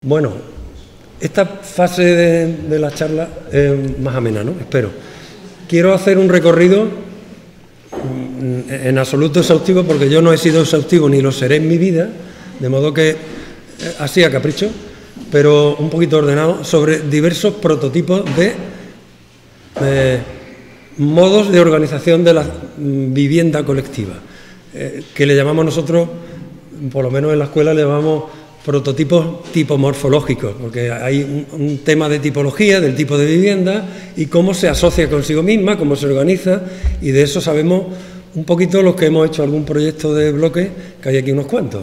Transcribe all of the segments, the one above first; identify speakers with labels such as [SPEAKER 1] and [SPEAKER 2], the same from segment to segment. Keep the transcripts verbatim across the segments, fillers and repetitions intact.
[SPEAKER 1] Bueno, esta fase de, de la charla es más amena, ¿no? Espero. Quiero hacer un recorrido en absoluto exhaustivo, porque yo no he sido exhaustivo ni lo seré en mi vida, de modo que así a capricho, pero un poquito ordenado, sobre diversos prototipos de eh, modos de organización de la vivienda colectiva, eh, que le llamamos nosotros, por lo menos en la escuela le llamamos prototipos tipomorfológicos, porque hay un, un tema de tipología, del tipo de vivienda y cómo se asocia consigo misma, cómo se organiza, y de eso sabemos un poquito los que hemos hecho algún proyecto de bloque, que hay aquí unos cuantos.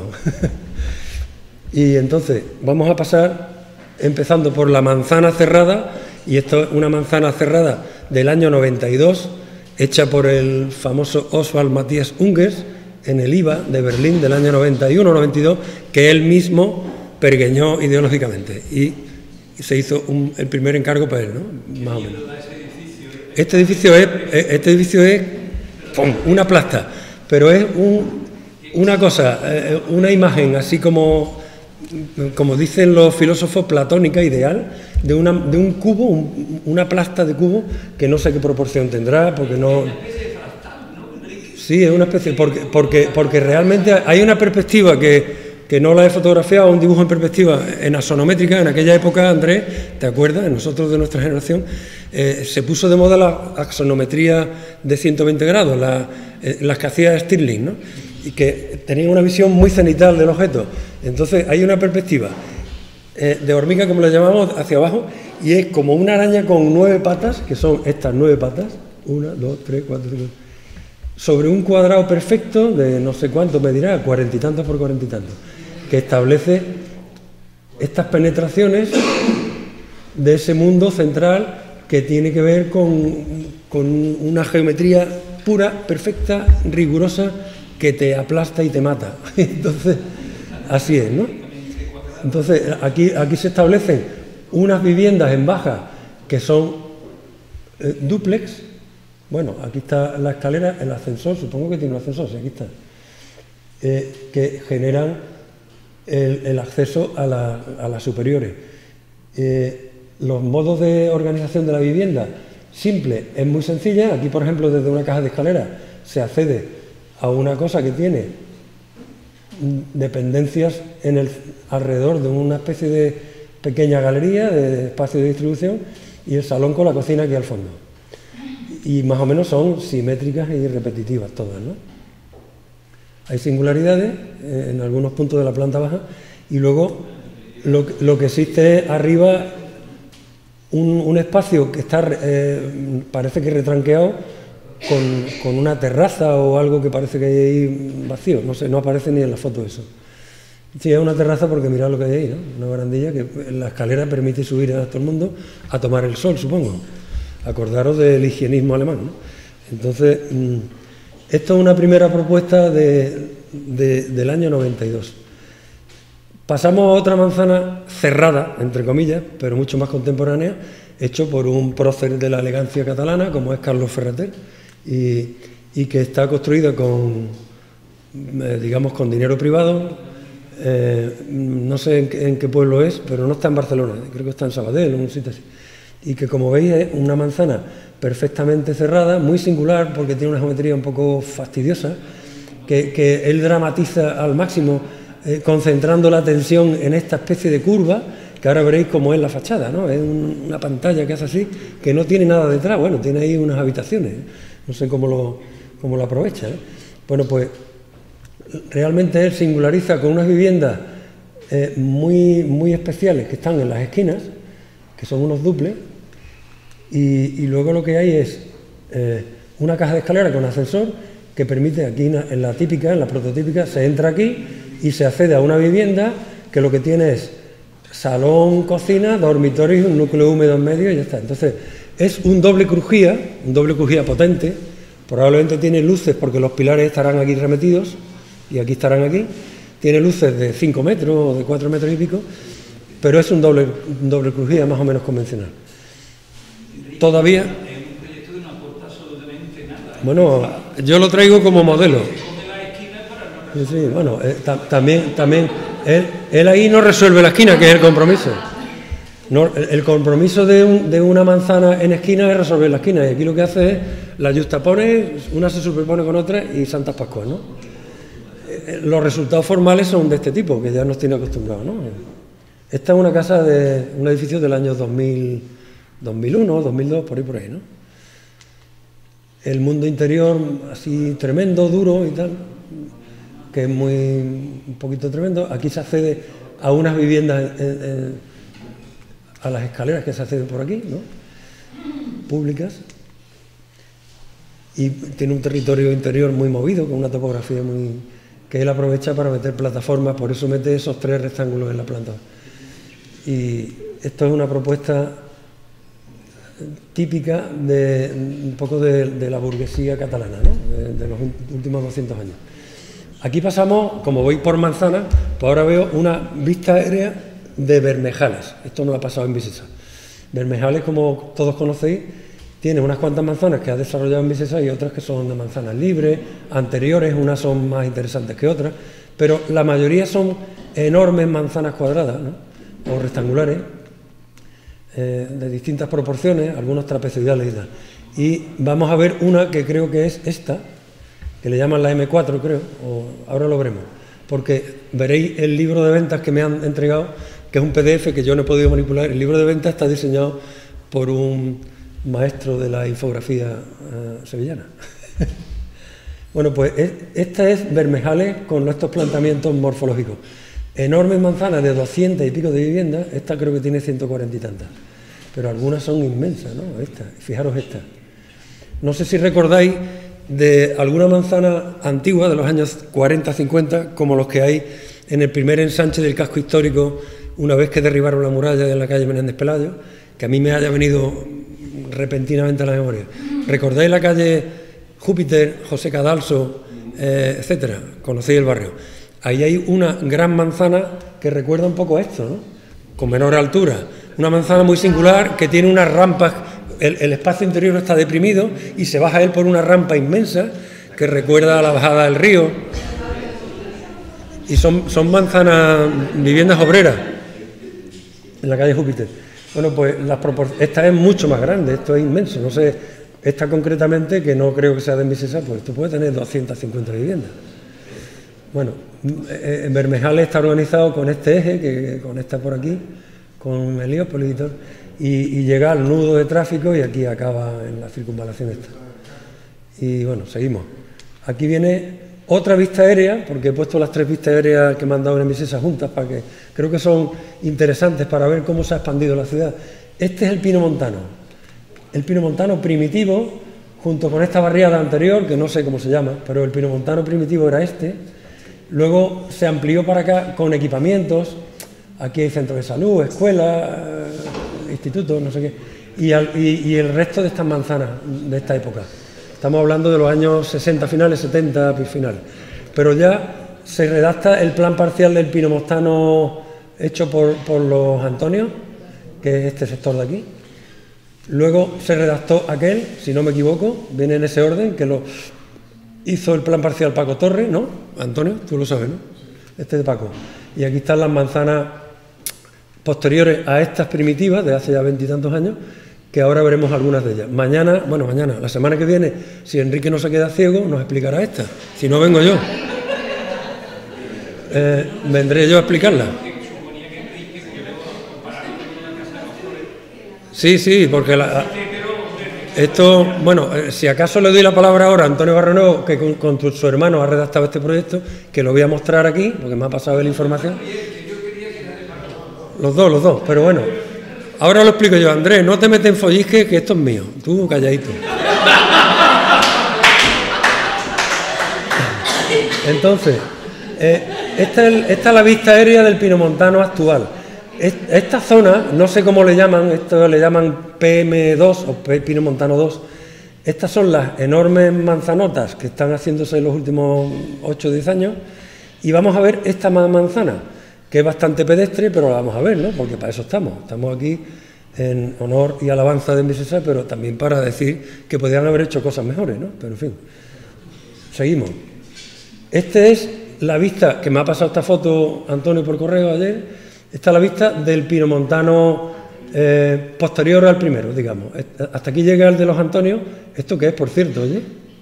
[SPEAKER 1] Y entonces vamos a pasar empezando por la manzana cerrada, y esto es una manzana cerrada del año noventa y dos, hecha por el famoso Oswald Matthias Ungers, en el I V A de Berlín del año noventa y uno noventa y dos, que él mismo pergueñó ideológicamente, y se hizo un, el primer encargo para él, ¿no? Más o menos. Este edificio es, este edificio es ¡pum!, una plasta, pero es un, una cosa, una imagen así como, como dicen los filósofos, platónica, ideal, de, una, de un cubo, un, una plasta de cubo que no sé qué proporción tendrá, porque no... Sí, es una especie, porque, porque, porque realmente hay una perspectiva que, que no la he fotografiado, un dibujo en perspectiva en axonométrica. En aquella época, Andrés, ¿te acuerdas? Nosotros de nuestra generación, eh, se puso de moda la axonometría de ciento veinte grados, la, eh, las que hacía Stirling, ¿no? Y que tenían una visión muy cenital del objeto. Entonces hay una perspectiva eh, de hormiga, como la llamamos, hacia abajo, y es como una araña con nueve patas, que son estas nueve patas, una, dos, tres, cuatro, cinco... sobre un cuadrado perfecto de no sé cuánto medirá, cuarenta y tantos por cuarenta y tantos, que establece estas penetraciones de ese mundo central que tiene que ver con, con una geometría pura, perfecta, rigurosa, que te aplasta y te mata. Entonces, así es, ¿no? Entonces, aquí, aquí se establecen unas viviendas en baja que son eh, dúplex. Bueno, aquí está la escalera, el ascensor, supongo que tiene un ascensor, sí, aquí está, eh, que generan el, el acceso a, la, a las superiores. Eh, los modos de organización de la vivienda, simple, es muy sencilla. Aquí, por ejemplo, desde una caja de escalera se accede a una cosa que tiene dependencias en el, alrededor de una especie de pequeña galería, de espacio de distribución, y el salón con la cocina aquí al fondo. Y más o menos son simétricas y repetitivas todas, ¿no? Hay singularidades eh, en algunos puntos de la planta baja, y luego lo, lo que existe es arriba un, un espacio que está, eh, parece que retranqueado con, con una terraza o algo que parece que hay ahí vacío, no sé, no aparece ni en la foto eso. Sí, es una terraza porque mirad lo que hay ahí, ¿no? Una barandilla que la escalera permite subir a todo el mundo a tomar el sol, supongo. Acordaros del higienismo alemán, ¿no? Entonces, mmm, esto es una primera propuesta de, de, del año noventa y dos. Pasamos a otra manzana cerrada, entre comillas, pero mucho más contemporánea, hecho por un prócer de la elegancia catalana, como es Carlos Ferrater, y, y que está construida con, eh, digamos, con dinero privado. Eh, no sé en qué, en qué pueblo es, pero no está en Barcelona, creo que está en Sabadell, en un sitio así. Y que, como veis, es una manzana perfectamente cerrada, muy singular, porque tiene una geometría un poco fastidiosa, que, que él dramatiza al máximo, eh, concentrando la atención en esta especie de curva, que ahora veréis cómo es la fachada, ¿no? Es un, una pantalla que hace así, que no tiene nada detrás. Bueno, tiene ahí unas habitaciones, ¿eh? No sé cómo lo, cómo lo aprovecha, ¿eh? Bueno, pues realmente él singulariza con unas viviendas eh, muy, muy especiales que están en las esquinas, que son unos duples. Y, y luego lo que hay es eh, una caja de escalera con ascensor que permite, aquí en la típica, en la prototípica, se entra aquí y se accede a una vivienda que lo que tiene es salón, cocina, dormitorio y un núcleo húmedo en medio, y ya está. Entonces, es un doble crujía, un doble crujía potente. Probablemente tiene luces porque los pilares estarán aquí remetidos y aquí estarán aquí. Tiene luces de cinco metros o de cuatro metros y pico, pero es un doble, un doble crujía más o menos convencional. Todavía,
[SPEAKER 2] es un proyecto que no aporta absolutamente nada.
[SPEAKER 1] bueno, yo lo traigo como modelo. Sí, sí, bueno, eh, ta también, también él, él ahí no resuelve la esquina, que es el compromiso. No, el, el compromiso de, un, de una manzana en esquina es resolver la esquina, y aquí lo que hace es la juxtapone, una se superpone con otra y Santas Pascuas, ¿no? Eh, los resultados formales son de este tipo, que ya nos tiene acostumbrados, ¿no? Esta es una casa de un edificio del año dos mil, dos mil uno, dos mil dos, por ahí por ahí, ¿no? El mundo interior así tremendo, duro y tal, que es muy un poquito tremendo. Aquí se accede a unas viviendas, eh, eh, a las escaleras que se acceden por aquí, ¿no? Públicas. Y tiene un territorio interior muy movido, con una topografía muy... que él aprovecha para meter plataformas, por eso mete esos tres rectángulos en la planta. Y esto es una propuesta típica de un poco de, de la burguesía catalana, ¿no? de, de los últimos doscientos años. Aquí pasamos, como voy por manzana, pues ahora veo una vista aérea de Bermejales. Esto no lo ha pasado en Vicesa. Bermejales, como todos conocéis, tiene unas cuantas manzanas que ha desarrollado en Vicesa y otras que son de manzanas libres, anteriores, unas son más interesantes que otras, pero la mayoría son enormes manzanas cuadradas, ¿no? O rectangulares, eh, de distintas proporciones, algunos trapezoidales y tal. Y vamos a ver una que creo que es esta, que le llaman la eme cuatro, creo, o ahora lo veremos, porque veréis el libro de ventas que me han entregado, que es un pe de efe que yo no he podido manipular. El libro de ventas está diseñado por un maestro de la infografía uh, sevillana. Bueno, pues es, esta es Bermejales con nuestros planteamientos morfológicos. Enormes manzanas de doscientas y pico de viviendas, esta creo que tiene ciento cuarenta y tantas, pero algunas son inmensas, ¿no? Esta, fijaros esta. No sé si recordáis de alguna manzana antigua de los años cuarenta cincuenta, como los que hay en el primer ensanche del casco histórico, una vez que derribaron la muralla en la calle Menéndez Pelayo, que a mí me haya venido repentinamente a la memoria. ¿Recordáis la calle Júpiter, José Cadalso, eh, etcétera? Conocéis el barrio. Ahí hay una gran manzana que recuerda un poco a esto, ¿no? Con menor altura. Una manzana muy singular que tiene unas rampas, el, el espacio interior está deprimido y se baja él por una rampa inmensa que recuerda a la bajada del río. Y son, son manzanas, viviendas obreras en la calle Júpiter. Bueno, pues las esta es mucho más grande, esto es inmenso. No sé, esta concretamente, que no creo que sea de Vicesa, pues esto puede tener doscientas cincuenta viviendas. Bueno, en Bermejales está organizado con este eje, que conecta por aquí, con Heliópolis y todo, y, y llega al nudo de tráfico y aquí acaba en la circunvalación esta. Y bueno, seguimos. Aquí viene otra vista aérea, porque he puesto las tres vistas aéreas que me han dado en Vicesa juntas, para que creo que son interesantes para ver cómo se ha expandido la ciudad. Este es el pino montano. El pino montano primitivo, junto con esta barriada anterior, que no sé cómo se llama, pero el pino montano primitivo era este. Luego se amplió para acá con equipamientos. Aquí hay centros de salud, escuelas, institutos, no sé qué. Y, al, y, y el resto de estas manzanas de esta época. Estamos hablando de los años sesenta finales, setenta finales. Pero ya se redacta el plan parcial del pino montano hecho por, por los Antonios, que es este sector de aquí. Luego se redactó aquel, si no me equivoco, viene en ese orden, que lo hizo el plan parcial Paco Torres, ¿no? Antonio, tú lo sabes, ¿no? Este de Paco. Y aquí están las manzanas posteriores a estas primitivas, de hace ya veintitantos años, que ahora veremos algunas de ellas. Mañana, bueno, mañana, la semana que viene, si Enrique no se queda ciego, nos explicará esta. Si no, vengo yo. Eh, vendré yo a explicarla. Sí, sí, porque la, esto, bueno, si acaso le doy la palabra ahora a Antonio Barrenuevo, que con, con tu, su hermano ha redactado este proyecto, que lo voy a mostrar aquí, porque me ha pasado la información. Los dos, los dos, pero bueno. Ahora lo explico yo. Andrés, no te metes en follisque, que esto es mío. Tú calladito. Entonces, eh, esta, es, esta es la vista aérea del pino montano actual. Esta zona, no sé cómo le llaman, esto le llaman pe eme dos o pino montano dos. Estas son las enormes manzanotas que están haciéndose en los últimos ocho o diez años. Y vamos a ver esta manzana, que es bastante pedestre, pero la vamos a ver, ¿no? Porque para eso estamos. Estamos aquí en honor y alabanza de Vicesa, pero también para decir que podrían haber hecho cosas mejores, ¿no? Pero en fin, seguimos. Esta es la vista, que me ha pasado esta foto Antonio por correo ayer, esta es la vista del pinomontano eh, posterior al primero, digamos. Hasta aquí llega el de los Antonios. ¿Esto qué es, por cierto, oye?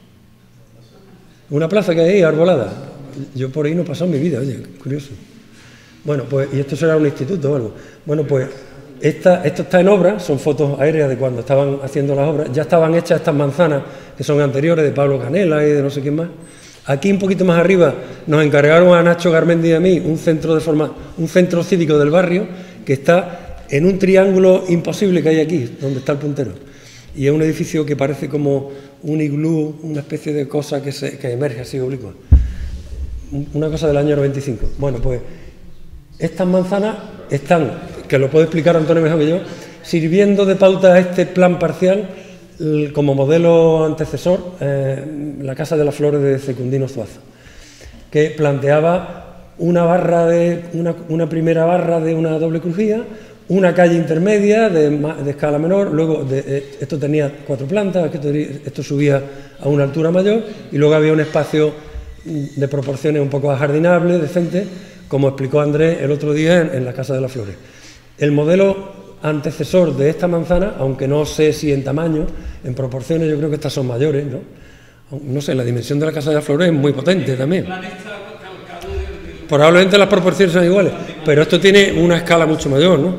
[SPEAKER 1] Una plaza que hay ahí, arbolada. Yo por ahí no he pasado en mi vida, oye, curioso. Bueno, pues, y esto será un instituto o algo. Bueno, pues, esta, esto está en obra, son fotos aéreas de cuando estaban haciendo las obras. Ya estaban hechas estas manzanas, que son anteriores, de Pablo Canela y de no sé quién más. Aquí, un poquito más arriba, nos encargaron a Nacho Garmendi y a mí un centro, de forma, un centro cívico del barrio que está en un triángulo imposible que hay aquí, donde está el puntero. Y es un edificio que parece como un iglú, una especie de cosa que, se, que emerge así oblicua. Una cosa del año noventa y cinco. Bueno, pues estas manzanas están, que lo puede explicar Antonio mejor que yo, sirviendo de pauta a este plan parcial como modelo antecesor, eh, la Casa de las Flores de Secundino Zuazo, que planteaba una barra de una, una primera barra de una doble crujía, una calle intermedia de, de escala menor, luego de, eh, esto tenía cuatro plantas, esto, esto subía a una altura mayor y luego había un espacio de proporciones un poco ajardinable, decente, como explicó Andrés el otro día en, en la Casa de las Flores. El modelo antecesor de esta manzana, aunque no sé si en tamaño, en proporciones yo creo que estas son mayores, ¿no? No sé, la dimensión de la Casa de las Flores es muy potente también. Probablemente las proporciones son iguales, pero esto tiene una escala mucho mayor, ¿no?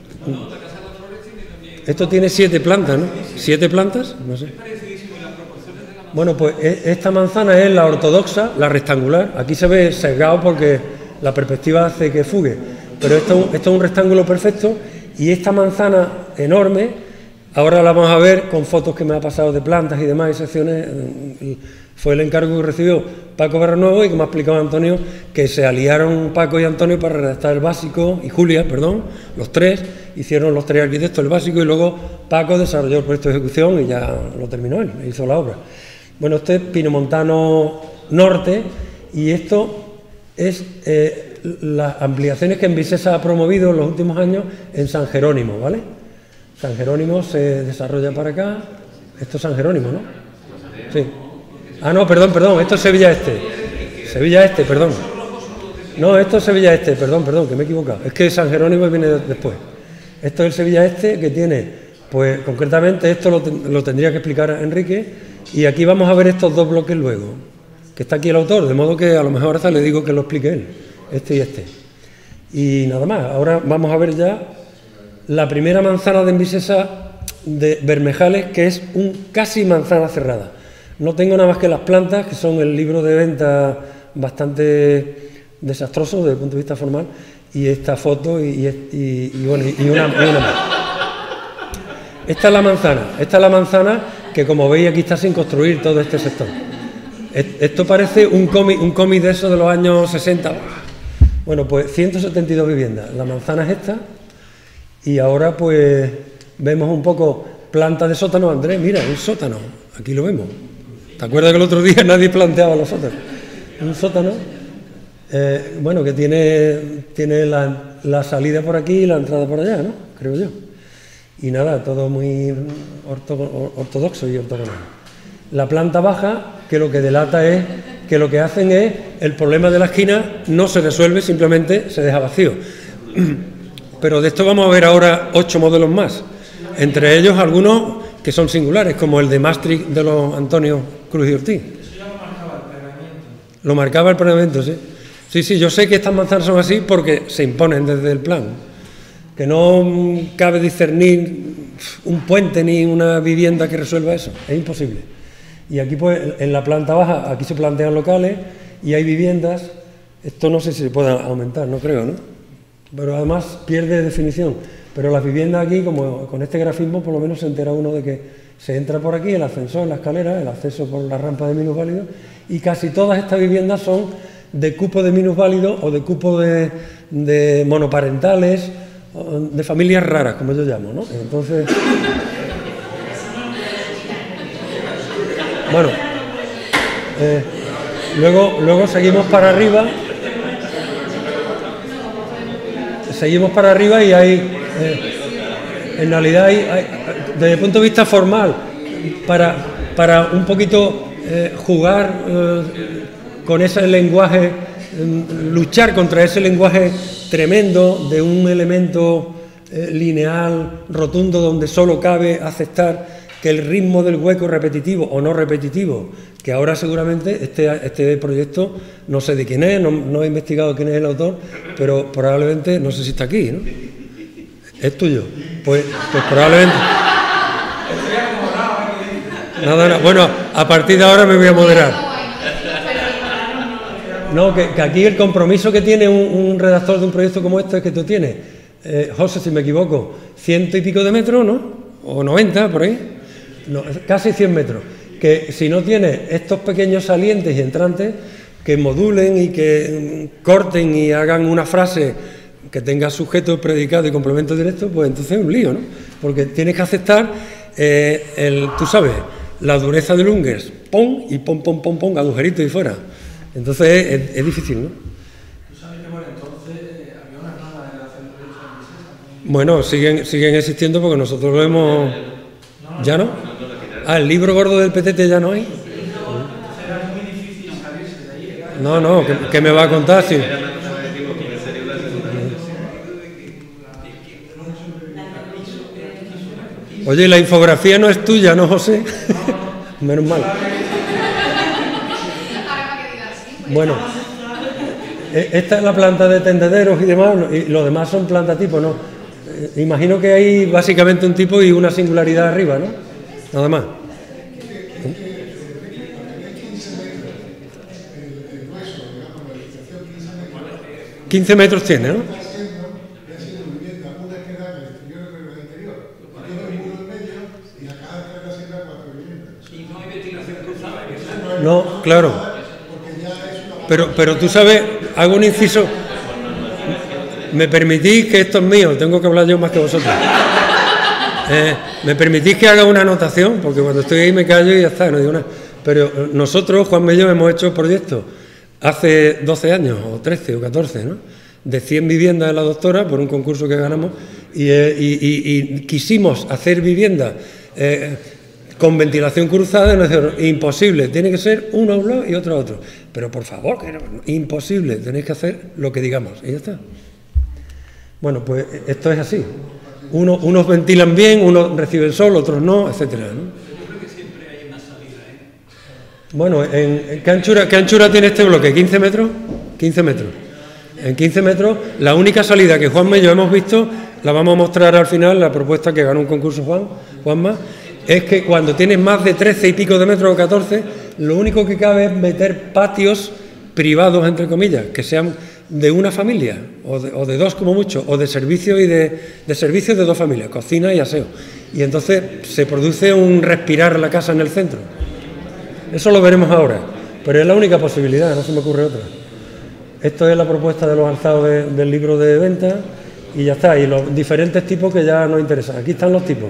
[SPEAKER 1] Esto tiene siete plantas, ¿no? ¿Siete plantas? No sé. Bueno, pues esta manzana es la ortodoxa, la rectangular. Aquí se ve sesgado porque la perspectiva hace que fugue, pero esto, esto es un rectángulo perfecto. Y esta manzana enorme, ahora la vamos a ver con fotos que me ha pasado de plantas y demás y secciones. Fue el encargo que recibió Paco Barrenuevo y que me ha explicado Antonio que se aliaron Paco y Antonio para redactar el básico, y Julia, perdón, los tres, hicieron los tres arquitectos el básico y luego Paco desarrolló el proyecto de ejecución y ya lo terminó él, hizo la obra. Bueno, este es Pinomontano Norte y esto es eh, las ampliaciones que Envisesa ha promovido en los últimos años en San Jerónimo, ¿vale? San Jerónimo se desarrolla para acá. Esto es San Jerónimo, ¿no? Sí. Ah, no, perdón, perdón, esto es Sevilla Este. Sevilla Este, perdón. No, esto es Sevilla Este, perdón, perdón, que me he equivocado. Es que San Jerónimo viene después. Esto es el Sevilla Este que tiene, pues concretamente esto lo, lo tendría que explicar Enrique, y aquí vamos a ver estos dos bloques luego, que está aquí el autor, de modo que a lo mejor ahora le digo que lo explique él. Este y este. Y nada más, ahora vamos a ver ya la primera manzana de Envisesa de Bermejales, que es un casi manzana cerrada. No tengo nada más que las plantas, que son el libro de venta bastante desastroso desde el punto de vista formal, y esta foto y, y, y, bueno, y, una, y una más. Esta es la manzana, esta es la manzana que, como veis, aquí está sin construir todo este sector. Esto parece un cómic, un cómic de esos de los años sesenta. Bueno, pues ciento setenta y dos viviendas. La manzana es esta. Y ahora pues vemos un poco planta de sótano. Andrés, mira, un sótano. Aquí lo vemos. ¿Te acuerdas que el otro día nadie planteaba los sótanos? Un sótano, eh, bueno, que tiene, tiene la, la salida por aquí y la entrada por allá, ¿no? Creo yo. Y nada, todo muy orto, ortodoxo y ortogonal. La planta baja, que lo que delata es que lo que hacen es, el problema de la esquina no se resuelve, simplemente se deja vacío. Pero de esto vamos a ver ahora ocho modelos más, entre ellos algunos que son singulares, como el de Maastricht de los Antonio Cruz y Ortiz. Eso ya lo marcaba el planeamiento. Lo marcaba el planeamiento, sí. Sí, sí, yo sé que estas manzanas son así porque se imponen desde el plan, que no cabe discernir un puente ni una vivienda que resuelva eso, es imposible. Y aquí pues en la planta baja, aquí se plantean locales y hay viviendas. Esto no sé si se puede aumentar, no creo, ¿no? Pero además pierde definición. Pero las viviendas aquí, como con este grafismo, por lo menos se entera uno de que se entra por aquí, el ascensor, la escalera, el acceso por la rampa de minusválidos, y casi todas estas viviendas son de cupo de minusválidos o de cupo de, de monoparentales, de familias raras, como yo llamo, ¿no? Entonces... Bueno, eh, luego, luego seguimos para arriba, seguimos para arriba y hay, eh, en realidad, hay, hay, desde el punto de vista formal, para, para un poquito eh, jugar eh, con ese lenguaje eh, luchar contra ese lenguaje tremendo de un elemento eh, lineal, rotundo, donde solo cabe aceptar que el ritmo del hueco repetitivo o no repetitivo, que ahora seguramente este, este proyecto, no sé de quién es, no, no he investigado quién es el autor, pero probablemente, no sé si está aquí, ¿no? ¿Es tuyo? Pues, pues probablemente... Nada, nada. Bueno, a partir de ahora me voy a moderar. No, que, que aquí el compromiso que tiene un, un redactor de un proyecto como este es que tú tienes, eh, José, si me equivoco, ciento y pico de metros, ¿no? O noventa, por ahí. No, casi cien metros, que si no tiene estos pequeños salientes y entrantes que modulen y que corten y hagan una frase que tenga sujeto, predicado y complemento directo, pues entonces es un lío, ¿no? Porque tienes que aceptar, eh, el, tú sabes, la dureza del Ungers, pon y pon, pon, pon, pon, agujerito y fuera. Entonces es, es difícil, ¿no?
[SPEAKER 2] ¿Tú sabes que por entonces había una rama de la centro de
[SPEAKER 1] Bueno, siguen, siguen existiendo porque nosotros lo hemos... ¿Ya no? Ah, el libro gordo del petete ya no hay. No, no, ¿qué, qué me va a contar? Sí. Oye, la infografía no es tuya, ¿no, José? Menos mal. Bueno, esta es la planta de tendederos y demás, y los demás son planta tipo, ¿no? Imagino que hay básicamente un tipo y una singularidad arriba, ¿no? Nada más. quince metros tiene, ¿no? No, claro. Pero, pero tú sabes, hago un inciso. ¿Me permitís que esto es mío? Tengo que hablar yo más que vosotros. Eh, ¿Me permitís que haga una anotación? Porque cuando estoy ahí me callo y ya está, no digo nada. Pero nosotros, Juanma y yo, hemos hecho proyectos hace doce años, o trece, o catorce, ¿no? De cien viviendas en la doctora, por un concurso que ganamos, y, eh, y, y, y quisimos hacer viviendas eh, con ventilación cruzada, y nos dijeron, imposible, tiene que ser uno a un lado y otro a otro. Pero por favor, que no, imposible, tenéis que hacer lo que digamos, y ya está. Bueno, pues esto es así. Uno, unos ventilan bien, unos reciben sol, otros no, etcétera, ¿no?
[SPEAKER 2] Yo creo que siempre hay una salida, ¿eh?
[SPEAKER 1] Bueno, en, en, ¿qué, anchura, ¿qué anchura tiene este bloque? ¿quince metros? quince metros. En quince metros, la única salida que Juanma y yo hemos visto, la vamos a mostrar al final, la propuesta que ganó un concurso Juan, Juanma, es que cuando tienes más de trece y pico de metros o catorce, lo único que cabe es meter patios privados, entre comillas, que sean de una familia, o de, o de dos como mucho, o de servicio y de, de servicios de dos familias, cocina y aseo. Y entonces se produce un respirar la casa en el centro. Eso lo veremos ahora, pero es la única posibilidad, no se me ocurre otra. Esto es la propuesta de los alzados de, del libro de venta y ya está, y los diferentes tipos que ya nos interesan. Aquí están los tipos.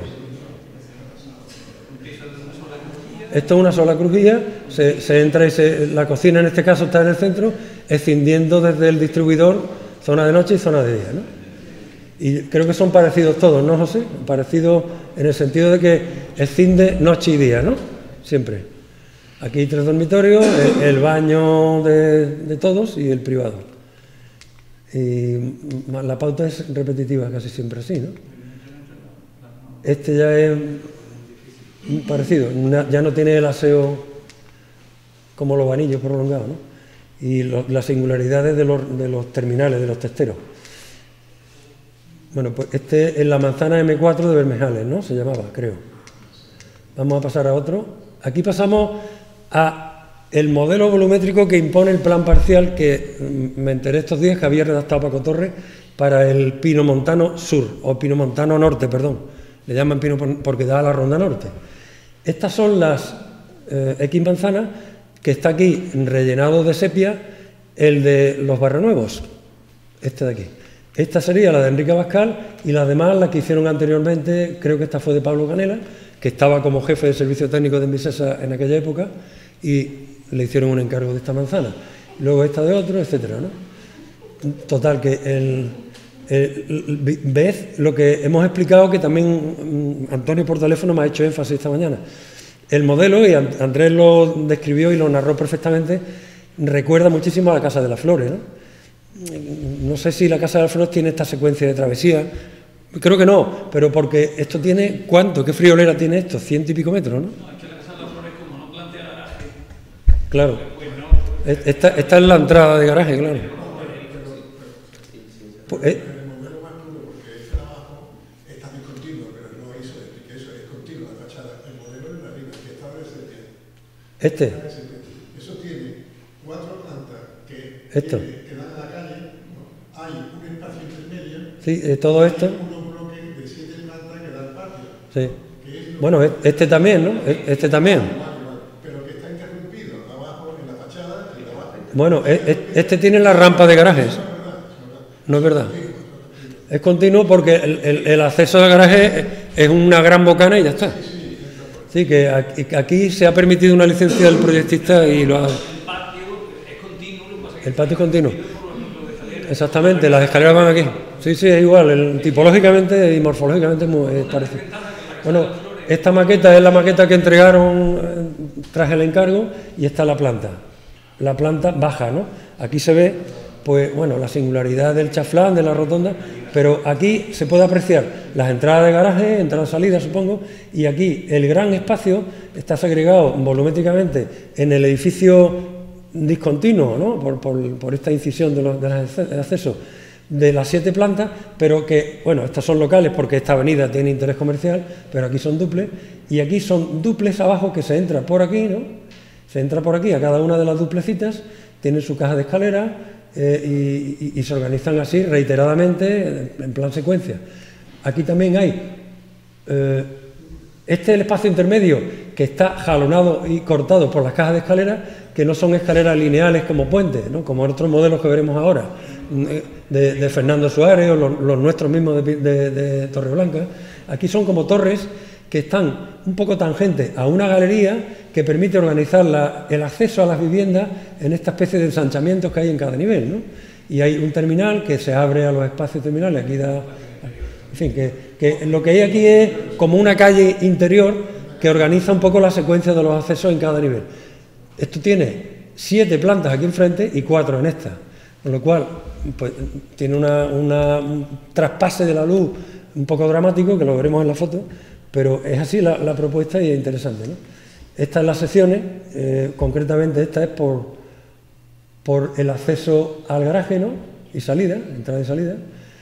[SPEAKER 1] Esto es una sola crujía, se, se entra y se, la cocina en este caso está en el centro, escindiendo desde el distribuidor zona de noche y zona de día, ¿no? Y creo que son parecidos todos, ¿no, José? Parecidos en el sentido de que escinde noche y día, ¿no? Siempre. Aquí hay tres dormitorios, el, el baño de, de todos y el privado. Y la pauta es repetitiva, casi siempre así, ¿no? Este ya es parecido, ya no tiene el aseo como los anillos prolongados, ¿no? Y lo, las singularidades de los, de los terminales, de los testeros. Bueno, pues este es la manzana eme cuatro de Bermejales, ¿no? Se llamaba, creo. Vamos a pasar a otro. Aquí pasamos a el modelo volumétrico que impone el plan parcial que me enteré estos días que había redactado Paco Torres para el Pino Montano Sur, o Pino Montano Norte, perdón. Le llaman Pino porque da a la Ronda Norte. Estas son las eh, X manzanas que está aquí rellenado de sepia, el de los Barrenuevos, este de aquí. Esta sería la de Enrique Abascal y las demás, las que hicieron anteriormente, creo que esta fue de Pablo Canela, que estaba como jefe de servicio técnico de Envisesa en aquella época y le hicieron un encargo de esta manzana. Luego esta de otro, etcétera, ¿no? Total, que el, el, el, ves lo que hemos explicado, que también Antonio por teléfono me ha hecho énfasis esta mañana. El modelo, y Andrés lo describió y lo narró perfectamente, recuerda muchísimo a la Casa de las Flores, ¿no? No sé si la Casa de las Flores tiene esta secuencia de travesía, creo que no, pero porque esto tiene, ¿cuánto? ¿Qué friolera tiene esto? Ciento y pico metros, ¿no?
[SPEAKER 2] No, es que la Casa de las Flores, como no plantea garaje,
[SPEAKER 1] Claro.
[SPEAKER 2] pues no.
[SPEAKER 1] Esta, esta es la entrada de garaje, claro. Pues, eh,
[SPEAKER 3] El modelo más puro, porque este de abajo está discontinuo, pero no hizo que eso es continuo, la fachada. El modelo es de arriba, que está de serpiente.
[SPEAKER 1] este,
[SPEAKER 3] Eso tiene cuatro plantas que,
[SPEAKER 1] Esto.
[SPEAKER 3] que, que dan a la calle. ¿No? Hay un espacio intermedio.
[SPEAKER 1] sí, eh, todo esto,
[SPEAKER 3] Hay unos bloques de siete plantas que dan al patio.
[SPEAKER 1] sí.
[SPEAKER 3] Que es lo
[SPEAKER 1] Bueno, este también, ¿no? Este también.
[SPEAKER 3] igual, igual, pero que está interrumpido abajo en la fachada, el de abajo.
[SPEAKER 1] Bueno, e- e- este tiene la rampa de garajes. No es verdad. Es continuo porque el, el- el acceso de garaje es una gran bocana y ya está. Sí, que aquí, aquí se ha permitido una licencia del proyectista y lo ha...
[SPEAKER 2] El patio es continuo, lo que pasa es que
[SPEAKER 1] El patio es continuo.
[SPEAKER 2] por los núcleos de escalera.
[SPEAKER 1] Exactamente, las escaleras van aquí. Sí, sí, es igual, el- tipológicamente y morfológicamente es muy es parecido. Bueno, esta maqueta es la maqueta que entregaron eh, tras el encargo y esta es la planta. La planta baja, ¿no? Aquí se ve, pues, bueno, la singularidad del chaflán, de la rotonda, pero aquí se puede apreciar las entradas de garaje, entradas y salidas, supongo, y aquí el gran espacio está segregado volumétricamente en el edificio discontinuo, ¿no? Por, por- por esta incisión de los, de los accesos de las siete plantas, pero que, bueno, estas son locales porque esta avenida tiene interés comercial, pero aquí son duples, y aquí son duples abajo que se entra por aquí, ¿no? Se entra por aquí a cada una de las duplecitas, tienen su caja de escalera eh, y, y- y se organizan así reiteradamente en plan secuencia. Aquí también hay, eh, este es el espacio intermedio que está jalonado y cortado por las cajas de escalera, que no son escaleras lineales como puentes, ¿no? Como otros modelos que veremos ahora, de, de Fernando Suárez o los, los nuestros mismos de, de, de Torreblanca. Aquí son como torres que están un poco tangentes a una galería que permite organizar la, el acceso a las viviendas en esta especie de ensanchamientos que hay en cada nivel, ¿no? Y hay un terminal que se abre a los espacios terminales, aquí da... En fin, que, que lo que hay aquí es como una calle interior que organiza un poco la secuencia de los accesos en cada nivel. Esto tiene siete plantas aquí enfrente y cuatro en esta, con lo cual pues, tiene una, una, un traspase de la luz un poco dramático, que lo veremos en la foto, pero es así la, la propuesta y es interesante, ¿no? Estas las secciones, eh, concretamente esta es por, por el acceso al garaje, ¿no? Y salida, entrada y salida,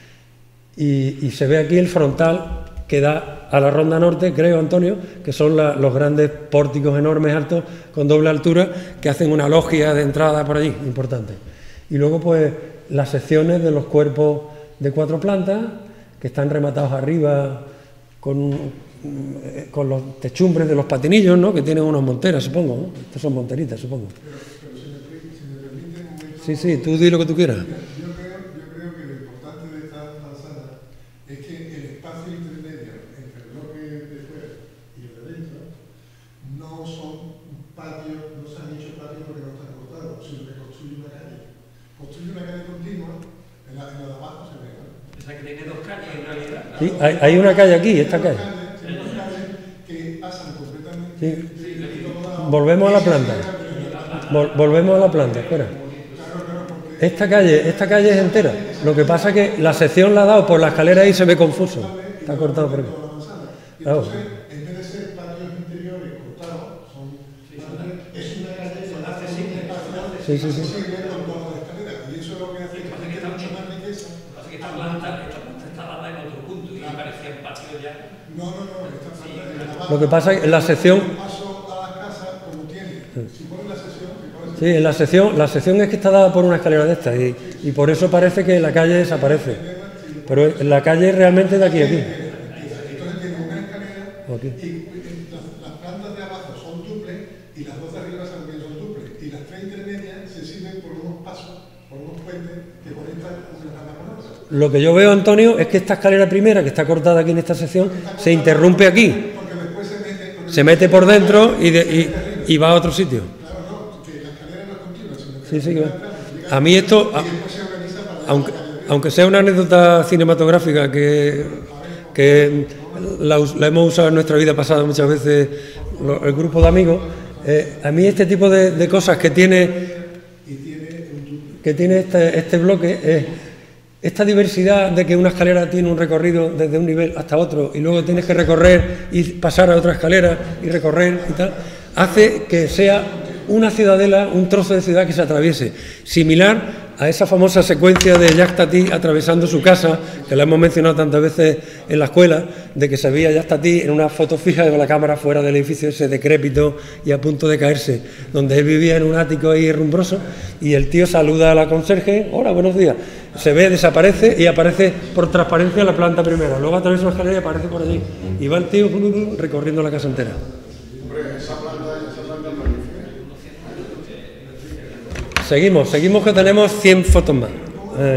[SPEAKER 1] y, y se ve aquí el frontal que da a la Ronda Norte, creo, Antonio, que son la, los grandes pórticos enormes, altos, con doble altura, que hacen una logia de entrada por allí, importante. Y luego, pues, las secciones de los cuerpos de cuatro plantas, que están rematados arriba con, con los techumbres de los patinillos, ¿no? Que tienen unos monteras, supongo, ¿no? Estas son monteritas, supongo.
[SPEAKER 3] Pero, pero si, me, si me permite un momento,
[SPEAKER 1] Sí, sí, tú di lo que tú quieras.
[SPEAKER 3] yo creo, yo creo que lo importante de esta manzana es que el espacio intermedio entre el bloque de fuera y el de dentro no son patios, no se han hecho patios porque no están cortados, sino que construye una calle. Construye una calle continua, en la, en la de abajo se ve, ¿no?
[SPEAKER 2] O sea, que tiene dos calles en realidad.
[SPEAKER 1] Sí, hay, hay una calle aquí, esta calle.
[SPEAKER 3] Tiene dos calles que pasan completamente
[SPEAKER 1] Sí.
[SPEAKER 3] de, de todos lados.
[SPEAKER 1] Volvemos a la planta. Vol- volvemos a la planta, espera. Esta calle, esta calle es entera. Lo que pasa es que la sección la ha dado por la escalera y se ve confuso. Está cortado por aquí.
[SPEAKER 3] Toda la manzana. Y
[SPEAKER 1] Claro.
[SPEAKER 3] entonces, en vez de ser patios interiores cortados, son, es una calle que hace un espacio
[SPEAKER 1] Sí, sí, sí.
[SPEAKER 3] accesible con toda la escalera. Y eso es lo que hace que tenga mucha más riqueza.
[SPEAKER 2] Así que esta planta, esta planta está dada en otro punto y parecía un patio ya.
[SPEAKER 3] No, no, no, esta planta de la
[SPEAKER 1] Lo que pasa es que en la sección...
[SPEAKER 3] paso a las casas como tiene. Si pones la sección, si pones
[SPEAKER 1] Sí, en la sección, la sección es que está dada por una escalera de estas y, y por eso parece que la calle desaparece. Pero la calle es realmente de aquí a aquí.
[SPEAKER 3] entonces tiene una escalera
[SPEAKER 1] Aquí.
[SPEAKER 3] y eh, las, las plantas de abajo son duples y las dos de arriba también son duples. Y las tres intermedias se sirven por unos pasos, por unos puentes que conectan una cama con otra.
[SPEAKER 1] Lo que yo veo, Antonio, es que esta escalera primera, que está cortada aquí en esta sección, se interrumpe aquí,
[SPEAKER 3] Porque después se mete, porque
[SPEAKER 1] se mete por dentro y, de- y- y va a otro sitio.
[SPEAKER 3] claro, no, que la escalera no es continua, sino que
[SPEAKER 1] Sí, sí,
[SPEAKER 3] la
[SPEAKER 1] que-
[SPEAKER 3] planta llega
[SPEAKER 1] a mí esto, a-
[SPEAKER 3] y después se organiza para
[SPEAKER 1] aunque, aunque sea una anécdota cinematográfica que, que la, us- la hemos usado en nuestra vida pasada muchas veces lo- el grupo de amigos, eh, a mí este tipo de, de cosas que tiene que tiene este, este bloque es esta diversidad de que una escalera tiene un recorrido desde un nivel hasta otro y luego tienes que recorrer y pasar a otra escalera y recorrer y tal, hace que sea una ciudadela, un trozo de ciudad que se atraviese, similar a esa famosa secuencia de Jacques Tati atravesando su casa, que la hemos mencionado tantas veces en la escuela, de que se veía Jacques Tati en una foto fija de la cámara fuera del edificio ese decrépito y a punto de caerse, donde él vivía en un ático ahí rumbroso, y el tío saluda a la conserje, hola, buenos días, se ve, desaparece y aparece por transparencia en la planta primera, luego atraviesa la escalera y aparece por allí, y va el tío recorriendo la casa entera. Seguimos, seguimos que tenemos cien fotos más. Eh,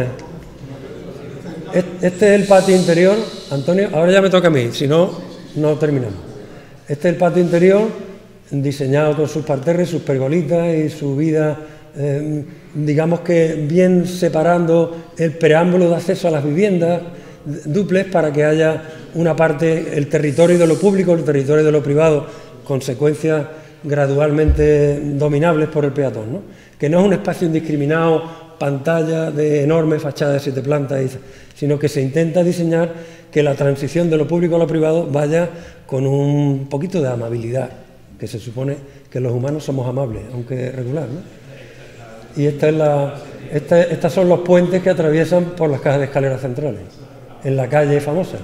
[SPEAKER 1] este es el patio interior, Antonio, ahora ya me toca a mí, si no, no terminamos. Este es el patio interior, diseñado con sus parterres, sus pergolitas y su vida, eh, digamos que bien separando el preámbulo de acceso a las viviendas dúplex para que haya una parte, el territorio de lo público, el territorio de lo privado, consecuencias gradualmente dominables por el peatón, ¿no? Que no es un espacio indiscriminado, pantalla de enorme fachada de siete plantas, sino que se intenta diseñar que la transición de lo público a lo privado vaya con un poquito de amabilidad, que se supone que los humanos somos amables, aunque regular, ¿no? Y esta es la, esta, estos son los puentes que atraviesan por las cajas de escaleras centrales, en la calle famosa.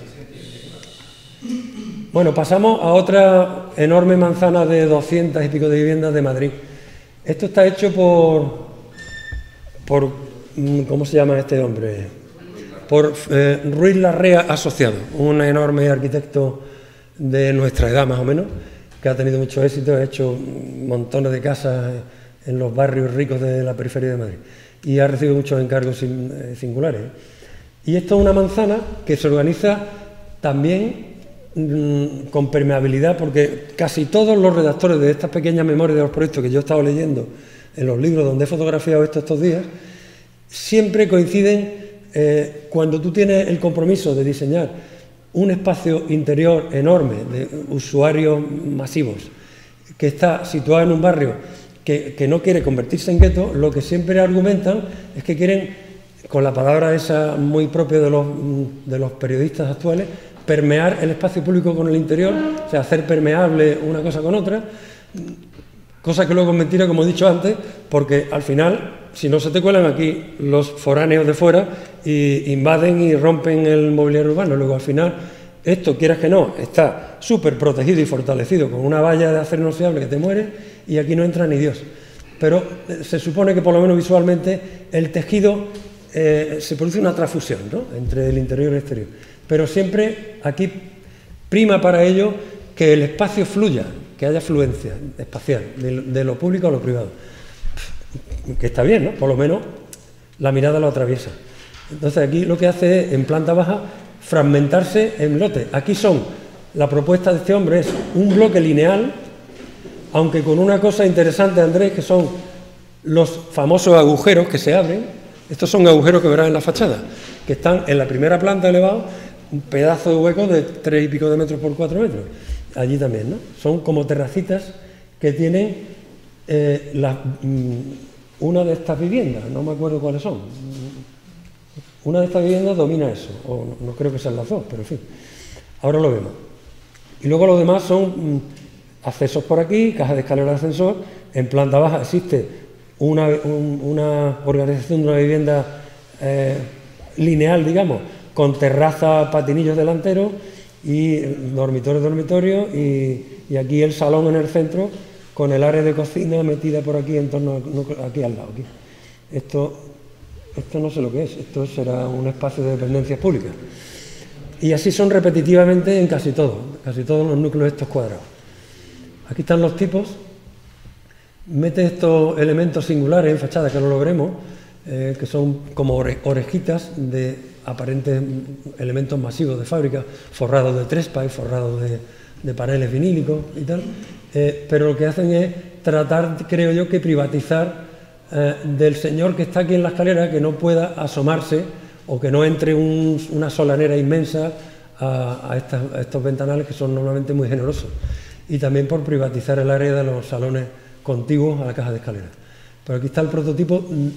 [SPEAKER 1] Bueno, pasamos a otra enorme manzana de doscientas y pico de viviendas de Madrid. Esto está hecho por, por ¿cómo se llama este hombre? Por eh, Ruiz Larrea Asociado, un enorme arquitecto de nuestra edad más o menos, que ha tenido mucho éxito, ha hecho montones de casas en los barrios ricos de la periferia de Madrid y ha recibido muchos encargos singulares. Y esto es una manzana que se organiza también con permeabilidad, porque casi todos los redactores de estas pequeñas memorias de los proyectos que yo he estado leyendo en los libros donde he fotografiado esto estos días, siempre coinciden eh, cuando tú tienes el compromiso de diseñar un espacio interior enorme de usuarios masivos que está situado en un barrio que, que no quiere convertirse en gueto, lo que siempre argumentan es que quieren, con la palabra esa muy propia de los, de los periodistas actuales, permear el espacio público con el interior, o sea, hacer permeable una cosa con otra, cosa que luego es mentira, como he dicho antes, porque al final, si no se te cuelan aquí los foráneos de fuera y invaden y rompen el mobiliario urbano, luego al final, esto, quieras que no, está súper protegido y fortalecido con una valla de acero inoxidable que te muere y aquí no entra ni Dios. Pero se supone que por lo menos visualmente el tejido eh, se produce una transfusión, ¿no?, entre el interior y el exterior. Pero siempre aquí prima para ello que el espacio fluya, que haya fluencia espacial, de, de lo público a lo privado. Que está bien, ¿no? Por lo menos la mirada lo atraviesa. Entonces aquí lo que hace es, en planta baja, fragmentarse en lotes. Aquí son, la propuesta de este hombre es un bloque lineal, aunque con una cosa interesante, Andrés, que son los famosos agujeros que se abren. Estos son agujeros que verás en la fachada, que están en la primera planta elevado, un pedazo de hueco de tres y pico de metros por cuatro metros. Allí también, ¿no? Son como terracitas que tienen eh, la, mm, una de estas viviendas, no me acuerdo cuáles son. Una de estas viviendas domina eso, o no, no creo que sean las dos, pero en fin, ahora lo vemos. Y luego los demás son mm, accesos por aquí, caja de escalera de ascensor. En planta baja existe una, un, una organización de una vivienda eh, lineal, digamos, con terraza, patinillos delanteros y dormitorio, dormitorio y, y aquí el salón en el centro con el área de cocina metida por aquí en torno a, aquí al lado. Aquí. Esto, esto no sé lo que es, esto será un espacio de dependencias públicas. Y así son repetitivamente en casi todos, casi todos los núcleos estos cuadrados. Aquí están los tipos. Mete estos elementos singulares en fachada, que no lo veremos, eh, que son como orejitas de aparentes elementos masivos de fábrica, forrados de trespa y forrados de, de paneles vinílicos y tal, eh, pero lo que hacen es tratar, creo yo, que privatizar eh, del señor que está aquí en la escalera, que no pueda asomarse o que no entre un, una solanera inmensa a, a, estas, a estos ventanales que son normalmente muy generosos, y también por privatizar el área de los salones contiguos a la caja de escalera. Pero aquí está el prototipo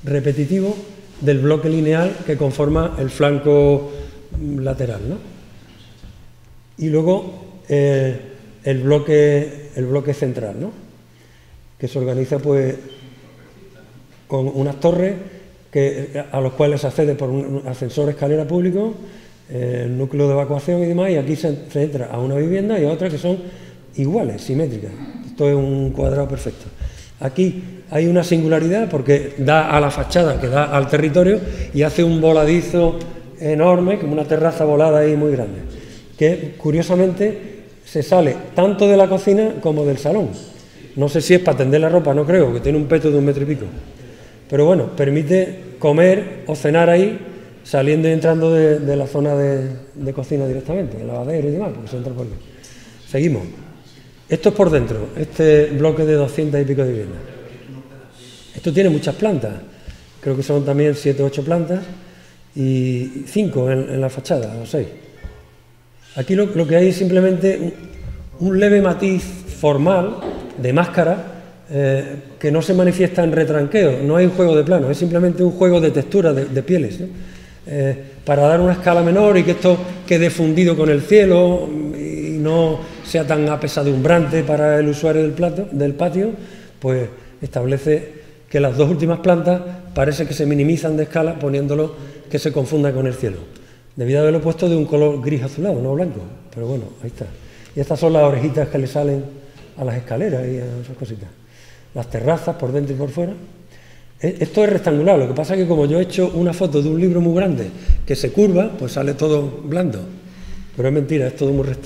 [SPEAKER 1] repetitivo del bloque lineal que conforma el flanco lateral, ¿no? Y luego eh, el, bloque, el bloque central, ¿no? Que se organiza pues con unas torres que, a los cuales se accede por un ascensor escalera público, eh, el núcleo de evacuación y demás, y aquí se, se entra a una vivienda y a otra que son iguales, simétricas. Esto es un cuadrado perfecto. Aquí hay una singularidad porque da a la fachada, que da al territorio, y hace un voladizo enorme, como una terraza volada ahí muy grande, que curiosamente se sale tanto de la cocina como del salón. No sé si es para tender la ropa, no creo, que tiene un peto de un metro y pico. Pero bueno, permite comer o cenar ahí, saliendo y entrando de, de la zona de, de cocina directamente, el lavadero y demás, porque se entra por aquí. Seguimos. Esto es por dentro, este bloque de doscientas y pico de viviendas. Esto tiene muchas plantas, creo que son también siete o ocho plantas y cinco en, en la fachada, o seis. Aquí lo, lo que hay es simplemente un, un leve matiz formal de máscara eh, que no se manifiesta en retranqueo, no hay un juego de plano, es simplemente un juego de textura, de, de pieles, ¿no? eh, para dar una escala menor y que esto quede fundido con el cielo y no sea tan apesadumbrante para el usuario del, plato, del patio, pues establece que las dos últimas plantas parece que se minimizan de escala poniéndolo que se confunda con el cielo. Debía haberlo puesto de un color gris azulado, no blanco, pero bueno, ahí está. Y estas son las orejitas que le salen a las escaleras y a esas cositas. Las terrazas por dentro y por fuera. Esto es rectangular, lo que pasa es que como yo he hecho una foto de un libro muy grande que se curva, pues sale todo blando. Pero es mentira, es todo muy recto.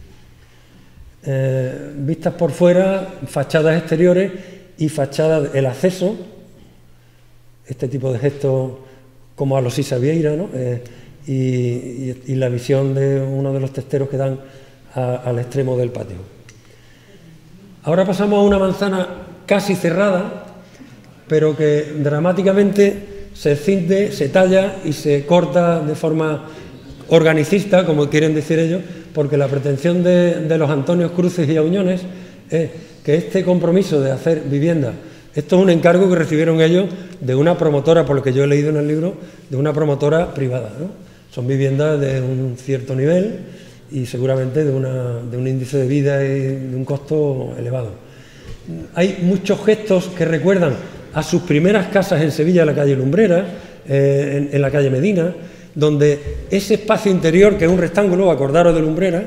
[SPEAKER 1] Eh, vistas por fuera, fachadas exteriores y fachadas, el acceso, este tipo de gestos como a los Isa Vieira, ¿no? Eh, y, y, y la visión de uno de los testeros que dan a, al extremo del patio. Ahora pasamos a una manzana casi cerrada, pero que dramáticamente se cinte, se talla y se corta de forma organicista, como quieren decir ellos, porque la pretensión de, de los Antonios Cruces y Auñones es que este compromiso de hacer vivienda, esto es un encargo que recibieron ellos de una promotora, por lo que yo he leído en el libro, de una promotora privada, ¿no? Son viviendas de un cierto nivel y seguramente de, una, de un índice de vida y de un costo elevado. Hay muchos gestos que recuerdan a sus primeras casas en Sevilla, en la calle Lumbrera, eh, en, en la calle Medina, donde ese espacio interior, que es un rectángulo, acordaros de Lumbrera,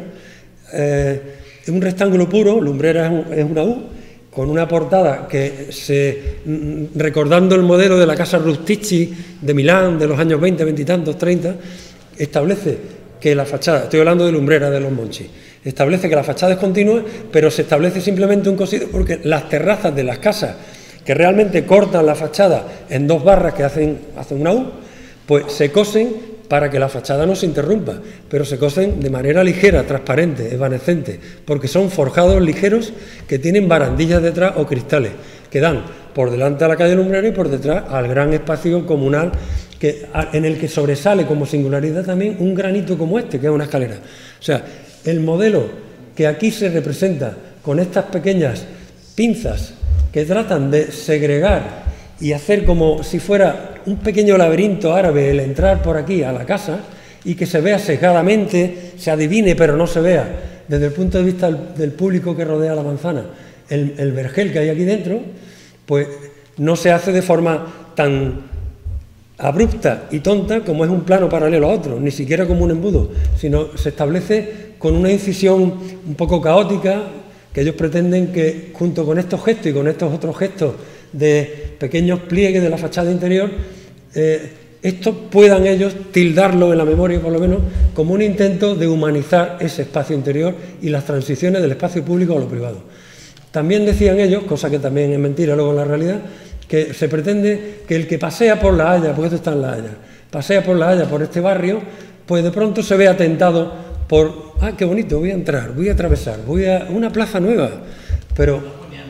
[SPEAKER 1] eh, es un rectángulo puro, Lumbrera es, un, es una U, con una portada que, se, recordando el modelo de la casa Rusticci de Milán, de los años veinte, veinte y tantos, treinta, establece que la fachada, estoy hablando de Lumbrera de los Monchi, establece que la fachada es continua, pero se establece simplemente un cosido, porque las terrazas de las casas que realmente cortan la fachada en dos barras que hacen, hacen una U, pues se cosen para que la fachada no se interrumpa, pero se cosen de manera ligera, transparente, evanescente, porque son forjados ligeros que tienen barandillas detrás o cristales, que dan por delante a la calle Lumbrera y por detrás al gran espacio comunal que, en el que sobresale como singularidad también un granito como este, que es una escalera. O sea, el modelo que aquí se representa con estas pequeñas pinzas que tratan de segregar y hacer como si fuera un pequeño laberinto árabe el entrar por aquí a la casa y que se vea sesgadamente, se adivine pero no se vea desde el punto de vista del, del público que rodea la manzana, el, el vergel que hay aquí dentro, pues no se hace de forma tan abrupta y tonta como es un plano paralelo a otro, ni siquiera como un embudo, sino se establece con una incisión un poco caótica que ellos pretenden que junto con estos gestos y con estos otros gestos de pequeños pliegues de la fachada interior, eh, estos puedan ellos tildarlo en la memoria por lo menos como un intento de humanizar ese espacio interior y las transiciones del espacio público a lo privado. También decían ellos, cosa que también es mentira luego en la realidad, que se pretende que el que pasea por La Haya, porque esto está en La Haya, pasea por La Haya, por este barrio, pues de pronto se vea tentado por, ah, qué bonito, voy a entrar, voy a atravesar, voy a una plaza nueva, pero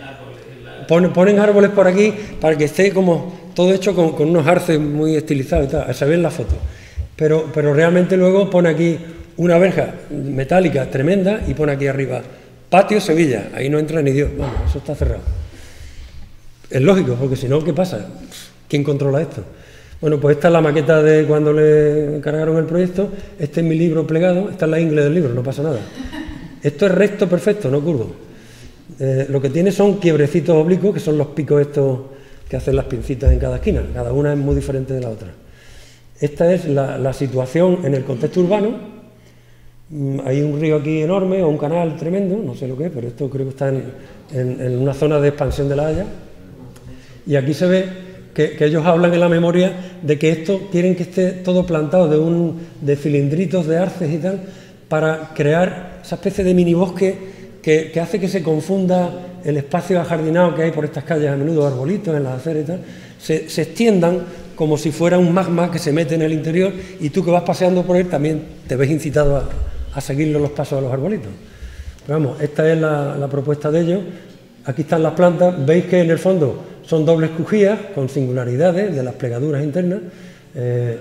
[SPEAKER 1] ponen, ponen árboles por aquí para que esté como todo hecho con, con unos arces muy estilizados y tal, se ve en la foto, pero, pero realmente luego pone aquí una verja metálica tremenda y pone aquí arriba, Patio Sevilla, ahí no entra ni Dios, bueno, eso está cerrado. Es lógico, porque si no, ¿qué pasa? ¿Quién controla esto? Bueno, pues esta es la maqueta de cuando le encargaron el proyecto, este es mi libro plegado, esta es la ingle del libro, no pasa nada. Esto es recto perfecto, no curvo. Eh, lo que tiene son quiebrecitos oblicuos, que son los picos estos que hacen las pincitas en cada esquina, cada una es muy diferente de la otra. Esta es la, la situación en el contexto urbano. Mm, hay un río aquí enorme o un canal tremendo, no sé lo que es, pero esto creo que está en, en, en una zona de expansión de la Haya. Y aquí se ve que, que ellos hablan en la memoria de que esto quieren que esté todo plantado de, un, de cilindritos de arces y tal, para crear esa especie de minibosque que, que hace que se confunda el espacio ajardinado que hay por estas calles, a menudo arbolitos en las aceras y tal, se, se extiendan como si fuera un magma que se mete en el interior y tú que vas paseando por él también te ves incitado a, a seguirle los pasos a los arbolitos. Pero vamos, esta es la, la propuesta de ellos. Aquí están las plantas, veis que en el fondo son dobles crujías con singularidades de las plegaduras internas, eh,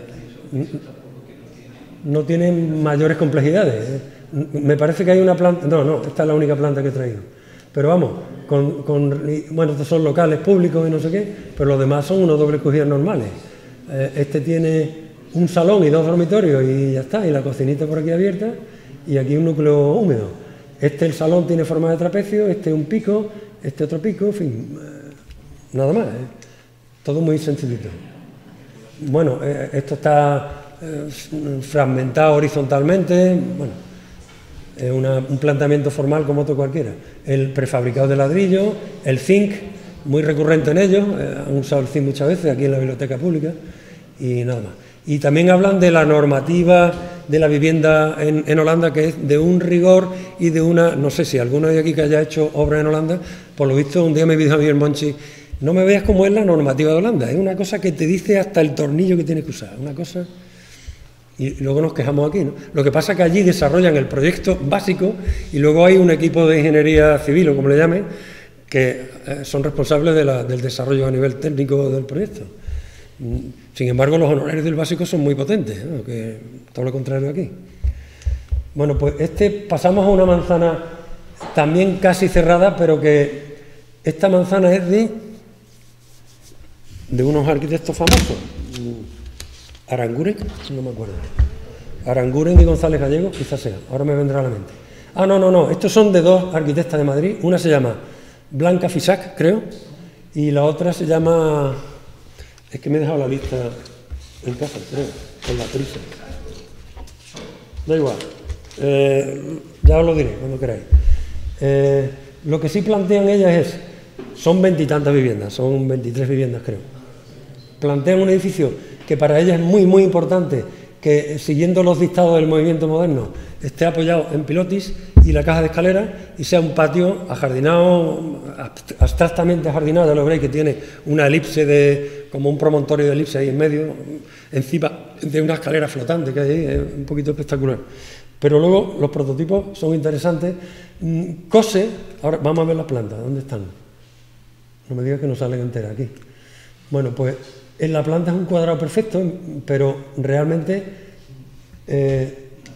[SPEAKER 1] no tienen mayores complejidades. Me parece que hay una planta, no, no, esta es la única planta que he traído. Pero vamos, con, con, bueno, estos son locales públicos y no sé qué, pero los demás son unos dobles crujías normales. Eh, este tiene un salón y dos dormitorios y ya está, y la cocinita por aquí abierta, y aquí un núcleo húmedo. Este, el salón, tiene forma de trapecio, este un pico, este otro pico, en fin, eh, nada más, eh. Todo muy sencillito. Bueno, eh, esto está eh, fragmentado horizontalmente, bueno, es una, un planteamiento formal como otro cualquiera. El prefabricado de ladrillo, el zinc, muy recurrente en ellos, eh, han usado el zinc muchas veces aquí en la biblioteca pública, y nada más. Y también hablan de la normativa de la vivienda en, en Holanda, que es de un rigor y de una, no sé si alguno de aquí que haya hecho obra en Holanda, por lo visto un día me dijo Javier Monchi, no me veas cómo es la normativa de Holanda, es una cosa que te dice hasta el tornillo que tienes que usar, una cosa... Y luego nos quejamos aquí, ¿no? Lo que pasa es que allí desarrollan el proyecto básico y luego hay un equipo de ingeniería civil, o como le llamen, que eh, son responsables de la, del desarrollo a nivel técnico del proyecto. Sin embargo, los honorarios del básico son muy potentes, ¿no? Que todo lo contrario aquí. Bueno, pues este pasamos a una manzana también casi cerrada, pero que esta manzana es de, de unos arquitectos famosos. Aranguren, no me acuerdo. Aranguren y González Gallego, quizás sea, ahora me vendrá a la mente. Ah, no, no, no, estos son de dos arquitectas de Madrid, una se llama Blanca Fisac, creo, y la otra se llama, es que me he dejado la lista en casa, creo, con la prisa. Da igual, eh, ya os lo diré cuando queráis. Eh, lo que sí plantean ellas es, son veintitantas viviendas, son veintitrés viviendas creo. Plantean un edificio que para ella es muy, muy importante que, siguiendo los dictados del movimiento moderno, esté apoyado en pilotis y la caja de escalera y sea un patio ajardinado, abstractamente ajardinado, ya lo veréis que tiene una elipse, de como un promontorio de elipse ahí en medio, encima de una escalera flotante que hay ahí, es un poquito espectacular. Pero luego los prototipos son interesantes. Cose, ahora vamos a ver las plantas, ¿dónde están? No me digas que no salen enteras aquí. Bueno, pues en la planta es un cuadrado perfecto, pero realmente eh,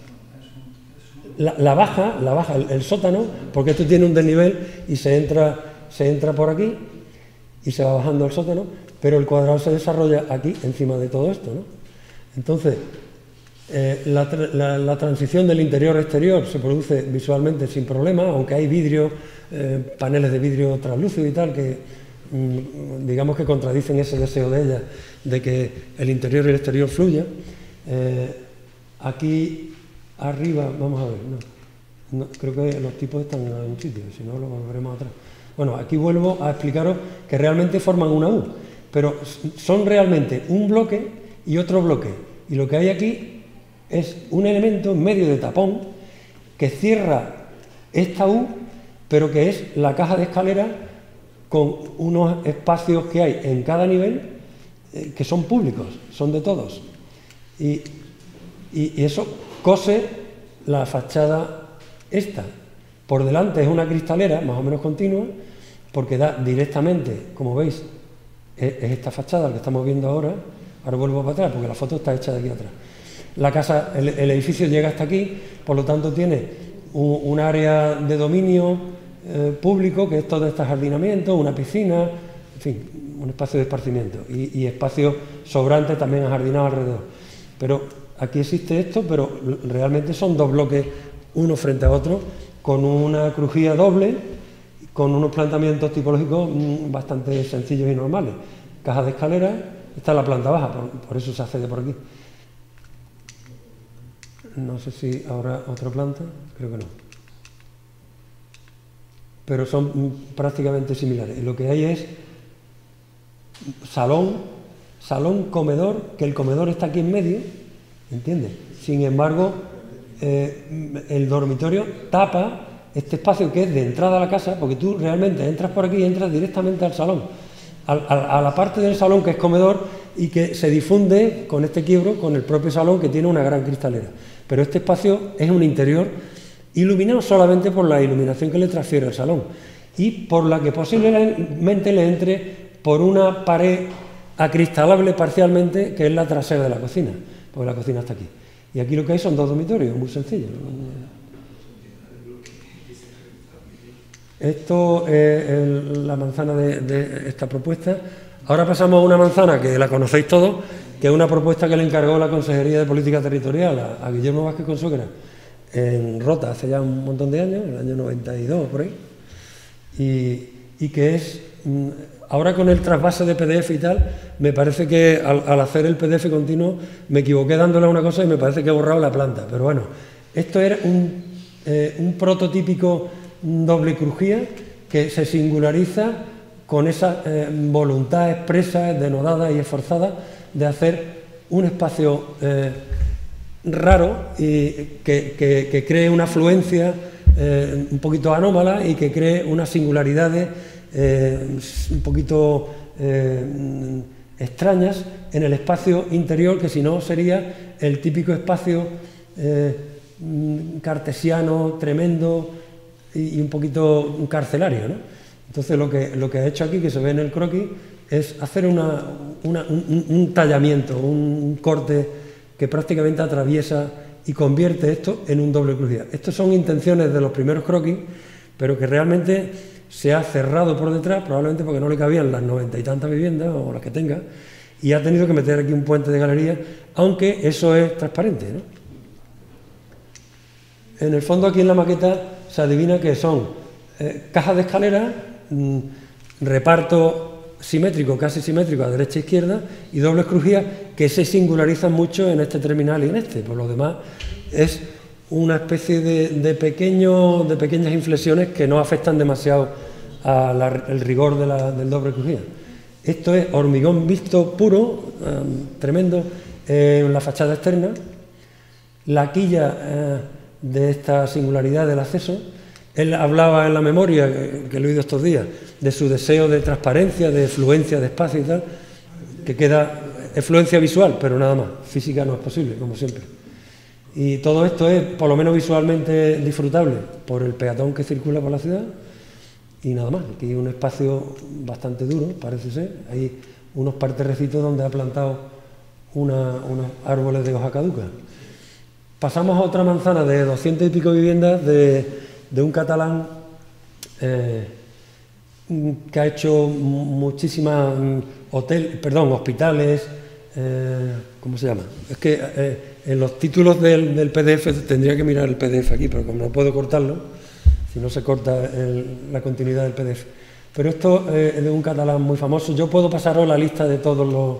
[SPEAKER 1] la, la baja, la baja el, el sótano, porque esto tiene un desnivel y se entra, se entra por aquí y se va bajando al sótano, pero el cuadrado se desarrolla aquí, encima de todo esto, ¿no? Entonces, eh, la, la, la transición del interior a exterior se produce visualmente sin problema, aunque hay vidrio, eh, paneles de vidrio translúcido y tal, que digamos que contradicen ese deseo de ella de que el interior y el exterior fluyan. Eh, aquí arriba, vamos a ver, no, no, creo que los tipos están en algún sitio, si no lo volveremos atrás. Bueno, aquí vuelvo a explicaros que realmente forman una U, pero son realmente un bloque y otro bloque, y lo que hay aquí es un elemento en medio de tapón que cierra esta U, pero que es la caja de escalera con unos espacios que hay en cada nivel eh, que son públicos, son de todos. Y, y, y eso cose la fachada esta. Por delante es una cristalera más o menos continua, porque da directamente, como veis, es, es esta fachada la que estamos viendo ahora. Ahora vuelvo para atrás, porque la foto está hecha de aquí atrás. La casa, el, el edificio llega hasta aquí, por lo tanto tiene un, un área de dominio Eh, público, que es todo este jardinamiento, una piscina, en fin, un espacio de esparcimiento y, y espacio sobrante también ajardinado alrededor. Pero aquí existe esto, pero realmente son dos bloques, uno frente a otro, con una crujía doble, con unos planteamientos tipológicos bastante sencillos y normales. Caja de escalera, esta es la planta baja, por, por eso se accede por aquí. No sé si habrá otra planta, creo que no. Pero son prácticamente similares. Y lo que hay es salón, salón, comedor, que el comedor está aquí en medio, ¿entiendes? Sin embargo, eh, el dormitorio tapa este espacio que es de entrada a la casa, porque tú realmente entras por aquí y entras directamente al salón, a, a, a la parte del salón que es comedor y que se difunde con este quiebro con el propio salón, que tiene una gran cristalera. Pero este espacio es un interior iluminado solamente por la iluminación que le transfiere el salón y por la que posiblemente le entre por una pared acristalable parcialmente, que es la trasera de la cocina, porque la cocina está aquí. Y aquí lo que hay son dos dormitorios, muy sencillo. Esto es el, la manzana de, de esta propuesta. Ahora pasamos a una manzana que la conocéis todos, que es una propuesta que le encargó la Consejería de Política Territorial a, a Guillermo Vázquez Consuegra en Rota hace ya un montón de años, en el año noventa y dos por ahí, y, y que es, ahora con el trasvase de P D F y tal, me parece que al, al hacer el P D F continuo me equivoqué dándole a una cosa y me parece que he borrado la planta, pero bueno, esto era un, eh, un prototípico doble crujía que se singulariza con esa eh, voluntad expresa, denodada y esforzada de hacer un espacio eh, raro y que, que, que cree una afluencia eh, un poquito anómala y que cree unas singularidades eh, un poquito eh, extrañas en el espacio interior, que si no sería el típico espacio eh, cartesiano, tremendo y, y un poquito carcelario, ¿no? Entonces lo que, lo que ha hecho aquí, que se ve en el croquis, es hacer una, una, un, un tallamiento, un corte que prácticamente atraviesa y convierte esto en un doble crujía. Estas son intenciones de los primeros croquis, pero que realmente se ha cerrado por detrás, probablemente porque no le cabían las noventa y tantas viviendas o las que tenga, y ha tenido que meter aquí un puente de galería, aunque eso es transparente, ¿no? En el fondo, aquí en la maqueta se adivina que son eh, cajas de escalera, mmm, reparto simétrico, casi simétrico a derecha e izquierda, y dobles crujías que se singularizan mucho en este terminal y en este. Por lo demás, es una especie de, de, pequeño, de pequeñas inflexiones que no afectan demasiado al rigor de la, del doble crujía. Esto es hormigón visto puro, eh, tremendo, eh, en la fachada externa. La quilla eh, de esta singularidad del acceso. Él hablaba en la memoria, que, que lo he oído estos días, de su deseo de transparencia, de fluencia de espacio y tal, que queda efluencia visual, pero nada más, física no es posible, como siempre. Y todo esto es, por lo menos visualmente, disfrutable por el peatón que circula por la ciudad, y nada más. Aquí hay un espacio bastante duro, parece ser, hay unos parterrecitos donde ha plantado una, unos árboles de hoja caduca. Pasamos a otra manzana de doscientas y pico viviendas de, de un catalán eh, que ha hecho muchísimas hoteles, perdón, hospitales, eh, ¿cómo se llama? Es que eh, en los títulos del, del P D F tendría que mirar el P D F aquí, pero como no puedo cortarlo, si no se corta el, la continuidad del P D F. Pero esto eh, es de un catalán muy famoso. Yo puedo pasaros la lista de todos los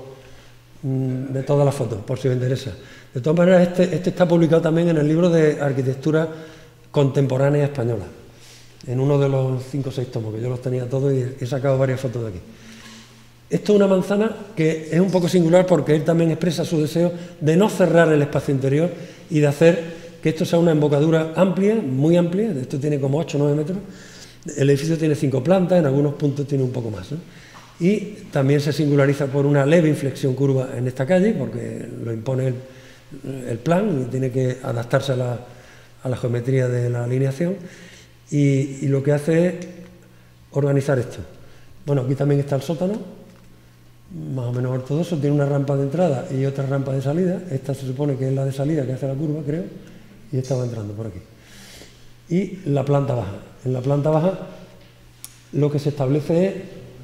[SPEAKER 1] de todas las fotos, por si os interesa. De todas maneras, este, este está publicado también en el libro de Arquitectura Contemporánea Española, en uno de los cinco o seis tomos, que yo los tenía todos y he sacado varias fotos de aquí. Esto es una manzana que es un poco singular porque él también expresa su deseo de no cerrar el espacio interior y de hacer que esto sea una embocadura amplia, muy amplia. Esto tiene como ocho o nueve metros. El edificio tiene cinco plantas, en algunos puntos tiene un poco más, ¿no? Y también se singulariza por una leve inflexión curva en esta calle, porque lo impone el, el plan y tiene que adaptarse a la, a la geometría de la alineación, y, y lo que hace es organizar esto. Bueno, aquí también está el sótano, más o menos ortodoxo, tiene una rampa de entrada y otra rampa de salida. Esta se supone que es la de salida que hace la curva, creo, y esta va entrando por aquí. Y la planta baja. En la planta baja lo que se establece es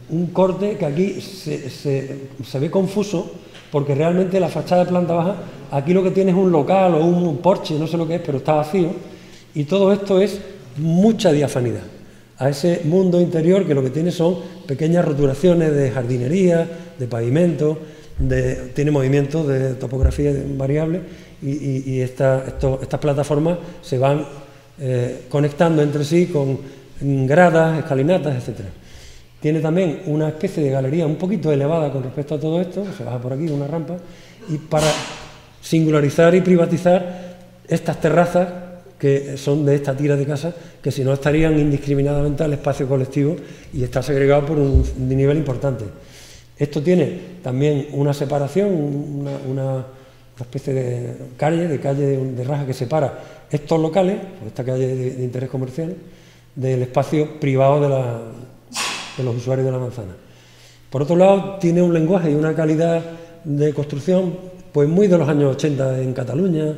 [SPEAKER 1] un corte que aquí se, se, se ve confuso, porque realmente la fachada de planta baja, aquí lo que tiene es un local o un porche, no sé lo que es, pero está vacío, y todo esto es mucha diafanidad a ese mundo interior que lo que tiene son pequeñas roturaciones de jardinería, de pavimento, de, tiene movimientos de topografía variable y, y, y esta, esto, estas plataformas se van eh, conectando entre sí con gradas, escalinatas, etcétera. Tiene también una especie de galería un poquito elevada con respecto a todo esto, se baja por aquí una rampa, y para singularizar y privatizar estas terrazas que son de esta tira de casa, que si no estarían indiscriminadamente al espacio colectivo y está segregado por un nivel importante. Esto tiene también una separación, una, una, una especie de calle, de calle de, de raja que separa estos locales, esta calle de, de interés comercial, del espacio privado de, la, de los usuarios de la manzana. Por otro lado, tiene un lenguaje y una calidad de construcción pues muy de los años ochenta en Cataluña,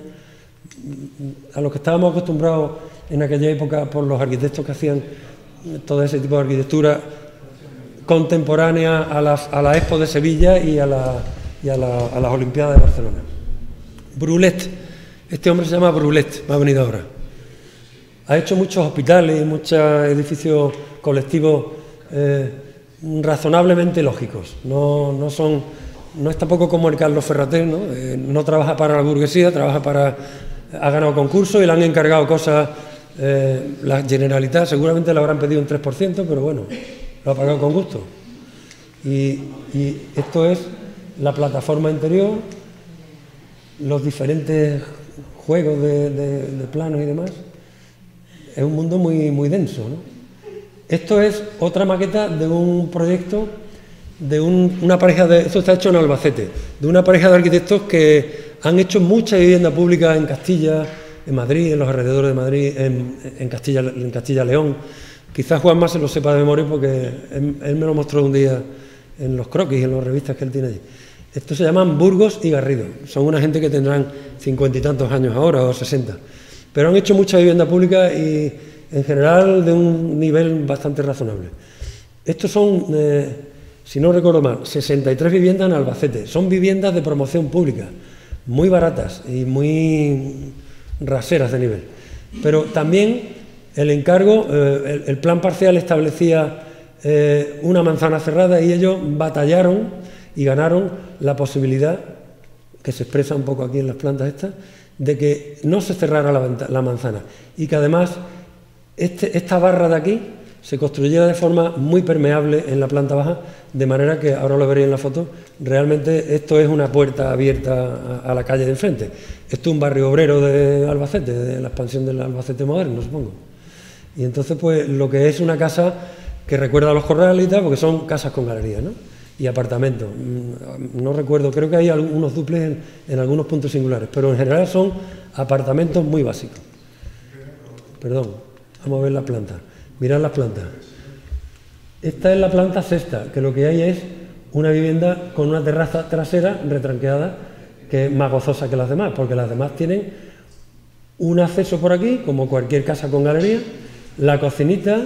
[SPEAKER 1] a los que estábamos acostumbrados en aquella época por los arquitectos que hacían todo ese tipo de arquitectura contemporánea a las, a la Expo de Sevilla y a, la, y a, la, a las Olimpiadas de Barcelona. Brulet, este hombre se llama Brulet, me ha venido ahora. Ha hecho muchos hospitales y muchos edificios colectivos eh, razonablemente lógicos. No, no, son, no es tampoco como el Carlos Ferrater, ¿no? Eh, no trabaja para la burguesía, trabaja para... Ha ganado concursos y le han encargado cosas, eh, la Generalitat seguramente le habrán pedido un tres por ciento, pero bueno, lo ha pagado con gusto. Y, y esto es la plataforma interior, los diferentes juegos de, de, de planos y demás. Es un mundo muy, muy denso, ¿no? Esto es otra maqueta de un proyecto de un, una pareja de... Esto está hecho en Albacete, de una pareja de arquitectos que han hecho mucha vivienda pública en Castilla, en Madrid, en los alrededores de Madrid, en, en Castilla, en Castilla León. Quizás Juanma se lo sepa de memoria porque él, él me lo mostró un día en los croquis, en las revistas que él tiene allí. Estos se llaman Burgos y Garrido. Son una gente que tendrán cincuenta y tantos años ahora o sesenta. Pero han hecho mucha vivienda pública y en general de un nivel bastante razonable. Estos son, eh, si no recuerdo mal, sesenta y tres viviendas en Albacete. Son viviendas de promoción pública, muy baratas y muy raseras de nivel. Pero también el encargo, eh, el, el plan parcial establecía eh, una manzana cerrada y ellos batallaron y ganaron la posibilidad, que se expresa un poco aquí en las plantas estas, de que no se cerrara la, la manzana y que además este, esta barra de aquí se construyera de forma muy permeable en la planta baja, de manera que, ahora lo veréis en la foto, realmente esto es una puerta abierta a, a la calle de enfrente. Esto es un barrio obrero de Albacete, de la expansión del Albacete moderno, supongo. Y entonces, pues, lo que es una casa que recuerda a los corrales y tal, porque son casas con galerías, ¿no? Y apartamentos. No recuerdo, creo que hay algunos duples en, en algunos puntos singulares, pero en general son apartamentos muy básicos. Perdón, vamos a ver la planta. Mirad las plantas. Esta es la planta sexta, que lo que hay es una vivienda con una terraza trasera retranqueada, que es más gozosa que las demás, porque las demás tienen un acceso por aquí, como cualquier casa con galería, la cocinita,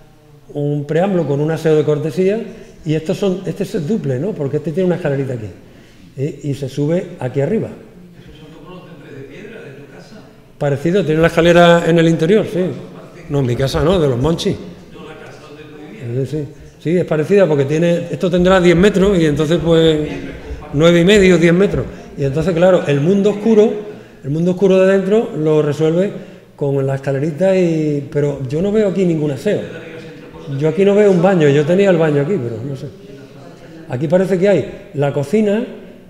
[SPEAKER 1] un preámbulo con un aseo de cortesía, y estos son, este es duple, ¿no? Porque este tiene una escalerita aquí, ¿eh? Y se sube aquí arriba.
[SPEAKER 2] ¿Esos son como los templos de piedra de tu casa?
[SPEAKER 1] Parecido, tiene la escalera en el interior, sí. No, en mi casa no, de los Monchi.
[SPEAKER 2] No, la casa donde tú vivías.
[SPEAKER 1] Sí, sí, es parecida porque tiene, esto tendrá diez metros y entonces pues nueve y medio, diez metros. Y entonces, claro, el mundo oscuro, el mundo oscuro de dentro lo resuelve con la escalerita, y, pero yo no veo aquí ningún aseo. Yo aquí no veo un baño, yo tenía el baño aquí, pero no sé. Aquí parece que hay la cocina,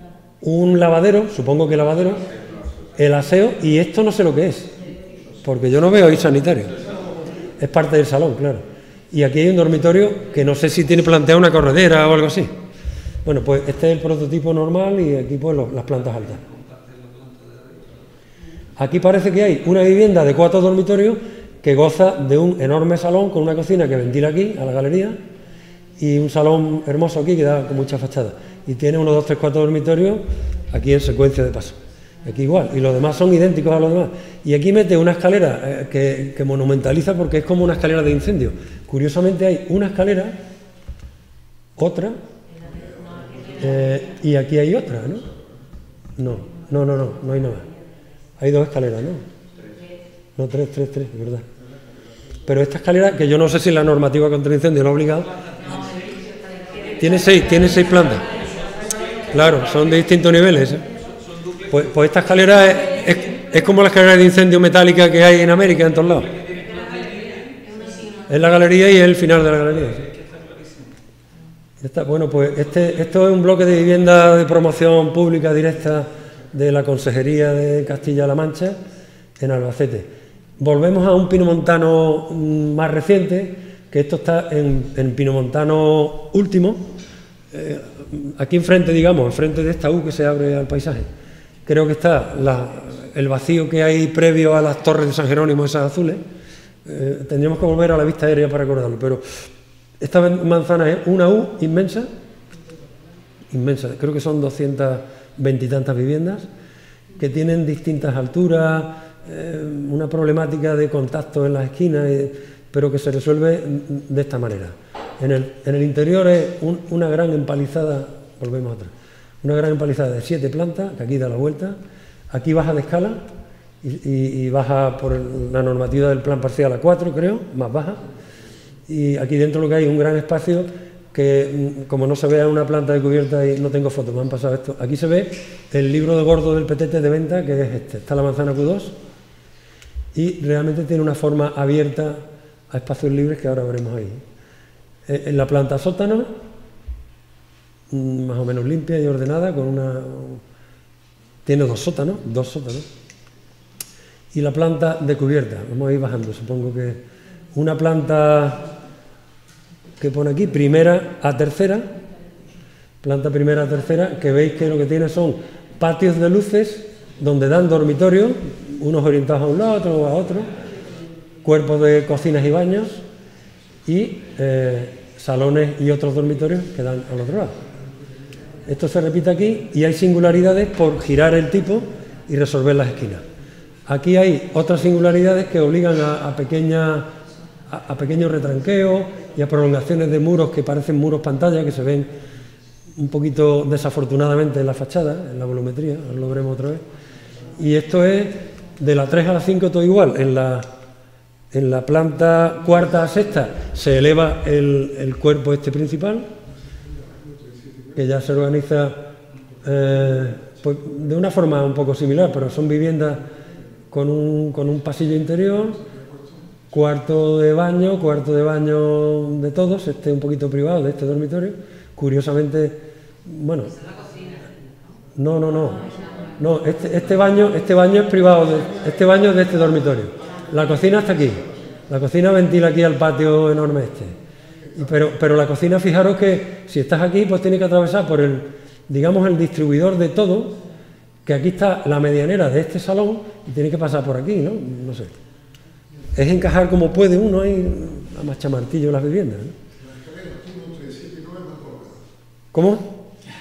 [SPEAKER 1] un lavadero, supongo que lavadero, el aseo, y esto no sé lo que es, porque yo no veo ahí sanitario. Es parte del salón, claro. Y aquí hay un dormitorio que no sé si tiene planteada una corredera o algo así. Bueno, pues este es el prototipo normal y aquí pues los, las plantas altas. Aquí parece que hay una vivienda de cuatro dormitorios que goza de un enorme salón con una cocina que ventila aquí, a la galería, y un salón hermoso aquí que da con mucha fachada. Y tiene uno, dos, tres, cuatro dormitorios aquí en secuencia de paso. Aquí igual, y los demás son idénticos a los demás. Y aquí mete una escalera eh, que, que monumentaliza porque es como una escalera de incendio. Curiosamente hay una escalera otra, eh, y aquí hay otra, ¿no? No, no, no, no, no hay nada. Hay dos escaleras, ¿no? No, tres, tres, tres, de verdad. Pero esta escalera, que yo no sé si la normativa contra incendio lo ha obligado, tiene seis, tiene seis plantas. Claro, son de distintos niveles, ¿eh? Pues, pues esta escalera es, es, es como la escalera de incendio metálica que hay en América, en todos lados. Es la galería y es el final de la galería. ¿Sí? Está, bueno, pues este, esto es un bloque de vivienda de promoción pública directa de la Consejería de Castilla-La Mancha en Albacete. Volvemos a un pinomontano más reciente, que esto está en, en pinomontano último, eh, aquí enfrente, digamos, enfrente de esta U que se abre al paisaje. Creo que está la, el vacío que hay previo a las torres de San Jerónimo, esas azules. Eh, tendríamos que volver a la vista aérea para recordarlo, pero esta manzana es una U inmensa, inmensa, creo que son doscientas veinte y tantas viviendas, que tienen distintas alturas, eh, una problemática de contacto en las esquinas, eh, pero que se resuelve de esta manera. En el, en el interior es un, una gran empalizada, volvemos atrás, una gran empalizada de siete plantas, que aquí da la vuelta, aquí baja de escala y, y, y baja por el, la normativa del plan parcial a cuatro, creo, más baja. Y aquí dentro lo que hay es un gran espacio que, como no se ve en una planta de cubierta y no tengo fotos, me han pasado esto. Aquí se ve el libro de gordo del petete de venta, que es este. Está la manzana Q dos y realmente tiene una forma abierta a espacios libres que ahora veremos ahí. En la planta sótano, más o menos limpia y ordenada, con una... tiene dos sótanos, dos sótanos. Y la planta de cubierta, vamos a ir bajando, supongo que una planta que pone aquí, primera a tercera, planta primera a tercera, que veis que lo que tiene son patios de luces donde dan dormitorios, unos orientados a un lado, otros a otro, cuerpos de cocinas y baños y eh, salones y otros dormitorios que dan al otro lado. Esto se repite aquí y hay singularidades por girar el tipo y resolver las esquinas. Aquí hay otras singularidades que obligan a, a, pequeña, a, a pequeños retranqueos y a prolongaciones de muros que parecen muros pantalla, que se ven un poquito desafortunadamente en la fachada, en la volumetría, ahora lo veremos otra vez. Y esto es de la tres a la cinco todo igual. En la, en la planta cuarta a sexta se eleva el, el cuerpo este principal, que ya se organiza eh, pues de una forma un poco similar, pero son viviendas con un, con un pasillo interior, cuarto de baño, cuarto de baño de todos, este un poquito privado de este dormitorio. Curiosamente, bueno, no, no, no. No, este, este, baño, este baño es privado, de, este baño es de este dormitorio. La cocina está aquí, la cocina ventila aquí al patio enorme este. Y pero, pero la cocina, fijaros que si estás aquí, pues tiene que atravesar por el, digamos, el distribuidor de todo, que aquí está la medianera de este salón y tiene que pasar por aquí, ¿no? No sé. Es encajar como puede uno ahí a machamartillo las viviendas, ¿no? ¿Cómo?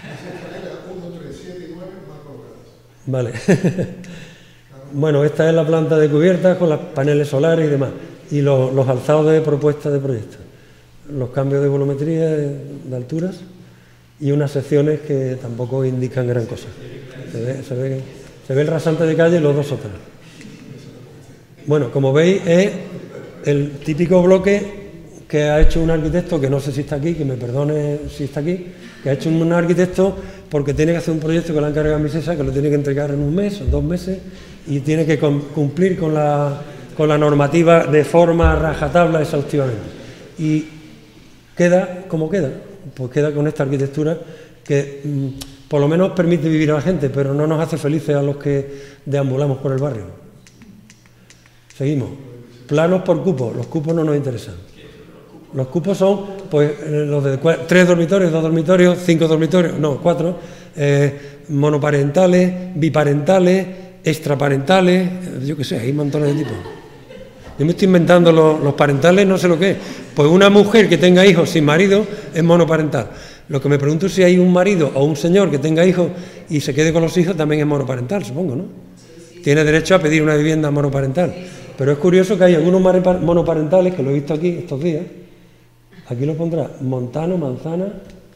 [SPEAKER 1] Vale. Bueno, esta es la planta de cubierta con los paneles solares y demás. Y los, los alzados de propuestas de proyectos. Los cambios de volumetría, de, de alturas y unas secciones que tampoco indican gran cosa. Se ve, se ve, se ve el rasante de calle y los dos sótanos. Bueno, como veis, es el típico bloque que ha hecho un arquitecto, que no sé si está aquí, que me perdone si está aquí, que ha hecho un arquitecto porque tiene que hacer un proyecto que le han encargado a Misesa, que lo tiene que entregar en un mes o dos meses y tiene que cumplir con la, con la normativa de forma rajatabla exhaustivamente. Y queda como queda, pues queda con esta arquitectura que mmm, por lo menos permite vivir a la gente, pero no nos hace felices a los que deambulamos por el barrio. Seguimos. Planos por cupos, los cupos no nos interesan. Los cupos son, pues, los de tres dormitorios, dos dormitorios, cinco dormitorios, no, cuatro, eh, monoparentales, biparentales, extraparentales, yo qué sé, hay montones de tipos. Yo me estoy inventando los, los parentales, no sé lo que es. Pues una mujer que tenga hijos sin marido es monoparental. Lo que me pregunto es si hay un marido o un señor que tenga hijos y se quede con los hijos, también es monoparental, supongo, ¿no? Tiene derecho a pedir una vivienda monoparental. Pero es curioso que hay algunos monoparentales, que lo he visto aquí estos días, aquí lo pondrá Montano, Manzana,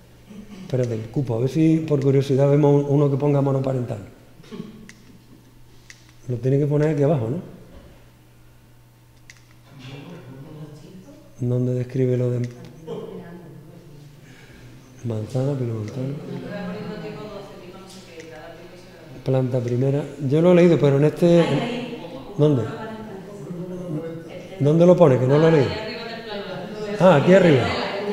[SPEAKER 1] Espérate, el cupo, a ver si por curiosidad vemos uno que ponga monoparental. Lo tiene que poner aquí abajo, ¿no? ¿Dónde describe lo de manzana, pilomontano? Planta primera. Yo lo he leído, pero en este... ¿Dónde? ¿Dónde lo pone? Que no lo he leído. Ah, aquí arriba.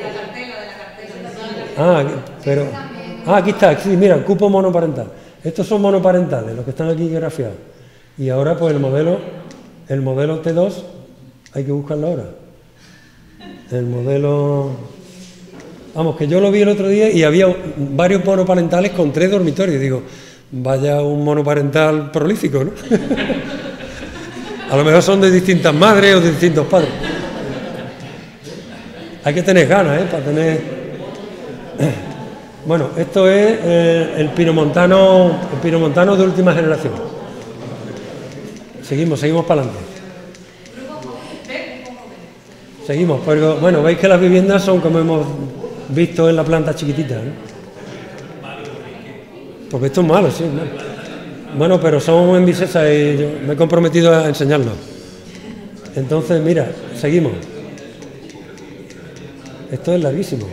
[SPEAKER 1] Ah, pero... Ah, aquí está, sí, mira, cupo monoparental. Estos son monoparentales, los que están aquí grafiados. Y ahora, pues el modelo, el modelo T dos, hay que buscarlo ahora. El modelo... Vamos, que yo lo vi el otro día y había varios monoparentales con tres dormitorios. Digo, vaya un monoparental prolífico, ¿no? A lo mejor son de distintas madres o de distintos padres. Hay que tener ganas, ¿eh? Para tener... Bueno, esto es eh, el pinomontano, el pinomontano de última generación. Seguimos, seguimos para adelante. Seguimos, pero bueno, veis que las viviendas son como hemos visto en la planta chiquitita, ¿no? Porque esto es malo, sí, es malo. Bueno, pero son en Vicesa y yo me he comprometido a enseñarlo. Entonces, mira, seguimos. Esto es larguísimo.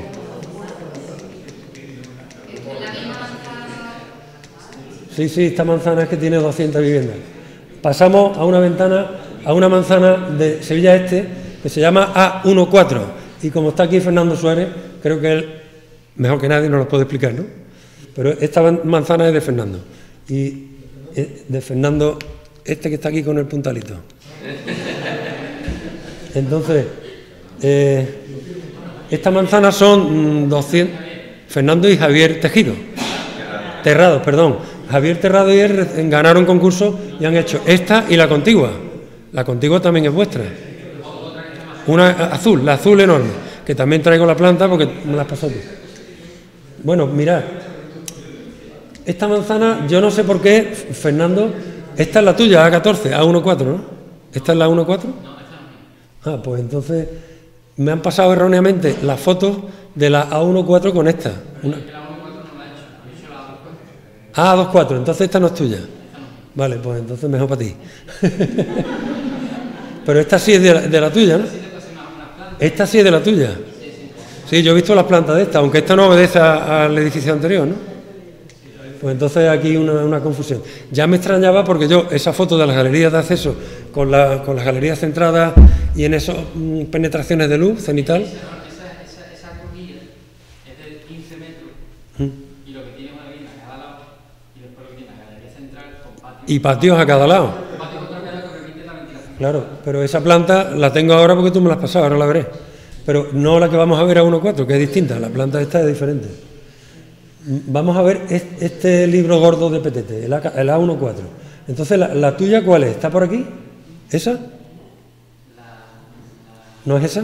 [SPEAKER 1] Sí, sí, esta manzana es que tiene doscientas viviendas. Pasamos a una ventana, a una manzana de Sevilla Este, que se llama A catorce. Y como está aquí Fernando Suárez, creo que él, mejor que nadie, nos lo puede explicar, ¿no? Pero esta manzana es de Fernando. Y de Fernando, este que está aquí con el puntalito. Entonces, eh, estas manzanas son doscientas... Fernando y Javier Tejido. Terrado, perdón. Javier Terrado y él ganaron concurso y han hecho esta y la contigua. La contigua también es vuestra. Una azul, la azul enorme, que también traigo la planta porque me la has pasado tú. Bueno, mirad. Esta manzana, yo no sé por qué, Fernando, esta es la tuya, A catorce, A catorce, ¿no? ¿Esta es la A catorce? Ah, pues entonces me han pasado erróneamente las fotos de la A catorce con esta. Una... Ah, A veinticuatro, entonces esta no es tuya. Vale, pues entonces mejor para ti. Pero esta sí es de la, de la tuya, ¿no? Esta sí es de la tuya. Sí, yo he visto las plantas de esta, aunque esta no obedece a, al edificio anterior, ¿no? Pues entonces aquí una, una confusión. Ya me extrañaba porque yo, esa foto de las galerías de acceso con, la, con las galerías centradas y en esas mm, penetraciones de luz cenital.
[SPEAKER 2] Esa, esa, esa cojilla es de quince metros
[SPEAKER 1] ¿Mm?
[SPEAKER 2] Y lo que tiene una vivienda a cada lado y después lo que tiene la galería central con patios.
[SPEAKER 1] Y patios a cada lado.
[SPEAKER 2] Patios contra cada que permite la ventilación.
[SPEAKER 1] Claro, pero esa planta la tengo ahora porque tú me la has pasado, ahora la veré. Pero no la que vamos a ver a A catorce, que es distinta, la planta esta es diferente. Vamos a ver este libro gordo de Petete, el A catorce. Entonces, ¿la, la tuya cuál es? ¿Está por aquí? ¿Esa? ¿No es esa?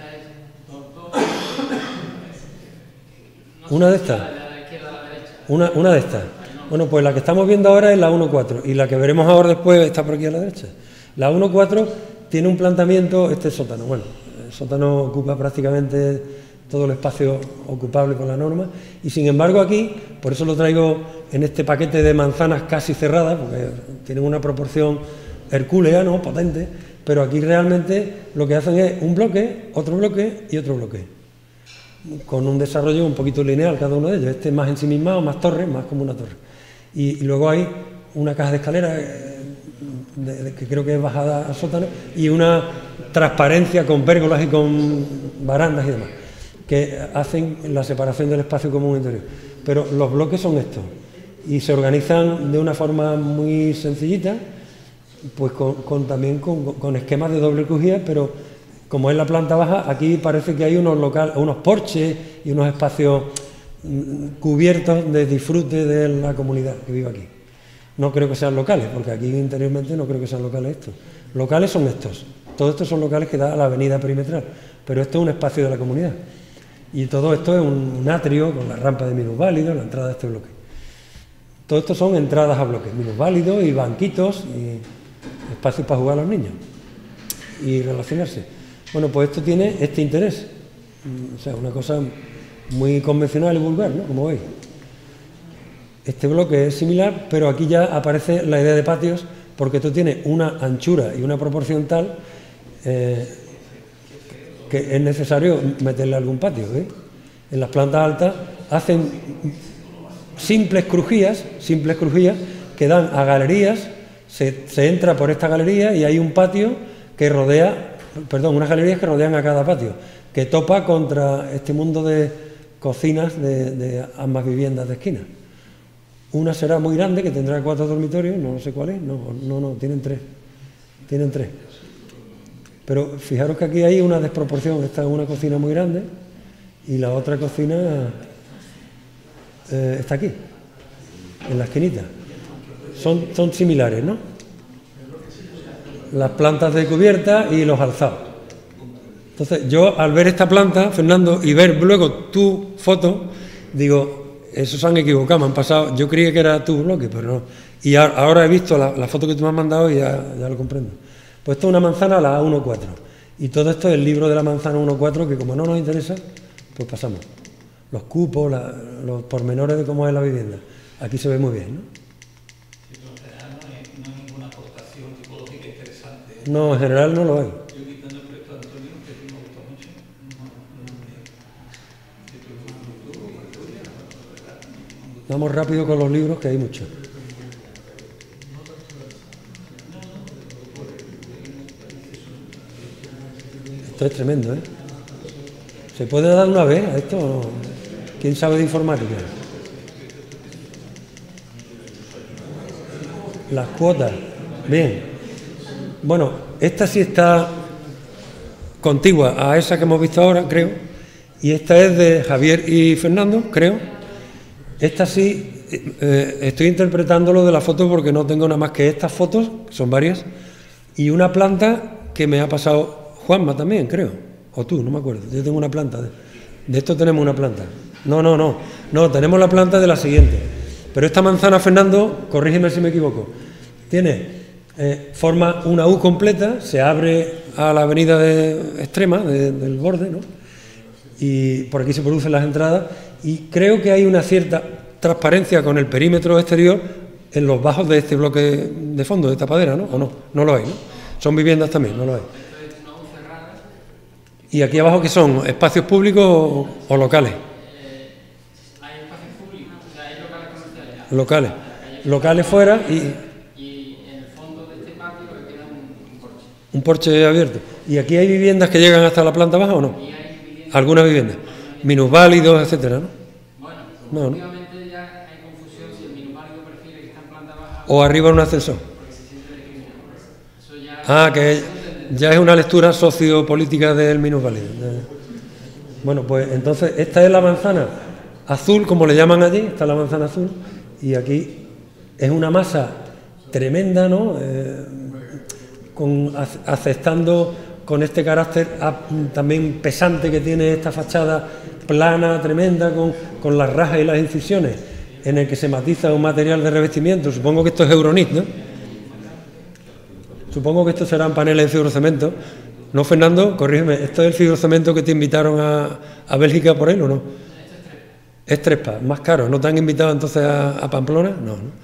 [SPEAKER 1] ¿Una de estas? Una, una de estas. Bueno, pues la que estamos viendo ahora es la A catorce y la que veremos ahora después está por aquí a la derecha. La A catorce tiene un planteamiento, este sótano, bueno, el sótano ocupa prácticamente todo el espacio ocupable por la norma, y sin embargo aquí, por eso lo traigo en este paquete de manzanas casi cerradas, porque tienen una proporción hercúlea, ¿no?, potente, pero aquí realmente lo que hacen es un bloque, otro bloque y otro bloque, con un desarrollo un poquito lineal cada uno de ellos. Este es más ensimismado, más torre, más como una torre. Y, y luego hay una caja de escalera eh, de, de, que creo que es bajada al sótano, y una transparencia con pérgolas y con barandas y demás, que hacen la separación del espacio común interior. Pero los bloques son estos, y se organizan de una forma muy sencillita, pues con, con también con, con esquemas de doble crujía, pero como es la planta baja, aquí parece que hay unos locales, unos porches y unos espacios mm, cubiertos de disfrute de la comunidad que vive aquí. No creo que sean locales, porque aquí interiormente no creo que sean locales estos. Locales son estos. Todos estos son locales que dan a la avenida perimetral, pero esto es un espacio de la comunidad. Y todo esto es un, un atrio con la rampa de minusválidos, la entrada de este bloque. Todo esto son entradas a bloques, minusválidos y banquitos y espacios para jugar a los niños y relacionarse. Bueno, pues esto tiene este interés. O sea, una cosa muy convencional y vulgar, ¿no? Como veis. Este bloque es similar, pero aquí ya aparece la idea de patios, porque esto tiene una anchura y una proporción tal eh, que es necesario meterle algún patio, ¿eh? En las plantas altas hacen simples crujías, simples crujías que dan a galerías, se, se entra por esta galería y hay un patio que rodea, perdón, unas galerías que rodean a cada patio, que topa contra este mundo de cocinas de, de ambas viviendas de esquina. Una será muy grande, que tendrá cuatro dormitorios, no sé cuál es, no, no, no, tienen tres, tienen tres. Pero fijaros que aquí hay una desproporción, esta es una cocina muy grande y la otra cocina eh, está aquí, en la esquinita. Son, son similares, ¿no? Las plantas de cubierta y los alzados. Entonces, yo al ver esta planta, Fernando, y ver luego tu foto, digo, esos se han equivocado, me han pasado, yo creía que era tu bloque, pero no. Y ahora he visto la, la foto que tú me has mandado y ya, ya lo comprendo. Pues esto es una manzana, la A uno cuatro. Y todo esto es el libro de la manzana uno cuatro, que como no nos interesa, pues pasamos. Los cupos, la, los pormenores de cómo es la vivienda. Aquí se ve muy bien, ¿no?
[SPEAKER 4] No hay ninguna aportación tipológica interesante.
[SPEAKER 1] No, en general no lo hay.
[SPEAKER 4] Yo quitando el proyecto de Antonio, que a ti me gusta mucho.
[SPEAKER 1] Vamos rápido con los libros, que hay muchos. Esto es tremendo, ¿eh? ¿Se puede dar una vez a esto o no? ¿Quién sabe de informática? Las cuotas. Bien. Bueno, esta sí está contigua a esa que hemos visto ahora, creo. Y esta es de Javier y Fernando, creo. Esta sí, eh, estoy interpretándolo de la foto porque no tengo nada más que estas fotos, que son varias, y una planta que me ha pasado Juanma también, creo. O tú, no me acuerdo. Yo tengo una planta. De, de esto tenemos una planta. No, no, no. No, tenemos la planta de la siguiente. Pero esta manzana, Fernando, corrígeme si me equivoco, tiene, eh, forma una U completa, se abre a la avenida de, extrema de, del borde, ¿no? Y por aquí se producen las entradas. Y creo que hay una cierta transparencia con el perímetro exterior en los bajos de este bloque de fondo, de tapadera, ¿no? ¿O no? No lo hay, ¿no? Son viviendas también, no lo hay. ¿Y aquí abajo qué son? ¿Espacios públicos o, o locales?
[SPEAKER 2] Eh, hay espacios públicos, o sea, hay locales comerciales.
[SPEAKER 1] Locales. Locales fuera y...
[SPEAKER 2] Y en el fondo de este patio lo que queda es un, un porche.
[SPEAKER 1] Un porche abierto. ¿Y aquí hay viviendas que llegan hasta la planta baja o no?
[SPEAKER 2] Aquí hay viviendas.
[SPEAKER 1] Algunas viviendas. Minusválidos, etcétera, ¿no?
[SPEAKER 2] Bueno,
[SPEAKER 1] No, ¿no?
[SPEAKER 2] últimamente ya hay confusión si el minusválido prefiere que está en planta baja
[SPEAKER 1] O arriba en un ascensor.
[SPEAKER 2] porque se siente discriminado. Eso ya.
[SPEAKER 1] Ah, que ya es una lectura sociopolítica del minusválido. Bueno, pues entonces esta es la manzana azul, como le llaman allí, esta es la manzana azul, y aquí es una masa tremenda, ¿no? Eh, con, aceptando con este carácter también pesante que tiene esta fachada plana, tremenda, con, con las rajas y las incisiones, en el que se matiza un material de revestimiento. Supongo que esto es Euronit, ¿no? Supongo que estos serán paneles de fibrocemento. ¿No, Fernando? Corrígeme, ¿esto es el fibrocemento que te invitaron a, a Bélgica por él o no? Es Trespa, más caro. ¿No te han invitado entonces a, a Pamplona? No, ¿no?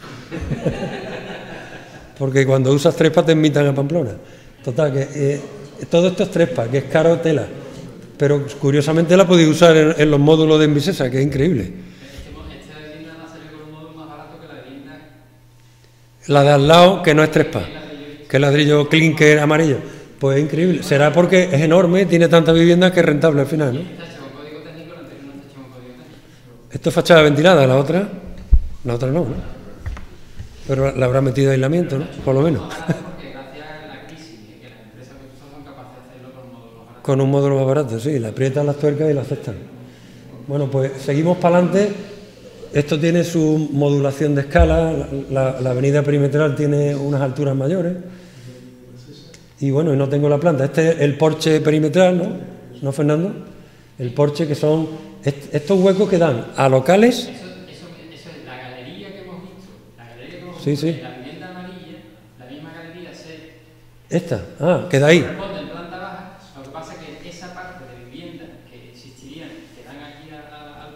[SPEAKER 1] Porque cuando usas Trespa te invitan a Pamplona. Total, que eh, todo esto es Trespa, que es caro tela. Pero curiosamente la podéis usar en, en los módulos de Envisesa, que es increíble.
[SPEAKER 2] Esta vivienda va a salir con un módulo más barato que la vivienda.
[SPEAKER 1] La de al lado, que no es Trespa, que es ladrillo clinker amarillo. Pues es increíble. Será porque es enorme, tiene tantas viviendas que es rentable al final, ¿no?
[SPEAKER 2] Está hecho con código técnico, la anterior no está hecho con código técnico.
[SPEAKER 1] Esto es fachada ventilada, la otra, la otra no, ¿no? Pero la habrá metido aislamiento, ¿no? Por lo menos.
[SPEAKER 2] Porque gracias a la crisis, que las empresas que son capaces de hacerlo con módulos baratos.
[SPEAKER 1] Con un módulo más barato, sí, le aprietan las tuercas y la aceptan. Bueno, pues seguimos para adelante. Esto tiene su modulación de escala, la, la, la avenida perimetral tiene unas alturas mayores. Y bueno, y no tengo la planta. Este es el porche perimetral, ¿no? ¿No, Fernando? El porche, que son est estos huecos que dan a locales.
[SPEAKER 2] Eso, eso, eso es la galería que hemos visto. La galería que hemos
[SPEAKER 1] Sí,
[SPEAKER 2] visto.
[SPEAKER 1] sí.
[SPEAKER 2] La vivienda amarilla, la misma galería se
[SPEAKER 1] Esta, ah, queda ahí.
[SPEAKER 2] corresponde en planta baja. Lo que pasa es que esa parte de vivienda que existirían, que dan aquí a, a, a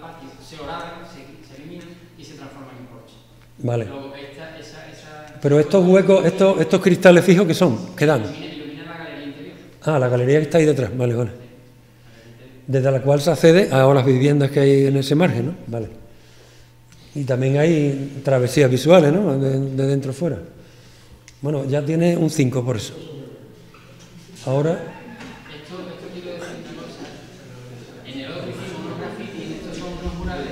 [SPEAKER 1] Vale.
[SPEAKER 5] Luego, esta, esa, esa,
[SPEAKER 1] Pero estos huecos, estos, estos cristales fijos, ¿qué son? ¿Qué dan?
[SPEAKER 5] ilumina, ilumina la galería interior.
[SPEAKER 1] Ah, la galería que está ahí detrás, vale, vale. Desde la cual se accede a las viviendas que hay en ese margen, ¿no? Vale. Y también hay travesías visuales, ¿no? De, de dentro a fuera. Bueno, ya tiene un cinco por eso. Ahora...
[SPEAKER 5] Esto, esto quiero decir una cosa. En el otro hicimos unos grafitis, estos son unos murales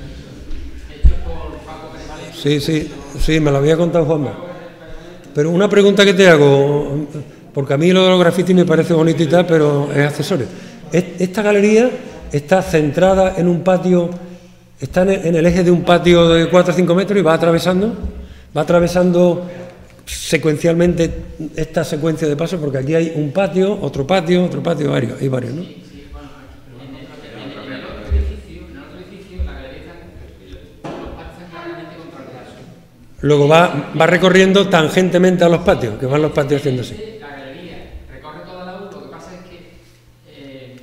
[SPEAKER 5] hechos por Paco Pérez Valencia.
[SPEAKER 1] Sí, sí, sí, me lo había contado Juanma. Pero una pregunta que te hago, porque a mí lo de los grafitis me parece bonito y tal, pero es accesorio. Esta galería está centrada en un patio, está en el eje de un patio de cuatro o cinco metros y va atravesando, va atravesando secuencialmente esta secuencia de pasos, porque aquí hay un patio, otro patio, otro patio, varios, hay varios, ¿no?
[SPEAKER 5] Sí, bueno, en el, en el otro edificio, en el otro edificio, la galería está, los patios están claramente controlados.
[SPEAKER 1] Luego va, va recorriendo tangentemente a los patios, que van los patios haciéndose.
[SPEAKER 5] La galería recorre toda la U, lo que pasa es que eh,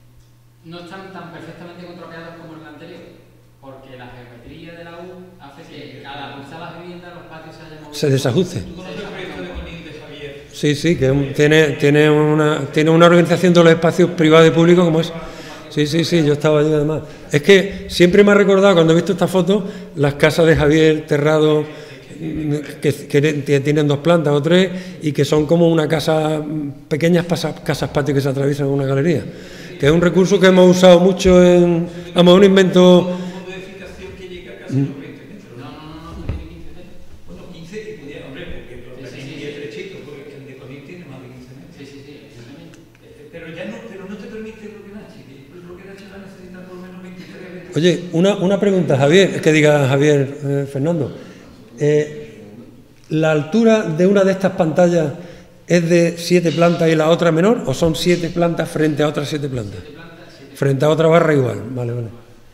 [SPEAKER 5] no están tan perfectamente controlados como en la anterior, porque la geometría de la U hace que al ajustar las viviendas los patios se hayan movido.
[SPEAKER 1] Se desajuste.
[SPEAKER 4] ¿Tú conoces el proyecto de Conil de Xavier?
[SPEAKER 1] Sí, sí, que un- tiene, tiene, una, tiene una organización de los espacios privados y públicos como es. Sí, sí, sí, yo estaba allí además. Es que siempre me ha recordado, cuando he visto esta foto, las casas de Javier Terrado, que, que, que tienen dos plantas o tres, y que son como una casa, pequeñas pasa, casas patio que se atraviesan en una galería. Que es un recurso que hemos usado mucho en... Vamos, un invento...
[SPEAKER 4] Un modo de edificación que llega casi a los veinte metros.
[SPEAKER 5] No, no, no, no, tiene quince metros.
[SPEAKER 4] Bueno, quince y pudiera, hombre, porque lo
[SPEAKER 5] Sí, sí,
[SPEAKER 4] también
[SPEAKER 5] sí.
[SPEAKER 4] es estrechito, porque el de Conil tiene más de quince metros.
[SPEAKER 5] Sí, sí, sí, exactamente.
[SPEAKER 4] Eh, Pero ya no, pero no te permite el bloque Nachi, que el bloque Nachi va a necesitar por lo menos veintitrés metros.
[SPEAKER 1] Oye, una, una pregunta, Javier, que diga Javier eh, Fernando. Eh, ¿La altura de una de estas pantallas es de siete plantas y la otra menor, o son siete plantas frente a otras siete plantas? Frente a otra barra igual, vale, vale.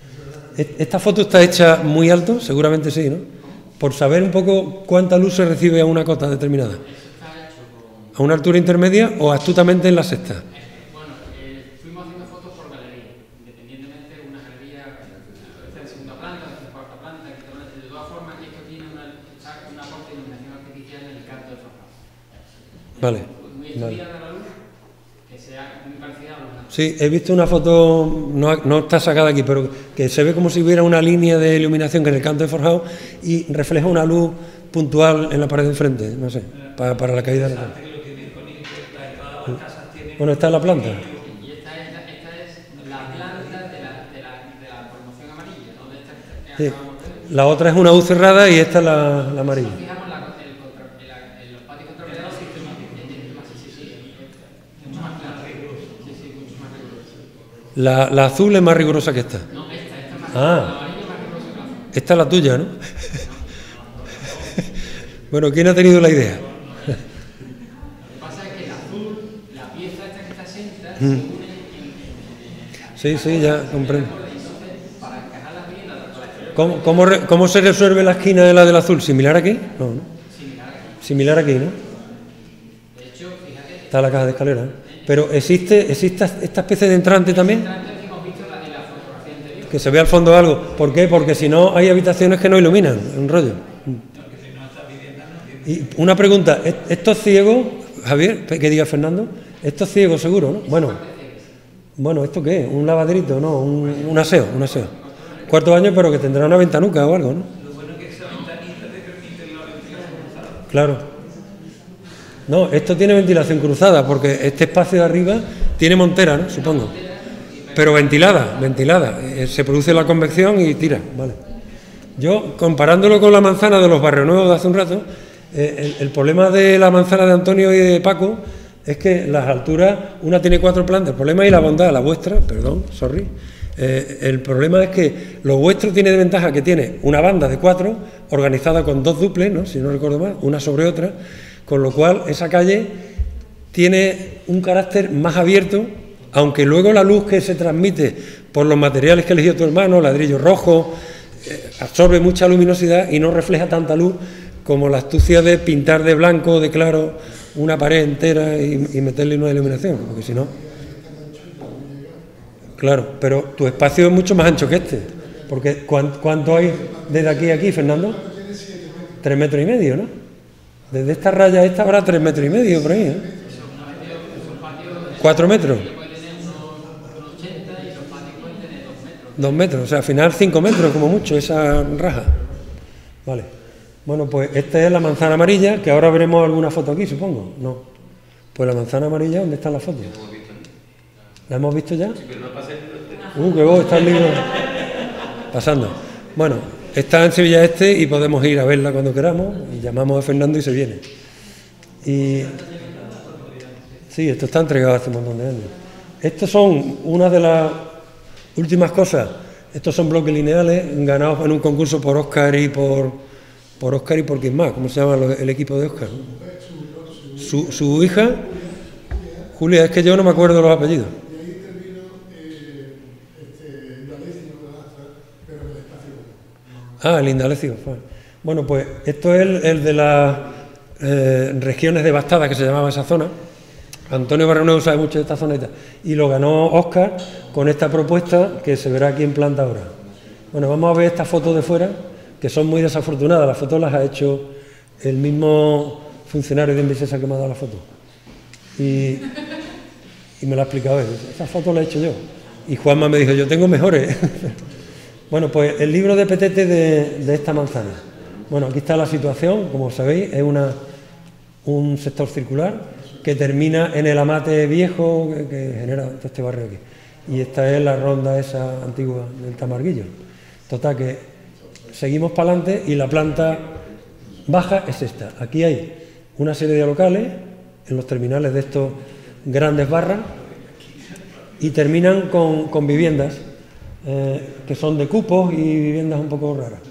[SPEAKER 1] E- Esta foto está hecha muy alto, seguramente sí, ¿no? Por saber un poco cuánta luz se recibe a una cota determinada.
[SPEAKER 5] Eso está hecho con...
[SPEAKER 1] ¿A una altura intermedia o astutamente en la sexta?
[SPEAKER 5] Eh, Bueno, eh, fuimos haciendo fotos por galería, independientemente de una galería, a veces de segunda planta, a veces de cuarta planta, quinta planta. De todas formas, esto tiene una, un aporte de iluminación artificial en el canto del forjado.
[SPEAKER 1] Vale,
[SPEAKER 5] Muy
[SPEAKER 1] vale.
[SPEAKER 5] estudiada la luz, que sea muy parecida a los naturales.
[SPEAKER 1] Sí, he visto una foto, no, no está sacada aquí, pero que se ve como si hubiera una línea de iluminación que en el canto de forjado y refleja una luz puntual en la pared de enfrente, no sé, para, para la caída de la
[SPEAKER 4] Que lo tiene Conil, que está en todas las casas tiene...
[SPEAKER 1] Bueno, está en la planta.
[SPEAKER 5] Y esta es la, esta es la planta de la, de la, de la promoción amarilla, ¿no? De esta que
[SPEAKER 1] Sí.
[SPEAKER 5] acabamos de ver.
[SPEAKER 1] La otra es una U cerrada y esta es la, la amarilla.
[SPEAKER 5] Nos fijamos en, la, el contra, en, la, en los patios controlados sistemáticos. Sí, sí, sí. Mucho más claro. Sí, sí, mucho más riguroso.
[SPEAKER 1] La, la azul es más rigurosa que esta.
[SPEAKER 5] No, esta, esta es más
[SPEAKER 1] Ah.
[SPEAKER 5] la amarilla es más rigurosa que la azul.
[SPEAKER 1] Esta es la tuya, ¿no? Bueno, ¿quién ha tenido la idea?
[SPEAKER 5] Lo que pasa es que el azul, la pieza esta que está senta, se une en, en, en,
[SPEAKER 1] Sí, sí, ya comprendo.
[SPEAKER 5] entonces, para encajar las viviendas, la
[SPEAKER 1] ¿Cómo, cómo, re- cómo se resuelve la esquina de la del azul? ¿Similar aquí? No, ¿no?
[SPEAKER 5] similar aquí.
[SPEAKER 1] Similar aquí, ¿no?
[SPEAKER 5] De hecho, fíjate,
[SPEAKER 1] Está la caja de escalera, ¿no? Pero ¿existe, existe esta especie de entrante también?
[SPEAKER 5] antes que hemos visto la, en la fotografía anterior.
[SPEAKER 1] Que se ve al fondo algo. ¿Por qué? Porque si no hay habitaciones que no iluminan, es un rollo. Y una pregunta, ¿est- ¿estos ciegos, Javier, que diga Fernando, estos ciegos seguro, ¿no? Bueno, bueno, ¿esto qué es? ¿Un lavaderito? No, un, un aseo, un aseo. Cuarto baño, pero que tendrá una ventanuca o algo, ¿no?
[SPEAKER 4] Lo bueno es que esa ventanita te permite la ventilación cruzada.
[SPEAKER 1] Claro. No, esto tiene ventilación cruzada, porque este espacio de arriba tiene montera, ¿no? Supongo. Pero ventilada, ventilada. Eh, Se produce la convección y tira, vale. Yo, comparándolo con la manzana de los Barrios Nuevos de hace un rato, eh, el, el problema de la manzana de Antonio y de Paco es que las alturas, una tiene cuatro plantas, el problema y la bondad, la vuestra, perdón, sorry, eh, el problema es que lo vuestro tiene de ventaja que tiene una banda de cuatro, organizada con dos duples, ¿no? Si no recuerdo mal, una sobre otra, con lo cual esa calle tiene un carácter más abierto, aunque luego la luz que se transmite por los materiales que eligió tu hermano, ladrillo rojo, eh, absorbe mucha luminosidad y no refleja tanta luz como la astucia de pintar de blanco o de claro una pared entera y, y meterle una iluminación, porque si no... Claro, pero tu espacio es mucho más ancho que este, porque ¿cuán- ¿cuánto hay desde aquí a aquí, Fernando?
[SPEAKER 3] Tiene siete
[SPEAKER 1] tres metros y medio, ¿no? Desde esta raya a esta habrá tres metros y medio por ahí, ¿eh? Cuatro metros. Dos metros, o sea, al final cinco metros como mucho, esa raja. Vale. Bueno, pues esta es la manzana amarilla, que ahora veremos alguna foto aquí, supongo. No. Pues la manzana amarilla, ¿dónde están las fotos? ¿La hemos visto ya? Uh, qué vos, está el libro pasando. Bueno, está en Sevilla Este y podemos ir a verla cuando queramos, y llamamos a Fernando y se viene. Y sí, esto está entregado hace un montón de años. Estos son una de las últimas cosas. Estos son bloques lineales ganados en un concurso por Óscar y por, por Óscar y por quién más. ¿Cómo se llama el equipo de Óscar? Su, su hija, Julia, es que yo no me acuerdo los apellidos.
[SPEAKER 3] Y ahí termino eh, este, Indalecio de Lastra, pero en el espacio común.
[SPEAKER 1] Ah, el Indalecio. Bueno, pues esto es el, el de las eh, regiones devastadas, que se llamaba esa zona. Antonio Barroneu sabe mucho de esta zona y tal. Y lo ganó Óscar con esta propuesta que se verá aquí en planta ahora. Bueno, vamos a ver estas fotos de fuera, que son muy desafortunadas. Las fotos las ha hecho el mismo funcionario de Envisesa que me ha dado la foto. Y, y me lo ha explicado él. Estas fotos las he hecho yo. Y Juanma me dijo, yo tengo mejores. Bueno, pues el libro de Petete de, de esta manzana. Bueno, aquí está la situación, como sabéis, es una, un sector circular que termina en el Amate viejo que, que genera todo este barrio aquí. Y esta es la ronda esa antigua del Tamarguillo. Total, que seguimos para adelante y la planta baja es esta. Aquí hay una serie de locales en los terminales de estos grandes barras y terminan con, con viviendas eh, que son de cupos y viviendas un poco raras.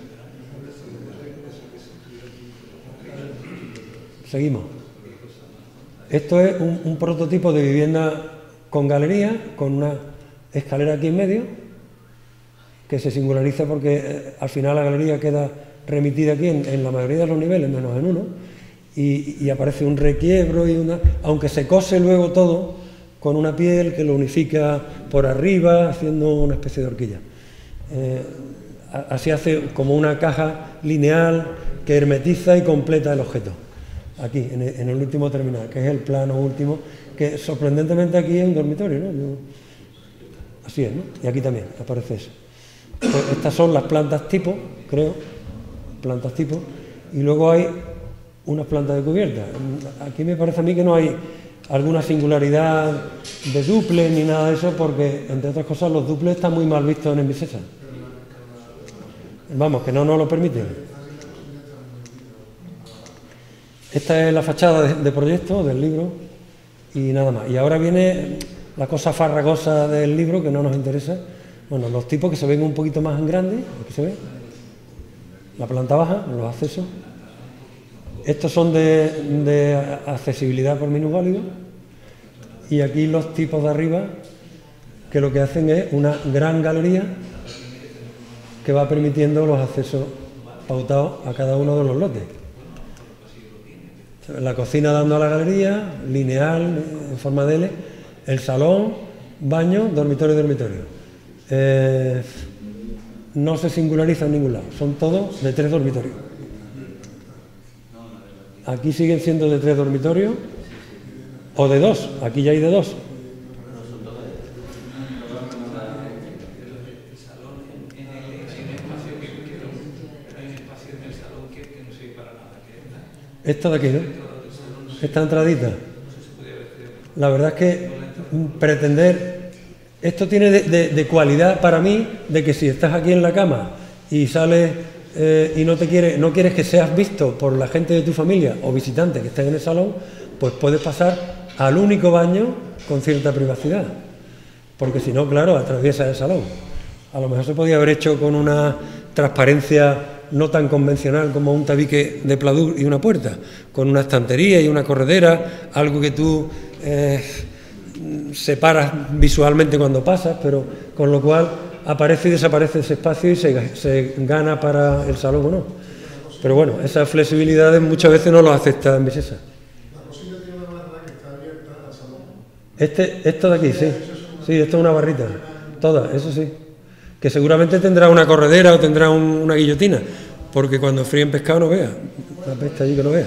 [SPEAKER 1] Seguimos. Esto es un, un prototipo de vivienda con galería, con una escalera aquí en medio, que se singulariza porque eh, al final la galería queda remitida aquí en, en la mayoría de los niveles, menos en uno, y, y aparece un requiebro, y una, aunque se cose luego todo con una piel que lo unifica por arriba, haciendo una especie de horquilla. Eh, así hace como una caja lineal que hermetiza y completa el objeto. Aquí, en el, en el último terminal, que es el plano último, que sorprendentemente aquí es un dormitorio, ¿no? Yo, así es, ¿no? Y aquí también aparece eso. Pues estas son las plantas tipo, creo, plantas tipo, y luego hay unas plantas de cubierta. Aquí me parece a mí que no hay alguna singularidad de duples ni nada de eso, porque, entre otras cosas, los duples están muy mal vistos en Envisesa. Vamos, que no nos lo permiten. Esta es la fachada de, de proyecto del libro y nada más. Y ahora viene la cosa farragosa del libro que no nos interesa. Bueno, los tipos que se ven un poquito más en grande, aquí se ve, la planta baja, los accesos. Estos son de, de accesibilidad por minusválido. Y aquí los tipos de arriba, que lo que hacen es una gran galería que va permitiendo los accesos pautados a cada uno de los lotes. La cocina dando a la galería, lineal, en forma de L, el salón, baño, dormitorio, dormitorio. Eh, no se singulariza en ningún lado, son todos de tres dormitorios. Aquí siguen siendo de tres dormitorios o de dos, aquí ya hay de dos. Esta de aquí, ¿no? Esta entradita. La verdad es que pretender... Esto tiene de, de, de cualidad para mí, de que si estás aquí en la cama y sales eh, y no te quieres, no quieres que seas visto por la gente de tu familia o visitantes que estén en el salón, pues puedes pasar al único baño con cierta privacidad. Porque si no, claro, atraviesas el salón. A lo mejor se podía haber hecho con una transparencia no tan convencional como un tabique de pladur y una puerta, con una estantería y una corredera, algo que tú eh, separas visualmente cuando pasas, pero con lo cual aparece y desaparece ese espacio y se, se gana para el salón o no. Pero bueno, esas flexibilidades muchas veces no lo acepta Envisesa.
[SPEAKER 3] La cocina tiene una barra que está abierta al salón.
[SPEAKER 1] Este, esto de aquí, sí. Sí, esto es una barrita. Todas, eso sí. Que seguramente tendrá una corredera o tendrá un, una guillotina, porque cuando fríen pescado no vea, la peste allí que no vea.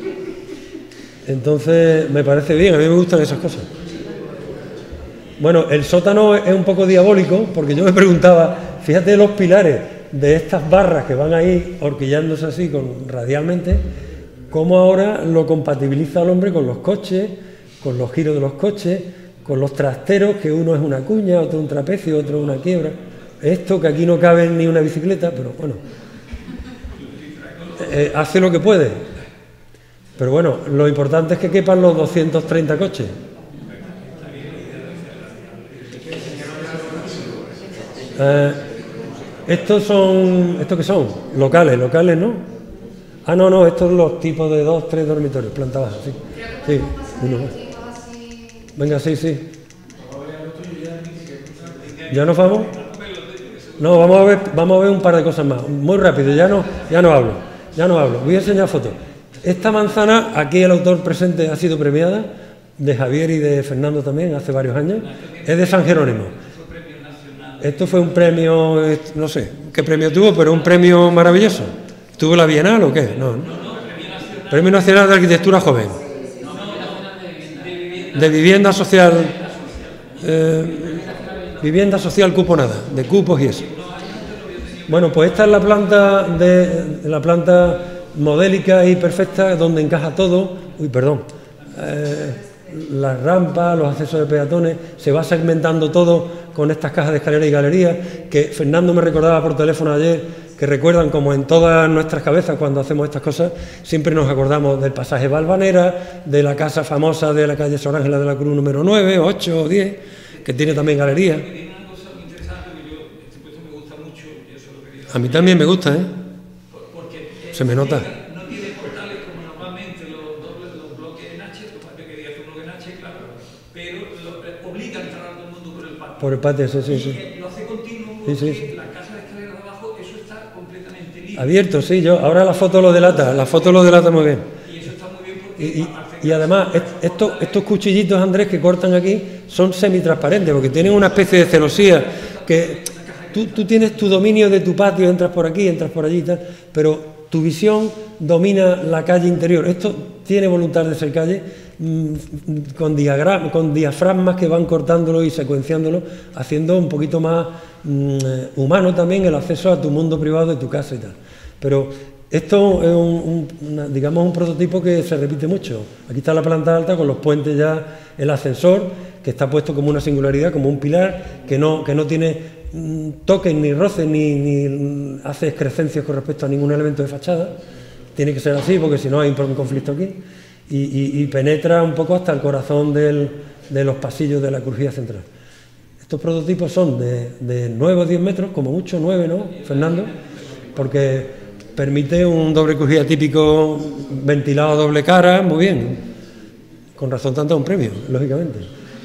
[SPEAKER 1] Entonces me parece bien, a mí me gustan esas cosas. Bueno, el sótano es un poco diabólico, porque yo me preguntaba, fíjate los pilares de estas barras que van ahí horquillándose así con, radialmente, cómo ahora lo compatibiliza el hombre con los coches, con los giros de los coches, con los trasteros, que uno es una cuña, otro un trapecio, otro una quiebra. Esto que aquí no cabe ni una bicicleta, pero bueno, eh, hace lo que puede. Pero bueno, lo importante es que quepan los doscientos treinta coches. Eh, estos son, ¿estos qué son? Locales, locales, ¿no? Ah, no, no, estos son los tipos de dos, tres dormitorios, planta baja, sí. Sí, uno más. Venga, sí, sí. ¿Ya nos vamos? No, vamos a ver, vamos a ver un par de cosas más. Muy rápido, ya no, ya no hablo, ya no hablo. Voy a enseñar fotos. Esta manzana, aquí el autor presente ha sido premiada, de Javier y de Fernando también, hace varios años. Es de San Jerónimo. Esto fue un premio, no sé qué premio tuvo, pero un premio maravilloso. ¿Tuvo la Bienal o qué? No, ¿no? Premio Nacional de Arquitectura Joven. De vivienda social, eh, vivienda social cuponada, de cupos y eso. Bueno, pues esta es la planta de la planta modélica y perfecta donde encaja todo. Uy, perdón. Eh, las rampas, los accesos de peatones, se va segmentando todo con estas cajas de escalera y galerías, que Fernando me recordaba por teléfono ayer, que recuerdan como en todas nuestras cabezas cuando hacemos estas cosas, siempre nos acordamos del pasaje Valvanera, de la casa famosa de la calle Sor Ángela de la Cruz número nueve, ocho o diez, que tiene también galería. A mí también me gusta, ¿eh? Se me nota. Por el patio, sí, sí, sí.
[SPEAKER 4] Y lo hace continuo
[SPEAKER 1] Sí,
[SPEAKER 4] porque
[SPEAKER 1] sí, sí.
[SPEAKER 4] la casa de escalera de abajo, eso está completamente libre.
[SPEAKER 1] Abierto, sí, yo. Ahora la foto lo delata, la foto lo delata muy bien.
[SPEAKER 4] Y eso está muy bien porque...
[SPEAKER 1] Y, y, y además, est estos, estos cuchillitos, Andrés, que cortan aquí, son semitransparentes, porque tienen una especie de celosía, que tú, tú tienes tu dominio de tu patio, entras por aquí, entras por allí y tal, pero tu visión domina la calle interior. Esto tiene voluntad de ser calle, con, diagram con diafragmas que van cortándolo y secuenciándolo, haciendo un poquito más mm, humano también el acceso a tu mundo privado de tu casa y tal. Pero esto es un, un, una, digamos, un prototipo que se repite mucho. Aquí está la planta alta con los puentes ya, el ascensor, que está puesto como una singularidad, como un pilar, que no, que no tiene mm, toques ni roces ni, ni hace excrescencias con respecto a ningún elemento de fachada. Tiene que ser así porque si no hay un conflicto aquí. Y, y, y penetra un poco hasta el corazón del, de los pasillos de la crujía central. Estos prototipos son de, de nueve o diez metros, como mucho, nueve, ¿no, Fernando? Porque permite un doble crujía típico, ventilado doble cara, muy bien. Con razón tanto un premio, lógicamente.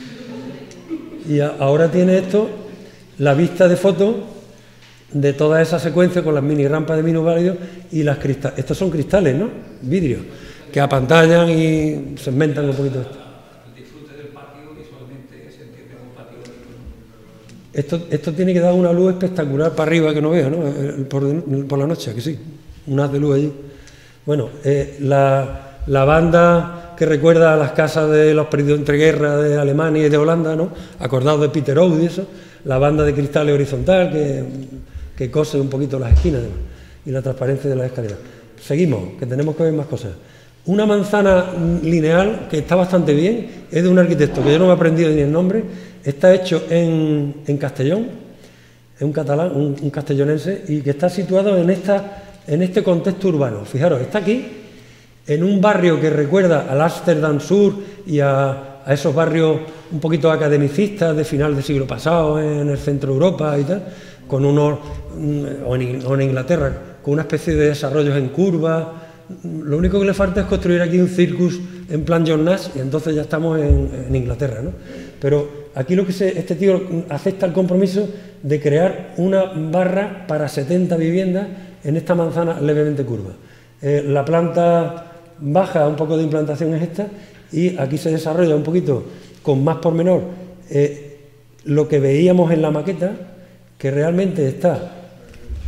[SPEAKER 1] Y a, ahora tiene esto la vista de foto de toda esa secuencia con las mini rampas de minusválidos y las cristales. Estos son cristales, ¿no? Vidrio, que apantallan y segmentan un poquito esto.
[SPEAKER 4] El disfrute del patio visualmente se entiende como patio.
[SPEAKER 1] Esto, esto tiene que dar una luz espectacular para arriba que no veo, ¿no? Por, por la noche, que sí, un haz de luz allí. Bueno, eh, la, la banda que recuerda a las casas de los perdidos entre guerra de Alemania y de Holanda, ¿no? Acordados de Peter Oud y eso, la banda de cristales horizontal que, que cose un poquito las esquinas y la transparencia de las escaleras. Seguimos, que tenemos que ver más cosas. Una manzana lineal que está bastante bien, es de un arquitecto que yo no me he aprendido ni el nombre, está hecho en, en Castellón, es un catalán, un, un castellonense, y que está situado en, esta, en este contexto urbano. Fijaros, está aquí, en un barrio que recuerda al Ámsterdam Sur y a, a esos barrios un poquito academicistas de final del siglo pasado en el centro de Europa y tal, con unos, o en, o en Inglaterra, con una especie de desarrollos en curva. Lo único que le falta es construir aquí un circus en plan John Nash y entonces ya estamos en, en Inglaterra, ¿no? Pero aquí lo que se, este tío acepta el compromiso de crear una barra para setenta viviendas en esta manzana levemente curva. Eh, la planta baja, un poco de implantación es esta, y aquí se desarrolla un poquito con más pormenor eh, lo que veíamos en la maqueta, que realmente está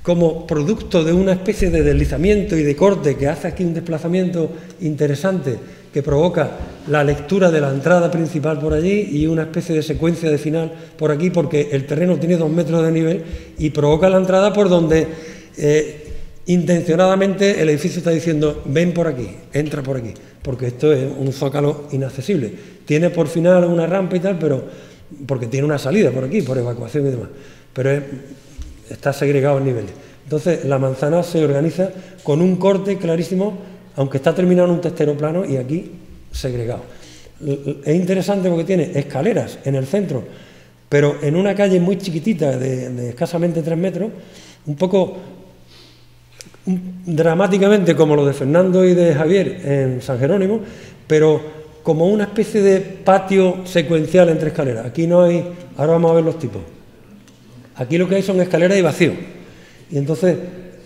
[SPEAKER 1] como producto de una especie de deslizamiento y de corte que hace aquí un desplazamiento interesante que provoca la lectura de la entrada principal por allí y una especie de secuencia de final por aquí, porque el terreno tiene dos metros de nivel y provoca la entrada por donde eh, intencionadamente el edificio está diciendo ven por aquí, entra por aquí, porque esto es un zócalo inaccesible. Tiene por final una rampa y tal, pero porque tiene una salida por aquí, por evacuación y demás, pero es, está segregado en niveles. Entonces la manzana se organiza con un corte clarísimo, aunque está terminado en un testero plano y aquí segregado. Es interesante porque tiene escaleras en el centro, pero en una calle muy chiquitita de, de escasamente tres metros, un poco un, dramáticamente como lo de Fernando y de Javier en San Jerónimo, pero como una especie de patio secuencial entre escaleras. Aquí no hay, ahora vamos a ver los tipos. Aquí lo que hay son escaleras y vacío. Y entonces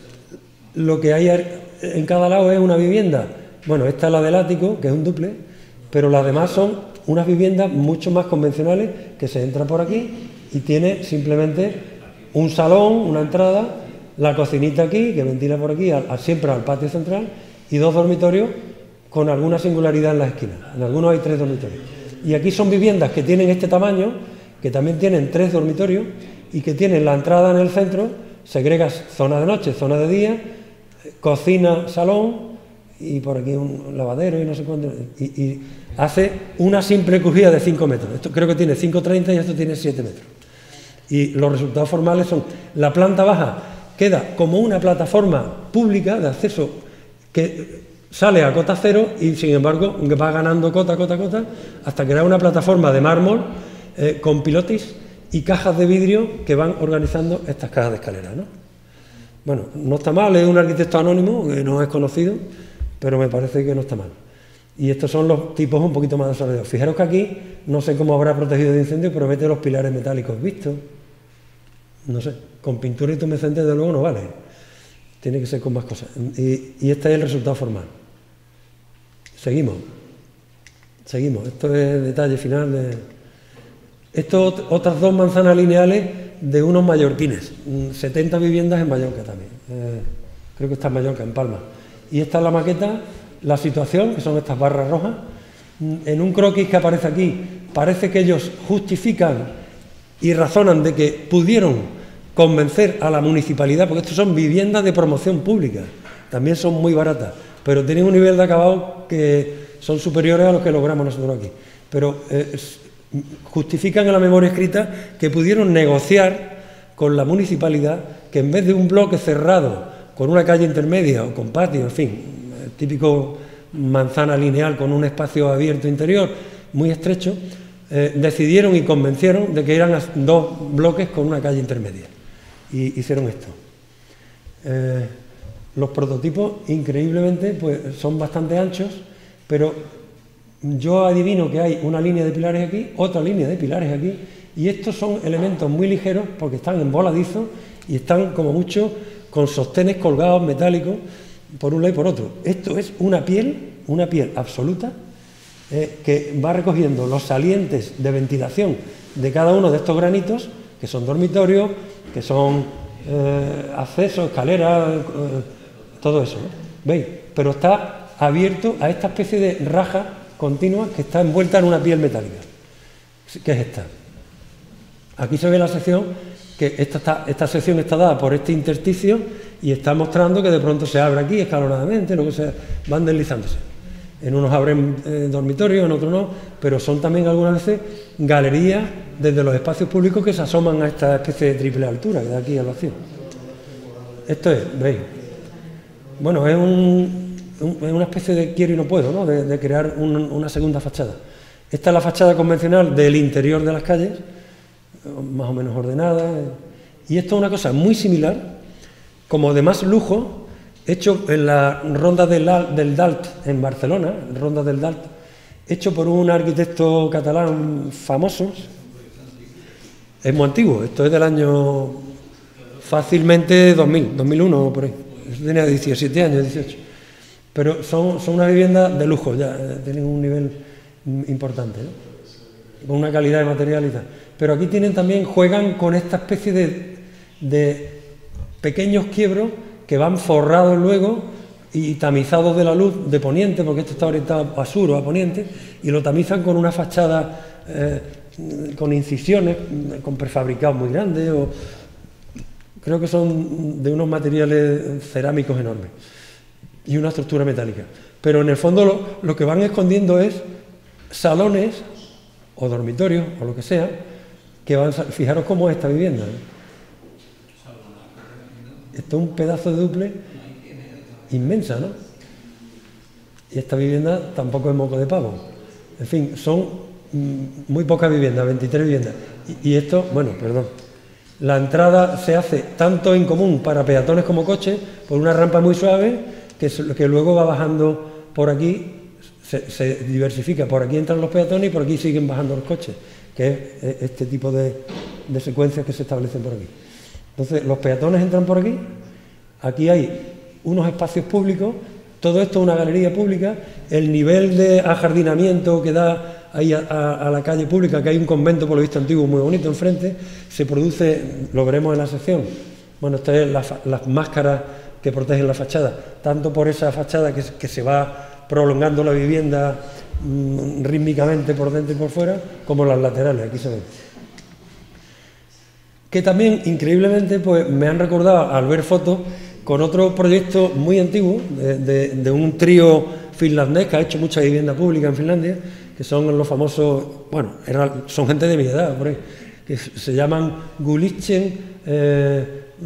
[SPEAKER 1] lo que hay en cada lado es una vivienda. Bueno, esta es la del ático, que es un duple, pero las demás son unas viviendas mucho más convencionales que se entra por aquí y tiene simplemente un salón, una entrada, la cocinita aquí, que ventila por aquí, al, siempre al patio central, y dos dormitorios con alguna singularidad en las esquinas. En algunos hay tres dormitorios. Y aquí son viviendas que tienen este tamaño, que también tienen tres dormitorios y que tienen la entrada en el centro, segregas zona de noche, zona de día, cocina, salón y por aquí un lavadero y no sé cuánto. Y, y hace una simple crujía de cinco metros. Esto creo que tiene cinco treinta y esto tiene siete metros. Y los resultados formales son: la planta baja queda como una plataforma pública de acceso que sale a cota cero y sin embargo va ganando cota, cota, cota, hasta crear una plataforma de mármol eh, con pilotis y cajas de vidrio que van organizando estas cajas de escalera, ¿no? Bueno, no está mal, es un arquitecto anónimo que no es conocido, pero me parece que no está mal. Y estos son los tipos un poquito más desarrollados. Fijaros que aquí, no sé cómo habrá protegido de incendio, pero mete los pilares metálicos vistos. No sé, con pintura y tumescente de luego no vale. Tiene que ser con más cosas. Y, y este es el resultado formal. Seguimos. Seguimos. Esto es detalle final de... Esto, otras dos manzanas lineales de unos mallorquines. setenta viviendas en Mallorca también. Eh, creo que está en Mallorca, en Palma. Y esta es la maqueta, la situación, que son estas barras rojas. En un croquis que aparece aquí, parece que ellos justifican y razonan de que pudieron convencer a la municipalidad, porque estos son viviendas de promoción pública, también son muy baratas, pero tienen un nivel de acabado que son superiores a los que logramos nosotros aquí. Pero eh, justifican en la memoria escrita que pudieron negociar con la municipalidad que en vez de un bloque cerrado con una calle intermedia o con patio, en fin, el típico manzana lineal con un espacio abierto interior muy estrecho, eh, decidieron y convencieron de que eran dos bloques con una calle intermedia. Y hicieron esto. Eh, los prototipos, increíblemente, pues son bastante anchos, pero yo adivino que hay una línea de pilares aquí, otra línea de pilares aquí, y estos son elementos muy ligeros porque están en voladizo y están como mucho con sostenes colgados metálicos por un lado y por otro. Esto es una piel, una piel absoluta, eh, que va recogiendo los salientes de ventilación de cada uno de estos granitos, que son dormitorios, que son eh, accesos, escaleras, eh, todo eso, ¿no? ¿Veis? Pero está abierto a esta especie de raja continua que está envuelta en una piel metálica, que es esta. Aquí se ve la sección, que esta, está, esta sección está dada por este intersticio y está mostrando que de pronto se abre aquí escalonadamente, luego se van deslizándose. En unos abren eh, dormitorios, en otros no, pero son también algunas veces galerías desde los espacios públicos que se asoman a esta especie de triple altura que da aquí al vacío. Esto es, ¿veis? Bueno, es, un, un, es una especie de quiero y no puedo, ¿no? De, de crear un, una segunda fachada. Esta es la fachada convencional del interior de las calles, más o menos ordenada, y esto es una cosa muy similar, como de más lujo, hecho en la ronda del, del Dalt en Barcelona, ronda del Dalt, hecho por un arquitecto catalán famoso. Es muy antiguo, esto es del año fácilmente dos mil, dos mil uno o por ahí. Eso tenía diecisiete años, dieciocho. Pero son, son una vivienda de lujo, ya tienen un nivel importante, ¿no? Con una calidad de material y tal. Pero aquí tienen también, juegan con esta especie de, de pequeños quiebros que van forrados luego y tamizados de la luz de poniente, porque esto está orientado a sur o a poniente, y lo tamizan con una fachada eh, con incisiones, con prefabricados muy grandes, o creo que son de unos materiales cerámicos enormes y una estructura metálica. Pero en el fondo lo, lo que van escondiendo es salones o dormitorios o lo que sea, que van, fijaros cómo es esta vivienda, ¿eh? Esto es un pedazo de duple inmensa, ¿no? Y esta vivienda tampoco es moco de pavo. En fin, son mm, muy pocas viviendas, veintitrés viviendas. Y, y esto, bueno, perdón. La entrada se hace tanto en común para peatones como coches, por una rampa muy suave, que, que luego va bajando por aquí, se, se diversifica. Por aquí entran los peatones y por aquí siguen bajando los coches, que es este tipo de, de secuencias que se establecen por aquí. Entonces, los peatones entran por aquí, aquí hay unos espacios públicos, todo esto es una galería pública, el nivel de ajardinamiento que da ahí a, a, a la calle pública, que hay un convento por lo visto antiguo muy bonito enfrente, se produce, lo veremos en la sección, bueno, estas son las, las máscaras que protegen la fachada, tanto por esa fachada que, que se va prolongando la vivienda mmm, rítmicamente por dentro y por fuera, como las laterales, aquí se ven. Que también, increíblemente, pues me han recordado al ver fotos con otro proyecto muy antiguo, de, de, de un trío finlandés que ha hecho mucha vivienda pública en Finlandia, que son los famosos, bueno, eran, son gente de mi edad, por ahí, que se llaman Gulitschen, eh,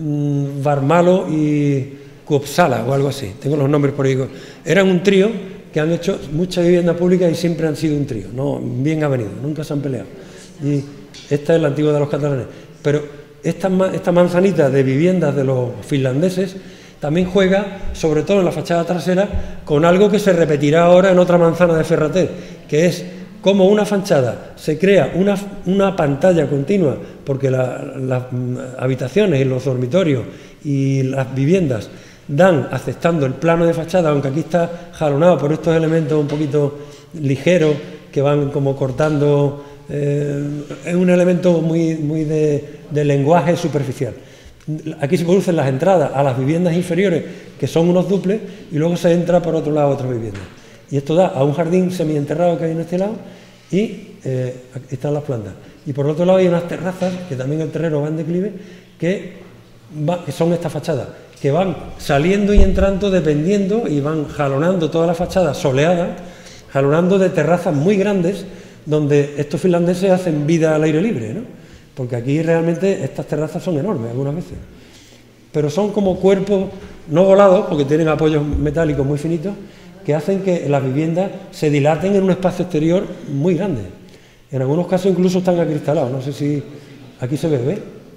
[SPEAKER 1] Varmalo y Kuopsala o algo así, tengo los nombres por ahí. Eran un trío que han hecho mucha vivienda pública y siempre han sido un trío, no bien avenido, nunca se han peleado. Y esta es la antigua de los catalanes. Pero esta, esta manzanita de viviendas de los finlandeses también juega, sobre todo en la fachada trasera, con algo que se repetirá ahora en otra manzana de Ferrater, que es como una fachada se crea una, una pantalla continua, porque la, las habitaciones y los dormitorios y las viviendas dan aceptando el plano de fachada, aunque aquí está jalonado por estos elementos un poquito ligeros que van como cortando. Eh, es un elemento muy, muy de, de lenguaje superficial. Aquí se producen las entradas a las viviendas inferiores, que son unos duples, y luego se entra por otro lado a otras viviendas. Y esto da a un jardín semienterrado que hay en este lado, y eh, aquí están las plantas. Y por otro lado hay unas terrazas, que también el terreno va en declive, que, va, que son estas fachadas, que van saliendo y entrando dependiendo, y van jalonando toda la fachada soleada, jalonando de terrazas muy grandes, donde estos finlandeses hacen vida al aire libre, ¿no? Porque aquí realmente estas terrazas son enormes algunas veces, pero son como cuerpos no volados, porque tienen apoyos metálicos muy finitos, que hacen que las viviendas se dilaten en un espacio exterior muy grande. En algunos casos incluso están acristalados, no sé si aquí se ve, ¿ves?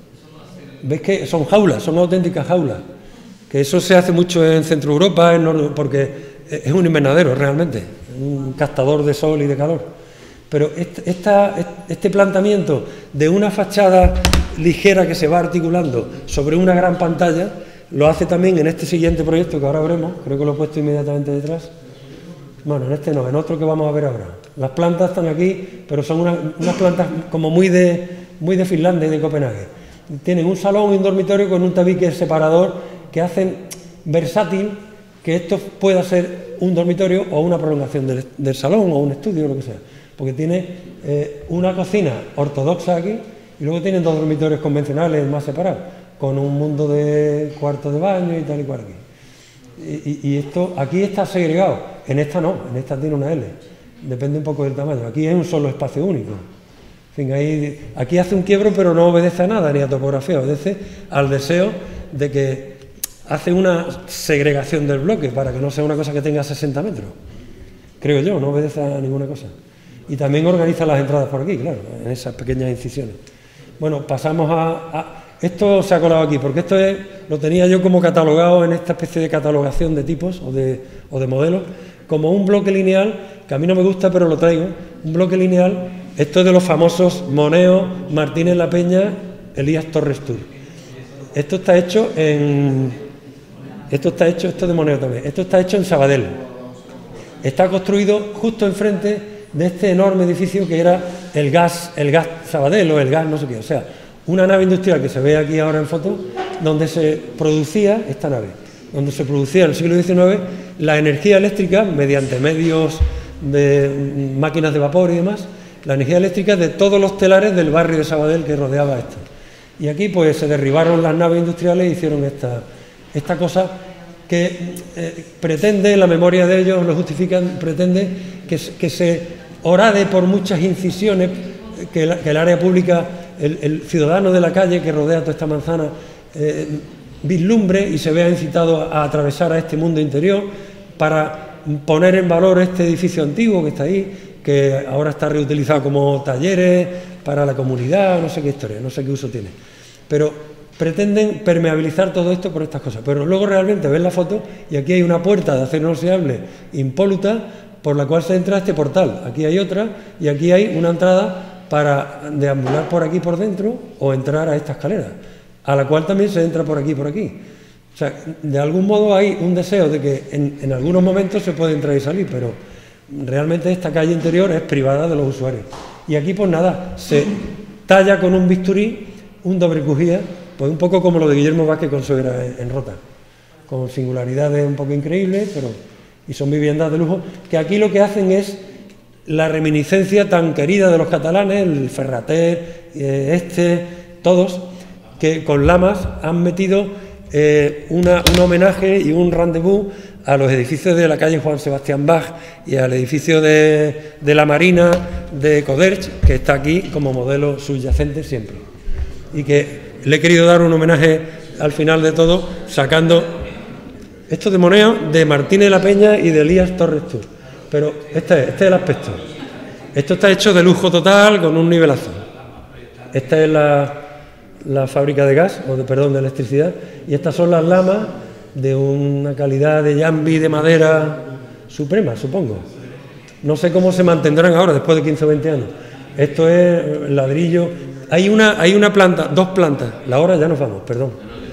[SPEAKER 1] ¿Ves que son jaulas, son auténticas jaulas? Que eso se hace mucho en Centro Europa, en Nord... porque es un invernadero realmente, un captador de sol y de calor. Pero este, esta, este planteamiento de una fachada ligera que se va articulando sobre una gran pantalla, lo hace también en este siguiente proyecto que ahora veremos, creo que lo he puesto inmediatamente detrás. Bueno, en este no, en otro que vamos a ver ahora. Las plantas están aquí, pero son unas, unas plantas como muy de, muy de Finlandia y de Copenhague. Tienen un salón y un dormitorio con un tabique separador que hacen versátil que esto pueda ser un dormitorio o una prolongación del, del salón o un estudio o lo que sea. Porque tiene eh, una cocina ortodoxa aquí y luego tienen dos dormitorios convencionales más separados, con un mundo de cuartos de baño y tal y cual aquí. Y, y, y esto aquí está segregado, en esta no, en esta tiene una L, depende un poco del tamaño, aquí es un solo espacio único. En fin, ahí, aquí hace un quiebro pero no obedece a nada, ni a topografía, obedece al deseo de que hace una segregación del bloque para que no sea una cosa que tenga sesenta metros, creo yo, no obedece a ninguna cosa. Y también organiza las entradas por aquí, claro, en esas pequeñas incisiones. Bueno, pasamos a, a... Esto se ha colado aquí, porque esto es, lo tenía yo como catalogado en esta especie de catalogación de tipos o de, o de modelos, como un bloque lineal, que a mí no me gusta, pero lo traigo, un bloque lineal, esto es de los famosos Moneo, Martínez La Peña, Elías Torres Tur. Esto está hecho en... Esto está hecho, esto es de Moneo también, esto está hecho en Sabadell. Está construido justo enfrente de este enorme edificio que era el gas, el gas Sabadell o el gas no sé qué, o sea, una nave industrial que se ve aquí ahora en foto donde se producía esta nave, donde se producía en el siglo diecinueve la energía eléctrica mediante medios de máquinas de vapor y demás, la energía eléctrica de todos los telares del barrio de Sabadell que rodeaba esto. Y aquí pues se derribaron las naves industriales e hicieron esta, esta cosa que eh, pretende, la memoria de ellos lo justifican, pretende que, que se horade por muchas incisiones, que, la, que el área pública, el, el ciudadano de la calle que rodea toda esta manzana, eh, vislumbre y se vea incitado a, a atravesar a este mundo interior para poner en valor este edificio antiguo que está ahí, que ahora está reutilizado como talleres para la comunidad, no sé qué historia, no sé qué uso tiene. Pero pretenden permeabilizar todo esto por estas cosas. Pero luego realmente ven la foto y aquí hay una puerta de acero inoxidable impoluta por la cual se entra a este portal. Aquí hay otra y aquí hay una entrada para deambular por aquí por dentro o entrar a esta escalera, a la cual también se entra por aquí por aquí. O sea, de algún modo hay un deseo de que en, en algunos momentos se puede entrar y salir, pero realmente esta calle interior es privada de los usuarios. Y aquí pues nada, se talla con un bisturí un doble crujía, pues un poco como lo de Guillermo Vázquez con Suegra en, en Rota, con singularidades un poco increíbles, pero y son viviendas de lujo, que aquí lo que hacen es la reminiscencia tan querida de los catalanes, el Ferrater, eh, este, todos, que con Lamas han metido eh, una, un homenaje y un rendezvous a los edificios de la calle Juan Sebastián Bach y al edificio de, de la Marina de Coderch, que está aquí como modelo subyacente siempre. Y que le he querido dar un homenaje al final de todo, sacando esto de Moneo, de Martínez de la Peña y de Elías Torres Tour. Pero este es, este es el aspecto. Esto está hecho de lujo total, con un nivelazo. Esta es la, la fábrica de gas, o de, perdón, de electricidad, y estas son las lamas de una calidad de Yambi de madera suprema, supongo. No sé cómo se mantendrán ahora, después de quince o veinte años. Esto es ladrillo. Hay una, hay una planta, dos plantas. La hora ya nos vamos, perdón.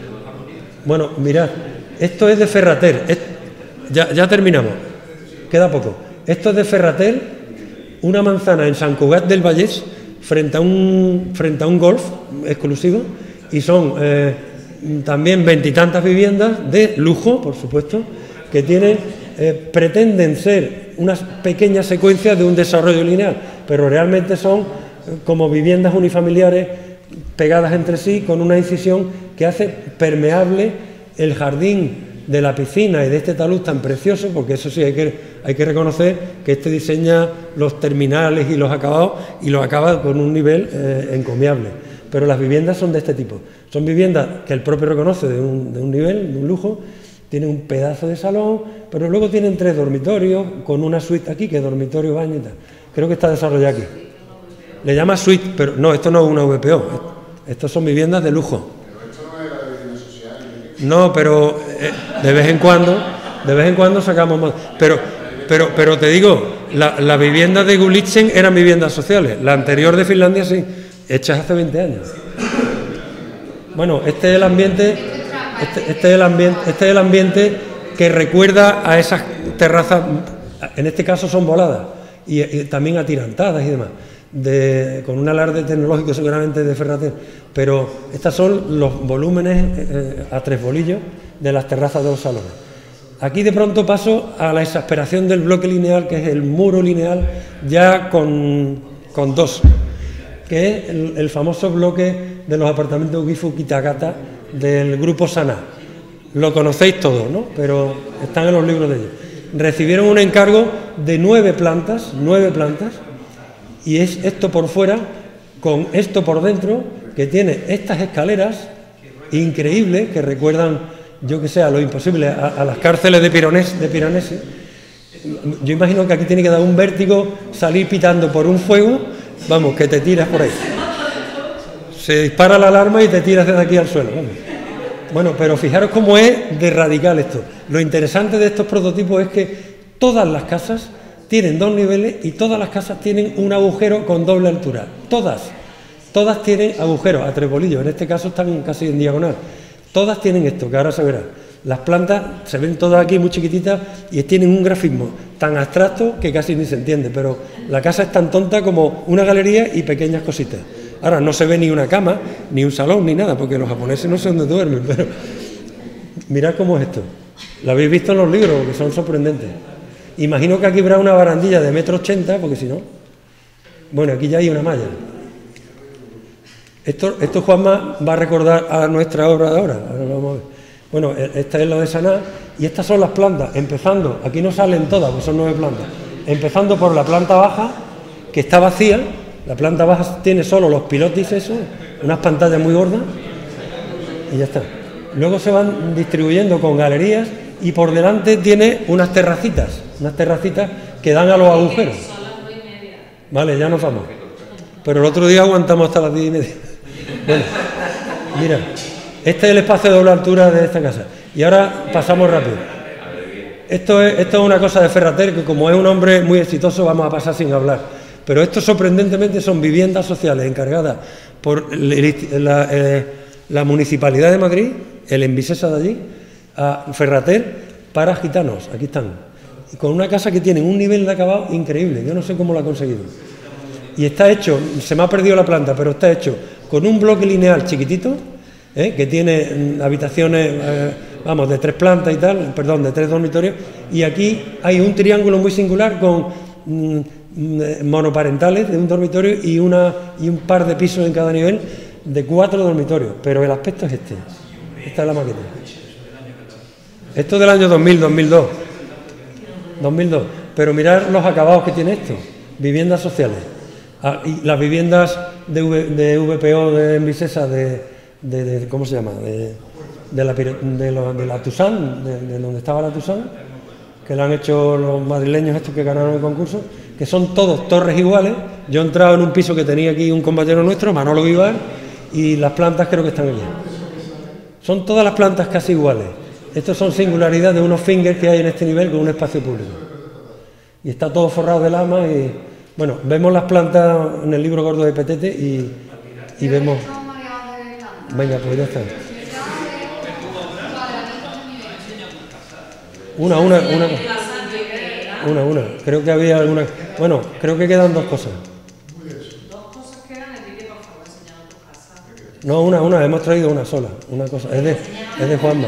[SPEAKER 1] Bueno, mirad, esto es de Ferrater. Es, ya, ya terminamos. Queda poco. Esto es de Ferrater, una manzana en Sant Cugat del Vallès, frente a un, frente a un golf exclusivo, y son eh, también veintitantas viviendas de lujo, por supuesto, que tienen, eh, pretenden ser unas pequeñas secuencias de un desarrollo lineal, pero realmente son como viviendas unifamiliares pegadas entre sí con una incisión que hace permeable el jardín de la piscina y de este talud tan precioso, porque eso sí hay que, hay que reconocer que este diseña los terminales y los acabados y los acaba con un nivel eh, encomiable. Pero las viviendas son de este tipo. Son viviendas que el propio reconoce de un, de un nivel, de un lujo, tienen un pedazo de salón, pero luego tienen tres dormitorios con una suite aquí, que es dormitorio, baño y tal. Creo que está desarrollado aquí. Le llama suite, pero no, esto no es una V P O, estos son viviendas de lujo.
[SPEAKER 3] Pero esto no es la vivienda social.
[SPEAKER 1] No, pero eh, de vez en cuando, de vez en cuando sacamos más. Pero, pero, pero te digo, la, la vivienda de Gulitsen eran viviendas sociales, la anterior de Finlandia sí, hechas hace veinte años. Bueno, este es el ambiente, este, este es el ambiente, este es el ambiente que recuerda a esas terrazas, en este caso son voladas y, y también atirantadas y demás. De, con un alarde tecnológico seguramente de Ferrater, pero estos son los volúmenes eh, a tres bolillos de las terrazas de los salones. Aquí de pronto paso a la exasperación del bloque lineal, que es el muro lineal ya con, con dos, que es el, el famoso bloque de los apartamentos Gifu Kitagata del grupo Sana. Lo conocéis todos, ¿no? Pero están en los libros de ellos. Recibieron un encargo de nueve plantas, nueve plantas, y es esto por fuera, con esto por dentro, que tiene estas escaleras increíbles que recuerdan, yo que sé, a lo imposible, a, a las cárceles de Pironés, de Piranesi. Yo imagino que aquí tiene que dar un vértigo, salir pitando por un fuego, vamos, que te tiras por ahí. Se dispara la alarma y te tiras desde aquí al suelo. Vamos. Bueno, pero fijaros cómo es de radical esto. Lo interesante de estos prototipos es que todas las casas tienen dos niveles y todas las casas tienen un agujero con doble altura. Todas. Todas tienen agujeros a tres bolillos. En este caso están casi en diagonal. Todas tienen esto, que ahora se verá. Las plantas se ven todas aquí muy chiquititas y tienen un grafismo tan abstracto que casi ni se entiende. Pero la casa es tan tonta como una galería y pequeñas cositas. Ahora, no se ve ni una cama, ni un salón, ni nada, porque los japoneses no sé dónde duermen, pero mirad cómo es esto. Lo habéis visto en los libros, que son sorprendentes. Imagino que aquí habrá una barandilla de metro ochenta, porque si no... Bueno, aquí ya hay una malla. Esto, esto Juanma va a recordar a nuestra obra de ahora. Ahora lo vamos a ver. Bueno, esta es la de Saná, y estas son las plantas, empezando, aquí no salen todas, pues son nueve plantas, empezando por la planta baja, que está vacía. La planta baja tiene solo los pilotis, eso, unas pantallas muy gordas, y ya está. Luego se van distribuyendo con galerías, y por delante tiene unas terracitas, unas terracitas que dan a los agujeros. Vale, ya nos vamos. Pero el otro día aguantamos hasta las diez y media. Bueno, mira, este es el espacio de doble altura de esta casa. Y ahora pasamos rápido. Esto es, esto es una cosa de Ferrater, que como es un hombre muy exitoso vamos a pasar sin hablar. Pero esto sorprendentemente son viviendas sociales encargadas por la, eh, la Municipalidad de Madrid, el Envisesa de allí, a Ferrater para gitanos. Aquí están. Y con una casa que tiene un nivel de acabado increíble. Yo no sé cómo lo ha conseguido. Y está hecho, se me ha perdido la planta, pero está hecho con un bloque lineal chiquitito, ¿eh? que tiene mm, habitaciones, eh, vamos, de tres plantas y tal, perdón, de tres dormitorios, y aquí hay un triángulo muy singular con mm, monoparentales de un dormitorio y, una, y un par de pisos en cada nivel de cuatro dormitorios, pero el aspecto es este. Esta es la maqueta. Esto es del año dos mil, dos mil dos. dos mil dos. Pero mirad los acabados que tiene esto. Viviendas sociales. Ah, y las viviendas de, v, de V P O de Envisesa, de, de, de, ¿cómo se llama? De, de, la, de, lo, de la Tusán, de, de donde estaba la Tusán, que la han hecho los madrileños estos que ganaron el concurso, que son todos torres iguales. Yo he entrado en un piso que tenía aquí un compañero nuestro, Manolo Vivar, y las plantas creo que están aquí. Son todas las plantas casi iguales. Estos son singularidades de unos fingers que hay en este nivel con un espacio público. Y está todo forrado de lama y... Bueno, vemos las plantas en el libro gordo de Petete y, y vemos... Venga, pues ya está. Una, una, una... Una, una. Creo que había alguna... Bueno, creo que quedan dos cosas.
[SPEAKER 6] Dos cosas quedan, Enrique, por favor, enseñanos tu casa.
[SPEAKER 1] No, una, una. Hemos traído una sola. Una cosa. Es de, es de Juanma.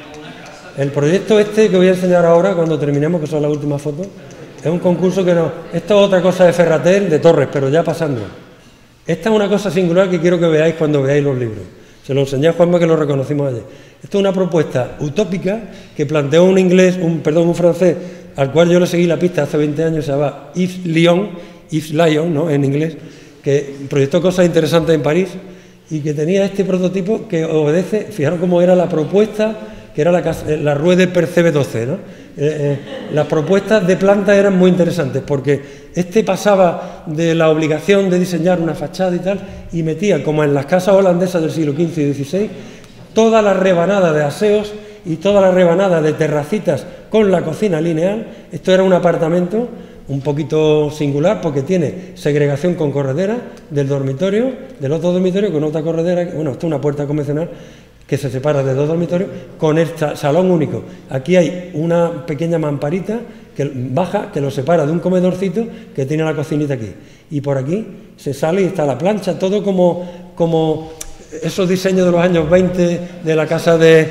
[SPEAKER 1] El proyecto este que voy a enseñar ahora, cuando terminemos, que son las últimas fotos, es un concurso que no... Esto es otra cosa de Ferrater, de Torres, pero ya pasando. Esta es una cosa singular que quiero que veáis cuando veáis los libros. Se lo enseñé a Juanma, que lo reconocimos ayer. Esto es una propuesta utópica que planteó un inglés, un perdón, un francés, al cual yo le seguí la pista hace veinte años, se llama Yves Lyon, Yves Lyon, ¿no?, en inglés, que proyectó cosas interesantes en París y que tenía este prototipo que obedece, fijaros cómo era la propuesta, que era la, la Rue de Percebe doce, ¿no? Eh, eh, las propuestas de planta eran muy interesantes porque este pasaba de la obligación de diseñar una fachada y tal y metía, como en las casas holandesas del siglo quince y dieciséis, toda la rebanada de aseos y toda la rebanada de terracitas con la cocina lineal. Esto era un apartamento un poquito singular porque tiene segregación con corredera del dormitorio, del otro dormitorio con otra corredera, bueno, esto es una puerta convencional que se separa de dos dormitorios con este salón único. Aquí hay una pequeña mamparita que baja, que lo separa de un comedorcito que tiene la cocinita aquí. Y por aquí se sale y está la plancha, todo como, como esos diseños de los años veinte de la casa de...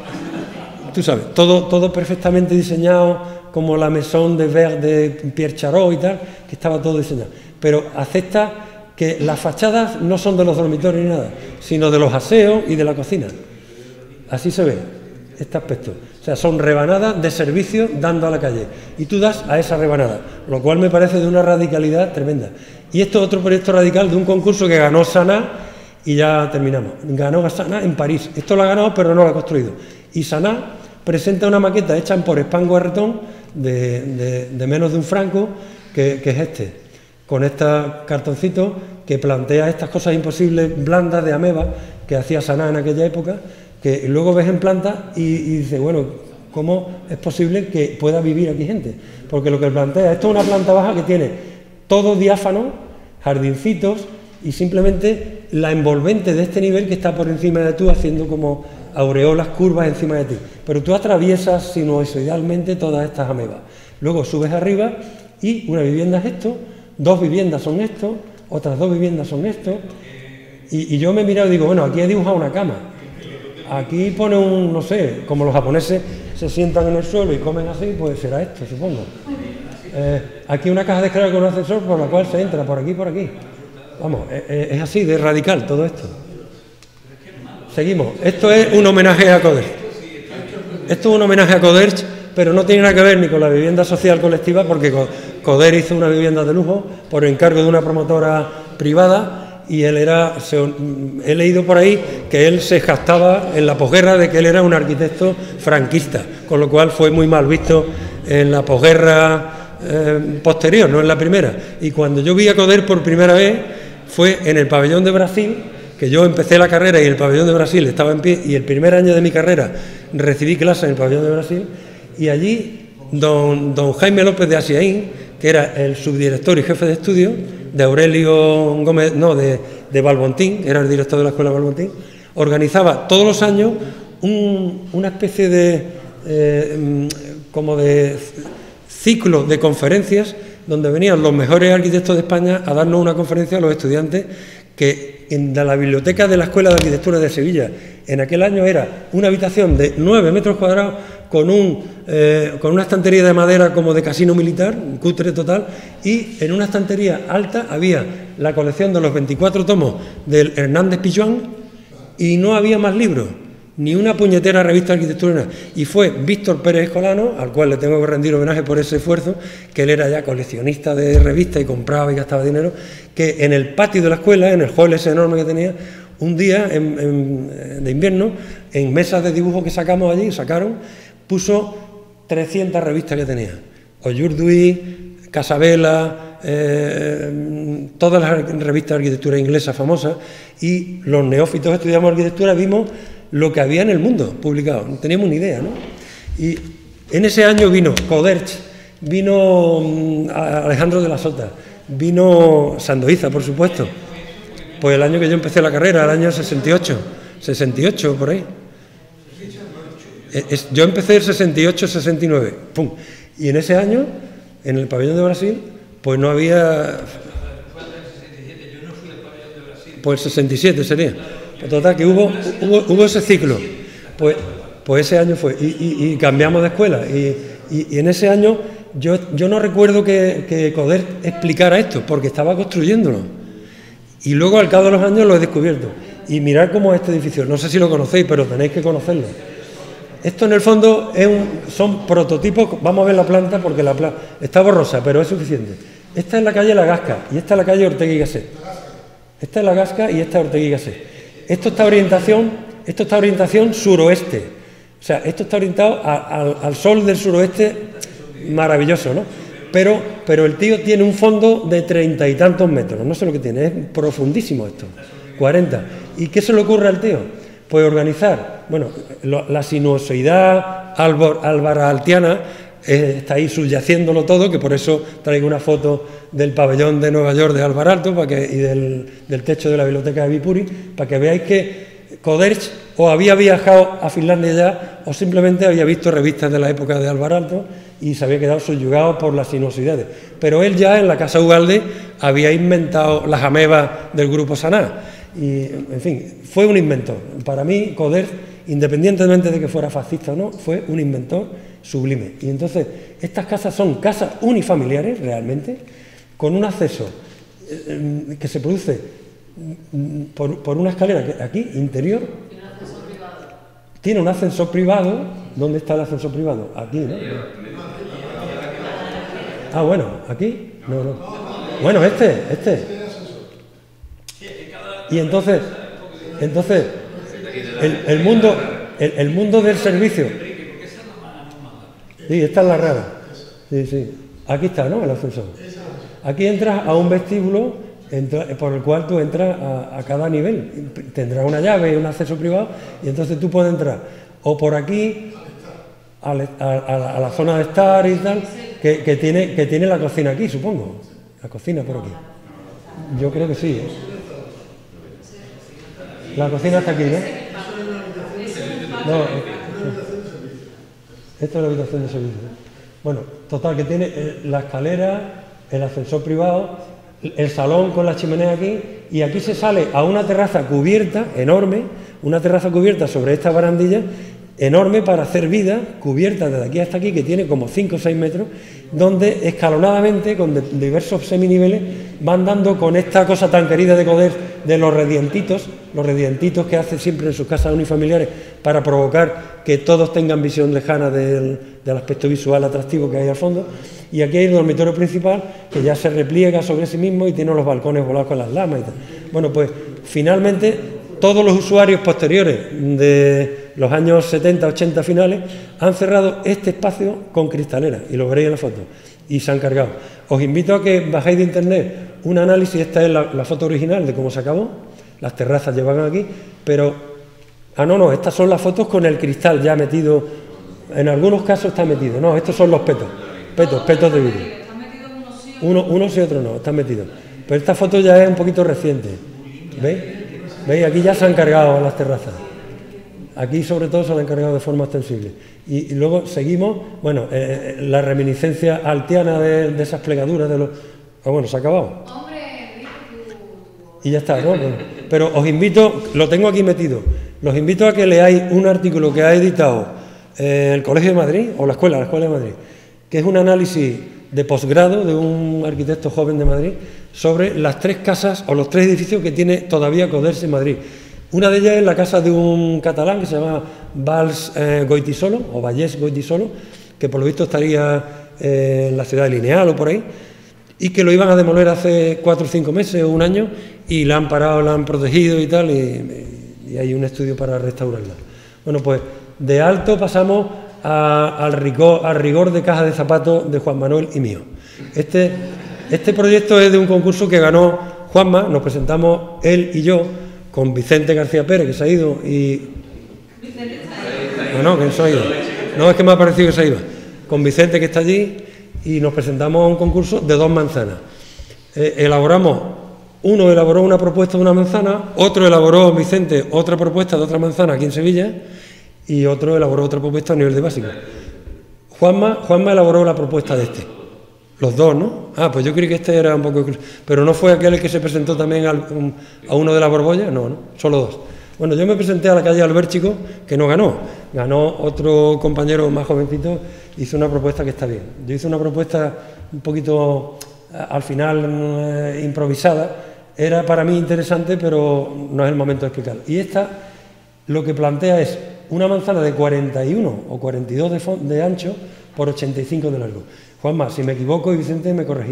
[SPEAKER 1] Tú sabes, todo, todo perfectamente diseñado, como la Maison de Verre de Pierre Charot y tal, que estaba todo diseñado. Pero acepta que las fachadas no son de los dormitorios ni nada, sino de los aseos y de la cocina. Así se ve este aspecto. O sea, son rebanadas de servicio dando a la calle. Y tú das a esa rebanada, lo cual me parece de una radicalidad tremenda. Y esto es otro proyecto radical de un concurso que ganó Saná, y ya terminamos. Ganó Saná en París. Esto lo ha ganado, pero no lo ha construido. Y Saná presenta una maqueta hecha por Espango Arretón de, de, de menos de un franco, que, que es este, con este cartoncito que plantea estas cosas imposibles blandas de ameba que hacía Saná en aquella época, que luego ves en planta y, y dices, bueno, ¿cómo es posible que pueda vivir aquí gente? Porque lo que plantea, esto es una planta baja que tiene todo diáfano, jardincitos y simplemente la envolvente de este nivel que está por encima de tú haciendo como aureolas curvas encima de ti. Pero tú atraviesas sinusoidalmente todas estas amebas. Luego subes arriba y una vivienda es esto, dos viviendas son esto, otras dos viviendas son esto, Y, y yo me he mirado y digo, bueno, aquí he dibujado una cama. Aquí pone un, no sé, como los japoneses se sientan en el suelo y comen así, pues será esto, supongo. Eh, aquí una caja de escalera con un ascensor por la cual se entra, por aquí, por aquí. Vamos, es, es así de radical todo esto. Seguimos. Esto es un homenaje a Coderch. Esto es un homenaje a Coderch, pero no tiene nada que ver ni con la vivienda social colectiva, porque Coderch hizo una vivienda de lujo por encargo de una promotora privada. Y él era, se, he leído por ahí que él se jactaba en la posguerra de que él era un arquitecto franquista, con lo cual fue muy mal visto en la posguerra eh, posterior, no en la primera. Y cuando yo vi a Coderch por primera vez fue en el pabellón de Brasil, que yo empecé la carrera y el pabellón de Brasil estaba en pie, y el primer año de mi carrera recibí clases en el pabellón de Brasil, y allí don, don Jaime López de Asiaín, que era el subdirector y jefe de estudio de Aurelio Gómez, no, de, de Balbontín, era el director de la escuela Balbontín, organizaba todos los años un, una especie de, eh, como de ciclo de conferencias donde venían los mejores arquitectos de España a darnos una conferencia a los estudiantes, que en la biblioteca de la Escuela de Arquitectura de Sevilla en aquel año era una habitación de nueve metros cuadrados con, un, eh, con una estantería de madera como de casino militar, un cutre total, y en una estantería alta había la colección de los veinticuatro tomos del Hernández Pijuán y no había más libros, ni una puñetera revista de arquitectura. Y fue Víctor Pérez Escolano, al cual le tengo que rendir homenaje por ese esfuerzo, que él era ya coleccionista de revistas y compraba y gastaba dinero, que en el patio de la escuela, en el hall ese enorme que tenía, un día en, en, de invierno, en mesas de dibujo que sacamos allí, sacaron, puso trescientas revistas que tenía. Oyurduy, Casabela, eh, todas las revistas de arquitectura inglesas famosas, y los neófitos estudiamos arquitectura, vimos lo que había en el mundo publicado, no teníamos ni idea, ¿no? Y en ese año vino Coderch, vino um, Alejandro de la Sota, vino Sandoiza, por supuesto. Pues el año que yo empecé la carrera, el año sesenta y ocho, sesenta y ocho, por ahí. Es, yo empecé el sesenta y ocho, sesenta y nueve, pum. Y en ese año, en el pabellón de Brasil, pues no había... Pues el sesenta y siete sería. Pues total, que hubo, hubo, hubo ese ciclo. Pues, pues ese año fue. Y, y, y cambiamos de escuela. Y, y, y en ese año yo, yo no recuerdo que, que Coderch explicara esto, porque estaba construyéndolo. Y luego al cabo de los años lo he descubierto. Y mirad cómo es este edificio. No sé si lo conocéis, pero tenéis que conocerlo. Esto en el fondo es un, son prototipos. Vamos a ver la planta porque la planta está borrosa, pero es suficiente. Esta es la calle La Gasca y esta es la calle Ortega y Gasset. Esta es La Gasca y esta es Ortega y Gasset. Esto está orientación, esto está orientación suroeste. O sea, esto está orientado a, a, al sol del suroeste, maravilloso, ¿no? Pero, pero el tío tiene un fondo de treinta y tantos metros, no sé lo que tiene, es profundísimo esto, cuarenta. ¿Y qué se le ocurre al tío? Pues organizar, bueno, lo, la sinuosidad albaraltiana eh, está ahí subyaciéndolo todo, que por eso traigo una foto del pabellón de Nueva York de Alvaralto para que, y del, del techo de la biblioteca de Viipuri, para que veáis que Coderch o había viajado a Finlandia ya o simplemente había visto revistas de la época de Alvaralto y se había quedado subyugado por las sinuosidades. Pero él ya en la Casa Ugalde había inventado las amebas del grupo Saná. Y, en fin, fue un inventor. Para mí, Coderch, independientemente de que fuera fascista o no, fue un inventor sublime. Y entonces, estas casas son casas unifamiliares, realmente, con un acceso eh, que se produce por, por una escalera que aquí, interior.
[SPEAKER 6] Tiene un ascensor privado.
[SPEAKER 1] Tiene un ascensor privado. ¿Dónde está el ascensor privado? Aquí, ¿no? Ah, bueno, aquí. No, no. Bueno, este, este. Y entonces, entonces, el, el mundo, el, el mundo del servicio. Sí, esta es la rara. Sí, sí. Aquí está, ¿no? El ascensor. Aquí entras a un vestíbulo entra, por el cual tú entras a, a cada nivel. Tendrás una llave y un acceso privado y entonces tú puedes entrar o por aquí a, a, a la zona de estar y tal, que, que, tiene, que tiene la cocina aquí, supongo. La cocina por aquí. Yo creo que sí, ¿eh? La cocina está aquí, ¿no? No, esta es la habitación de servicio. Bueno, total, que tiene la escalera, el ascensor privado, el salón con la chimenea aquí, y aquí se sale a una terraza cubierta, enorme, una terraza cubierta sobre esta barandilla, enorme para hacer vida, cubierta desde aquí hasta aquí, que tiene como cinco o seis metros, donde escalonadamente, con de, diversos seminiveles, van dando con esta cosa tan querida de Coder, de los redientitos, los redientitos que hace siempre en sus casas unifamiliares para provocar que todos tengan visión lejana del, del aspecto visual atractivo que hay al fondo. Y aquí hay el dormitorio principal, que ya se repliega sobre sí mismo y tiene los balcones volados con las lamas y tal. Bueno, pues finalmente todos los usuarios posteriores de los años setenta, ochenta finales han cerrado este espacio con cristaleras, y lo veréis en la foto, y se han cargado. Os invito a que bajéis de internet un análisis, esta es la, la foto original de cómo se acabó, las terrazas llevan aquí, pero, ah no, no, estas son las fotos con el cristal ya metido, en algunos casos está metido, no, estos son los petos, petos, petos de vidrio.
[SPEAKER 6] ¿Están metidos unos sí?
[SPEAKER 1] Uno, unos y otros no, están metidos. Pero esta foto ya es un poquito reciente, ¿veis? ¿Veis? Aquí ya se han cargado las terrazas. Aquí, sobre todo, se han encargado de forma extensible. Y, y luego seguimos, bueno, eh, la reminiscencia altiana de, de esas plegaduras de los... Ah, bueno, se ha acabado.
[SPEAKER 6] Hombre, Enrique, tú...
[SPEAKER 1] Y ya está, ¿no? Pero, pero os invito, lo tengo aquí metido, los invito a que leáis un artículo que ha editado eh, el Colegio de Madrid, o la Escuela, la Escuela de Madrid, que es un análisis de posgrado de un arquitecto joven de Madrid sobre las tres casas o los tres edificios que tiene todavía Coders en Madrid. Una de ellas es la casa de un catalán que se llama Valls eh, Goitisolo, o Vallès Goitisolo, que por lo visto estaría eh, en la ciudad de Lineal o por ahí, y que lo iban a demoler hace cuatro o cinco meses o un año, y la han parado, la han protegido y tal, y, y hay un estudio para restaurarla. Bueno, pues de alto pasamos a, al, rigor, al rigor de caja de zapatos de Juan Manuel y mío. Este, este proyecto es de un concurso que ganó Juanma, nos presentamos él y yo, con Vicente García Pérez, que se ha ido, y...
[SPEAKER 6] Vicente está ahí.
[SPEAKER 1] No, no, que no se ha ido. No, es que me ha parecido que se iba. Con Vicente, que está allí, y nos presentamos a un concurso de dos manzanas. Eh, elaboramos, uno elaboró una propuesta de una manzana, otro elaboró, Vicente, otra propuesta de otra manzana aquí en Sevilla, y otro elaboró otra propuesta a nivel de básico. Juanma, Juanma elaboró la propuesta de este. Los dos, ¿no? Ah, pues yo creí que este era un poco... Pero no fue aquel el que se presentó también al, um, a uno de la Borbolla, no, no, solo dos. Bueno, yo me presenté a la calle Albérchico, que no ganó. Ganó otro compañero más jovencito, hizo una propuesta que está bien. Yo hice una propuesta un poquito, al final, eh, improvisada. Era para mí interesante, pero no es el momento de explicarlo. Y esta, lo que plantea es una manzana de cuarenta y uno o cuarenta y dos de, de ancho por ochenta y cinco de largo. Juanma, si me equivoco, y Vicente me corregí.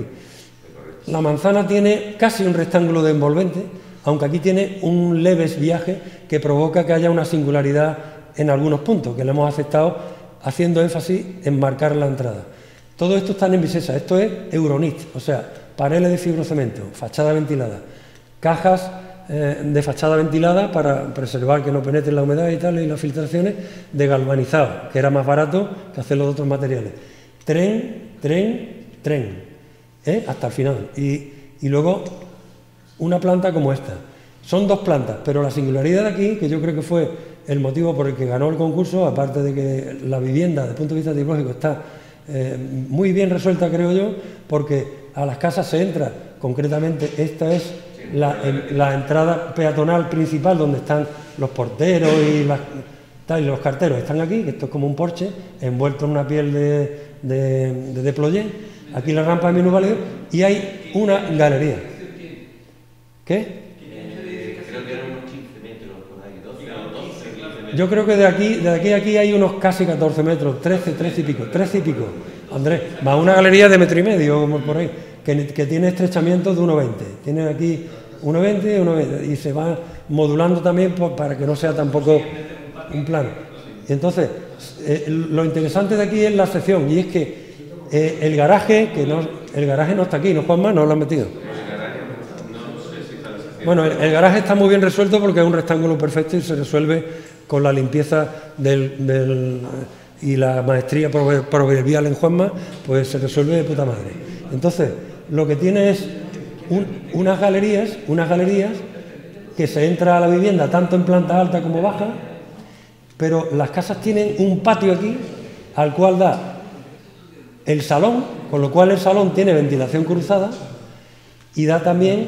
[SPEAKER 1] La manzana tiene casi un rectángulo de envolvente, aunque aquí tiene un leve viaje que provoca que haya una singularidad en algunos puntos, que le hemos aceptado haciendo énfasis en marcar la entrada. Todo esto está en Envisesa, esto es Euronit, o sea, paneles de fibrocemento, fachada ventilada, cajas eh, de fachada ventilada para preservar que no penetre la humedad y tal, y las filtraciones, de galvanizado, que era más barato que hacer los otros materiales. Tren, tren, tren, ¿eh? Hasta el final. Y, y luego una planta como esta. Son dos plantas, pero la singularidad de aquí, que yo creo que fue el motivo por el que ganó el concurso, aparte de que la vivienda, desde el punto de vista tipológico, está eh, muy bien resuelta, creo yo, porque a las casas se entra, concretamente esta es la, en, la entrada peatonal principal, donde están los porteros y las... Tal, y los carteros están aquí, que esto es como un porche, envuelto en una piel de, de, de deployé, aquí la rampa de minusválido, y hay una galería. ¿Qué?
[SPEAKER 7] Creo que eran unos quince metros por ahí, doce, doce, quince metros.
[SPEAKER 1] Yo creo que de aquí, de aquí a aquí hay unos casi catorce metros, trece, trece y pico, trece y pico, Andrés, más una galería de metro y medio, como por ahí, que, que tiene estrechamientos de uno veinte, tiene aquí uno veinte, uno veinte, y se va modulando también por, para que no sea tampoco un plano. Y entonces, eh, lo interesante de aquí es la sección, y es que eh, el garaje, que no, el garaje no está aquí, ¿no, Juanma? No lo han metido. Bueno, el, el garaje está muy bien resuelto porque es un rectángulo perfecto y se resuelve con la limpieza del, del, y la maestría proverbial en Juanma, pues se resuelve de puta madre. Entonces, lo que tiene es un, unas galerías, unas galerías que se entra a la vivienda tanto en planta alta como baja, pero las casas tienen un patio aquí al cual da el salón, con lo cual el salón tiene ventilación cruzada, y da también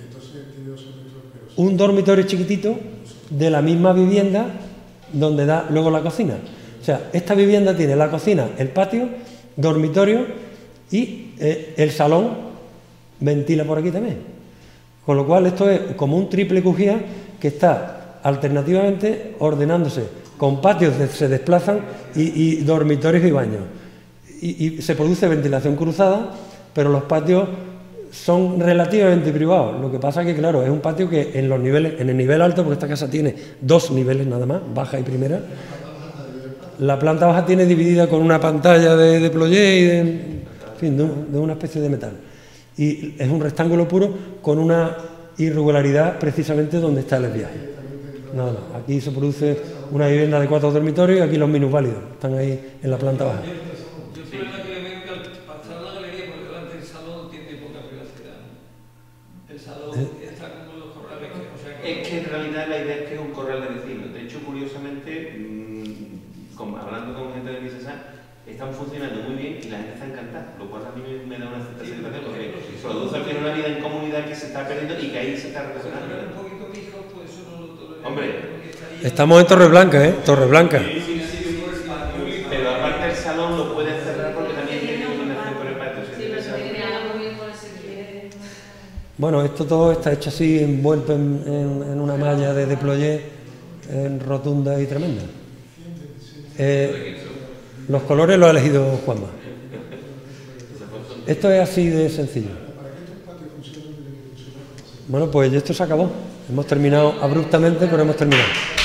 [SPEAKER 1] un dormitorio chiquitito de la misma vivienda donde da luego la cocina. O sea, esta vivienda tiene la cocina, el patio, dormitorio y eh, el salón ventila por aquí también. Con lo cual esto es como un triple cujía que está alternativamente ordenándose con patios que se desplazan y, y dormitorios y baños. Y, y se produce ventilación cruzada, pero los patios son relativamente privados. Lo que pasa es que, claro, es un patio que en los niveles, en el nivel alto, porque esta casa tiene dos niveles nada más, baja y primera. La planta baja tiene dividida con una pantalla de, de ployé y de, en fin, de, un, de una especie de metal. Y es un rectángulo puro con una irregularidad precisamente donde está el viaje. Nada más. Aquí se produce una vivienda de cuatro dormitorios y aquí los minusválidos están ahí en la planta baja.
[SPEAKER 4] Yo el problema que le veo que al pasar la galería por delante del salón tiene poca privacidad. El salón
[SPEAKER 1] ¿Eh?
[SPEAKER 4] está como en los corrales. Que, o sea, que
[SPEAKER 7] Es que en realidad la idea es que es un corral de vecinos. De hecho, curiosamente, mmm, como, hablando con gente de Misesán, están funcionando muy bien y la gente está encantada, lo cual a mí me, me da una cierta satisfacción porque produce al final una vida en comunidad que se está perdiendo y que ahí se está recuperando.
[SPEAKER 4] un poquito pijo, pues eso no lo tolero.
[SPEAKER 7] Hombre,
[SPEAKER 1] Estamos en Torreblanca, ¿eh? Torreblanca.
[SPEAKER 7] pero aparte el salón lo pueden cerrar porque también tiene iluminación por el patio.
[SPEAKER 6] Sí, pero se tiene algo bien por ese que...
[SPEAKER 1] Bueno, esto todo está hecho así, envuelto en, en, en una malla de deployé en rotunda y tremenda. Eh, los colores los ha elegido Juanma. Esto es así de sencillo. Bueno, pues esto se acabó. Hemos terminado abruptamente, pero hemos terminado.